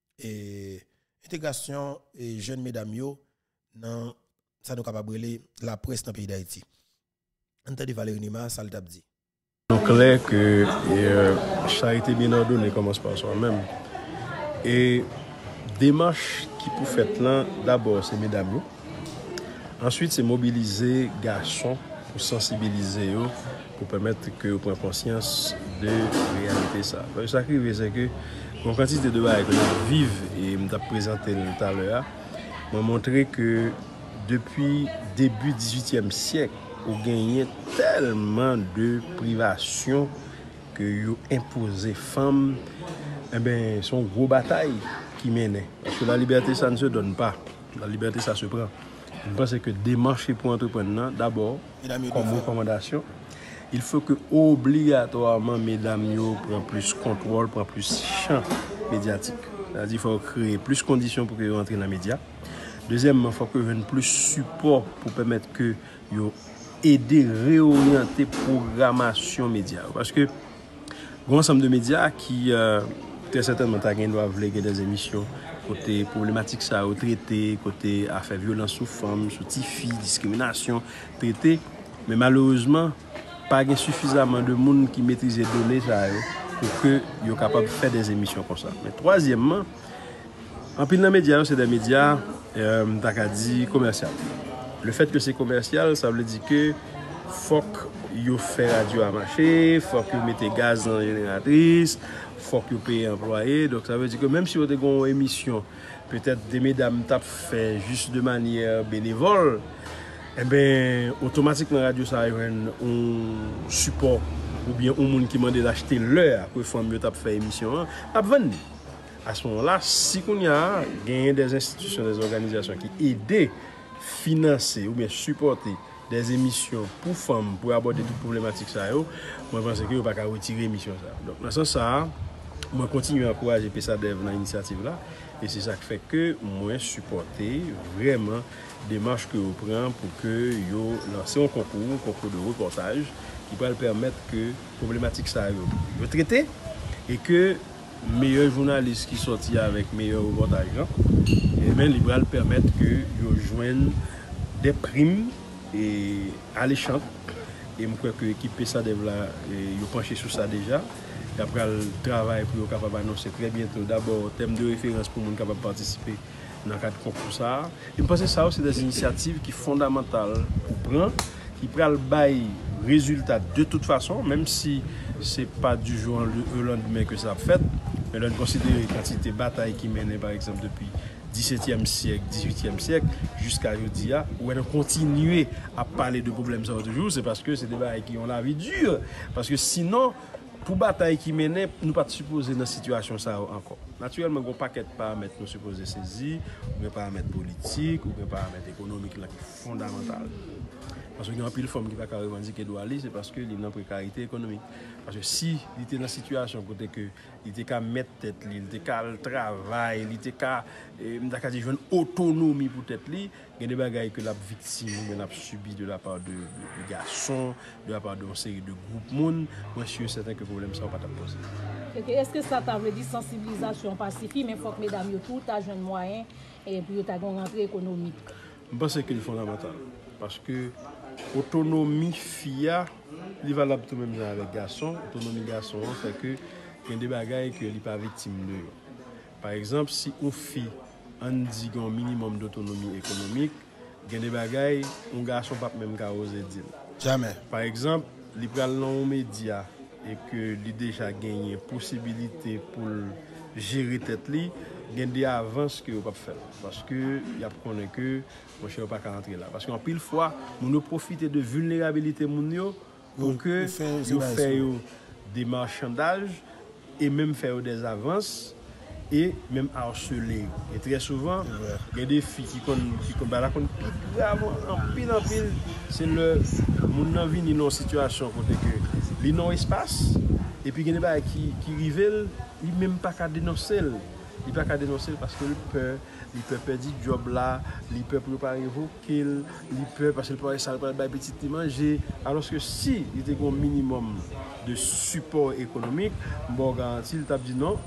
intégration et jeunes mesdames yo dans ça nous capable la presse dans le pays d'Haïti. Entendez Valérie Nima, ça le t'a dit. C'est clair que charité bien ordonnée commence par soi-même. Et démarche qui pour faire là, d'abord c'est mesdames. Ensuite c'est mobiliser garçons pour sensibiliser eux, pour permettre que vous preniez conscience de réalité ça. Ce qui arrive c'est que mon quantité de bails que nous vivons et me présenté tout à l'heure m'a montré que depuis début 18e siècle on gagné tellement de privations que yo imposé femmes, eh ben son gros bataille qui menait. Parce que la liberté ça ne se donne pas, la liberté ça se prend. Je pense que démarcher pour entrepreneur d'abord comme recommandation, il faut que obligatoirement mesdames yo prennent plus contrôle, prennent plus champ médiatique. C'est-à-dire il faut créer plus de conditions pour que yo entrent dans les médias. Deuxièmement, il faut que vienne plus support pour permettre que yo aider réorienter programmation média parce que grand ensemble de médias qui très certainement doivent léguer des émissions côté problématique ça au traité côté affaires violence sous femmes sous filles discrimination traité mais malheureusement pas suffisamment de monde qui maîtrise les données ça pour que yo capable de faire des émissions comme ça. Mais troisièmement en pile dans médias c'est des médias t'as dit commercial. Le fait que c'est commercial, ça veut dire que faut que vous fait radio à marcher, faut que vous mettez gaz dans la génératrice, faut que vous payez employés. Donc ça veut dire que même si vous avez une émission, peut-être des mesdames tapent fait juste de manière bénévole, eh bien automatiquement la radio ça a un support ou bien un monde qui demande d'acheter l'heure que femme tape fait émission, pas vendre. À ce moment-là, si on y a des institutions, des organisations qui aident financer ou bien supporter des émissions pour femmes pour aborder toutes les problématiques ça yo, moi je pense que on pas qu'à retirer émission ça. Donc dans ce sens ça, moi continue à encourager PESADEV dans l'initiative là et c'est ça qui fait que moi supporter vraiment démarche que vous prenez pour que yo lancer un concours de reportage qui va permettre que problématique ça yo traiter et que meilleur journaliste qui sorti avec meilleur reportage et même il va permettre que yo joignent des primes et alléchantes et je crois que l'équipe PESADEV là yo penché sur ça déjà et après le travail pour capable annoncer très bientôt d'abord thème de référence pour monde capable participer dans le cadre de concours ça et je pense que ça c'est des initiatives qui fondamentales pour prendre qui prennent le résultat de toute façon même si c'est pas du jour au lendemain que ça fait mais là on considère la quantité de bataille qui mène par exemple depuis 17e siècle, 18e siècle, jusqu'à aujourd'hui, où on continue à parler de problèmes ça toujours, c'est parce que c'est des batailles qui ont la vie dure. Parce que sinon, pour bataille qui mène, nous ne pas supposer dans cette situation ça encore. Naturellement, il y a un paquet de paramètres nous supposés saisir, ou des paramètres politiques, ou des paramètres économiques là, qui sont fondamentaux. Parce qu'il y a un pile de femmes qui ne va pas revendiquer droit, c'est parce qu'il y a une précarité économique. Parce que si il était dans une situation côté que il était qu'à mettre tête, il était qu'à le travail, il était qu'à une autonomie pour tête, il y a des bagailles que la victime a subi de la part de garçons, de la part d'une série de groupes monde. Moi je suis certain que le problème ça va pas poser. Est-ce que ça t'a dit sensibilisation pacifique, mais il faut que mesdames yo tout a jeune moyen et puis tu as une rentrée économique. Je pense que c'est fondamental parce que autonomie fille il valable tout même avec garçon autonomie garçon fait que il y a des bagailles que il pas victime de par exemple si on fille on dit un minimum d'autonomie économique il y a des bagailles un garçon pas même qu'à oser dire jamais par exemple il pral dans média et que il déjà gagné possibilité pour gérer tête li il y a des avances que on pas faire parce que il y a connaît que moi je pas rentrer là parce qu'en pile fois on profiter de vulnérabilité moun yo pour que yo fait des marchandages et même faire des avances et même harceler et très souvent il y a des filles qui grave en pile c'est le moun nan vini dans situation côté que li non espace et puis il y a des qui rivel il même pas qu'à dénoncer il peut pas dénoncer parce que il peut perdre du job là, il peut préparer révoquer, il peut parce qu'il peut ça pas petit manger, alors que si il était un minimum de support économique, bon garanti il t'a dit non,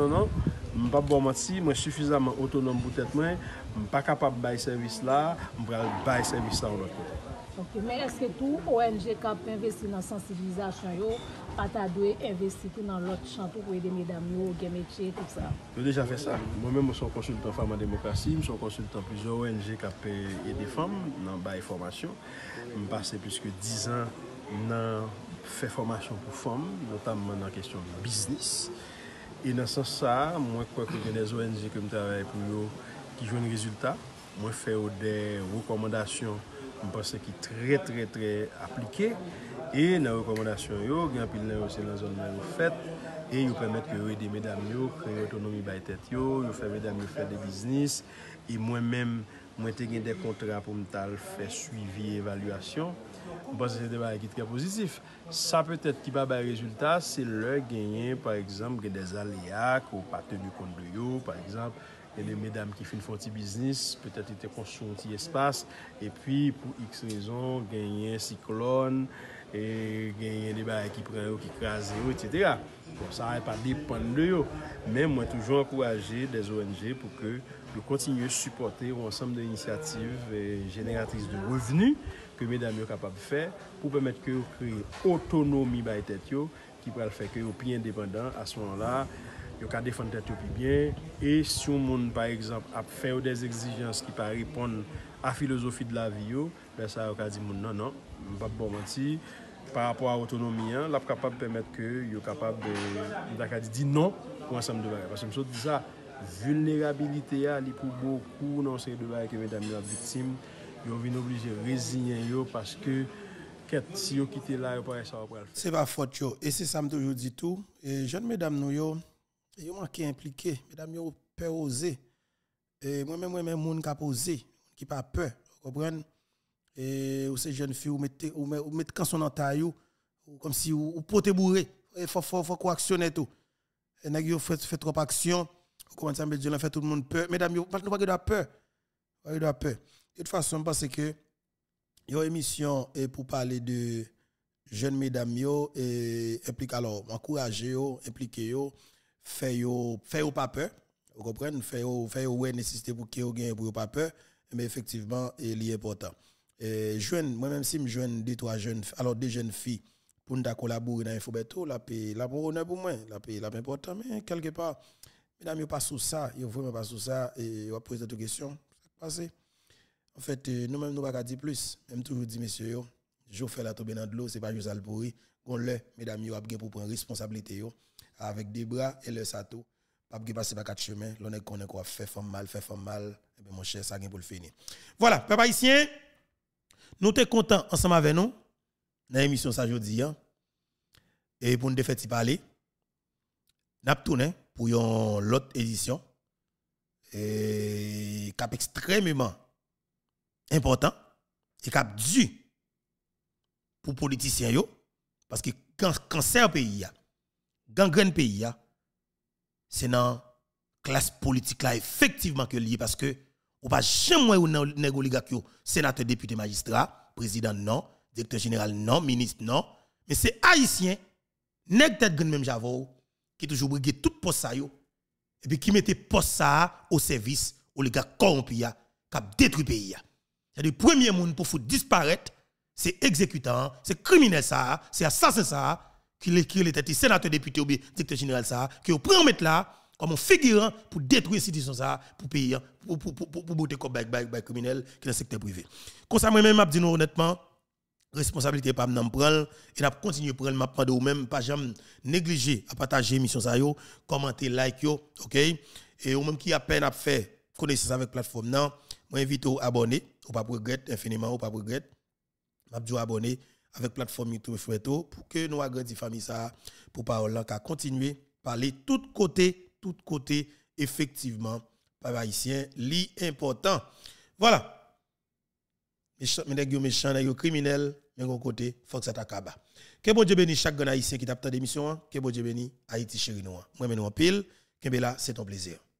pas bon mentir, moi suffisamment autonome pour tête moi, pas capable de bailler service là, on va bailler service là de l'autre côté. Ok, mais est-ce que tout ONG qui a investi dans la sensibilisation, pas doit investir dans l'autre champ pour aider mesdames, les métiers, tout ça? J'ai déjà fait ça. Moi-même, je suis consultant Femmes en démocratie, je suis consultant plusieurs ONG qui aident des femmes dans la formation. Je passe plus que 10 ans dans faire formation pour femmes, notamment dans la question de business. Et dans ce sens, moi, je crois que des ONG qui travaillent pour eux qui jouent un résultat. Moi, je fais des recommandations. Je pense que très appliqué et dans les recommandations, il y a un pile aussi dans la zone où fait et ils permettent que des mesdames créer autonomie by tête ils fait mesdames faire des business et moi-même moi j'ai des contrats pour me faire suivi évaluation. Je pense que c'est des choses qui sont très positifs. Ça peut-être qui va avoir résultat, c'est le gagner par exemple des aléas ou pas tenu compte de eux par exemple. Et les mesdames qui font un petit business, peut-être ils ont construit un petit espace, et puis pour X raisons, gagner un cyclone, et gagner des barres qui prennent, qui crasent, etc. Bon, ça ne va pas dépendre de eux. Mais moi, toujours encourager des ONG pour que nous continuions à supporter un ensemble d'initiatives génératrices de revenus que mesdames sont capables de faire pour permettre que vous créez autonomie by tête qui pourra faire que vous soyez plus indépendant à ce moment-là. Vous pouvez défendre tête plus bien. Et si on monde par exemple a fait des exigences qui ne répondent à la philosophie de la vie, ben ça vous dit non, pas bon mentir. Par rapport à l'autonomie, là capable de permettre que vous capable de dire non pour ensemble de bagages. Parce que je dis ça, vulnérabilité pour beaucoup dans ces deux bagages que mesdames sont victimes, ils sont obligés de résigner parce que si vous quittez là, vous ne ça va pas le faire. C'est pas faute et c'est ça me toujours dit tout. Et jeunes mesdames nous yo manqué impliqué, mesdames yo peur oser. Et moi-même monde qui a posé, qui pas peur, vous comprenez? Et ou ces jeunes filles ou mettez canson dans taille comme si ou pote bourré, il faut coactionner tout. Et nèg yo fait trop action, comment ça me dit fait tout le monde peur. Mesdames yo pas de peur. Pas de peur. De toute façon parce que yo émission pour parler de jeunes mesdames yo et impliquer alors encourager yo, impliquer yo, faire yo pas peur. Vous comprenez? Faire yo ouais nécessité pour que yo gagne pour pas peur, mais effectivement il est important. Jeune moi-même si me jeune deux jeunes filles pour nous collaborer dans Infobeto la pour honneur pour moi la important mais quelque part mesdames yo pas sous ça yo vraiment pas sous ça et on va poser des questions passer en fait nous-mêmes nous pas dire plus même toujours dit messieurs yo je fais la tomber dans de l'eau c'est pas juste al pourri on le mesdames yo a bien pour prendre responsabilité yo avec des bras et le sato pas passer par quatre chemins l'on est connaît quoi fait femme mal et bien mon cher ça gain pour le finir voilà peuple haïtien. Nous sommes contents ensemble avec nous dans l'émission ça aujourd'hui et pour nous faire parler n'a tourné pour une autre édition et cap extrêmement important et cap dû pour politiciens yo parce que cancer pays gangrène pays c'est dans classe politique là effectivement que lié parce que ou pas jamais ou nèg oligarque sénateur député magistrat président non directeur général non ministre non mais c'est haïtien nèg tête grand même Javo qui toujours briguer tout poste ça yo et puis qui mettait poste ça au service oligarque corrompu qui a détruit pays c'est le premier monde pour foutre disparaître c'est exécutant c'est criminel ça c'est assassin ça qui était sénateur député ou directeur général ça qui au prend mettre là comme un figurant pour détruire l'institution ça pour payer pour botter comme bail criminel qui dans le secteur privé. Comme ça moi même m'a dit honnêtement responsabilité pas m'en prendre et n'a continuer prendre m'a demandé ou même pas jamais négliger à partager émission ça yo, commenter, like yo, OK? Et ou même qui a peine à faire connaissance avec plateforme non, moi invite à abonner, ou pas regretter infiniment ou pas regretter. M'a dit abonner avec plateforme YouTube pour que nous agrandir famille ça pour parole là continuer parler tout côté effectivement par haïtien li important voilà mes méchants les criminels mais de côté faut que ça t'acaba que bon Dieu bénisse chaque haïtien qui t'a d'émission que bon Dieu bénisse Haïti chéri nous moi nous en pile que là c'est ton plaisir.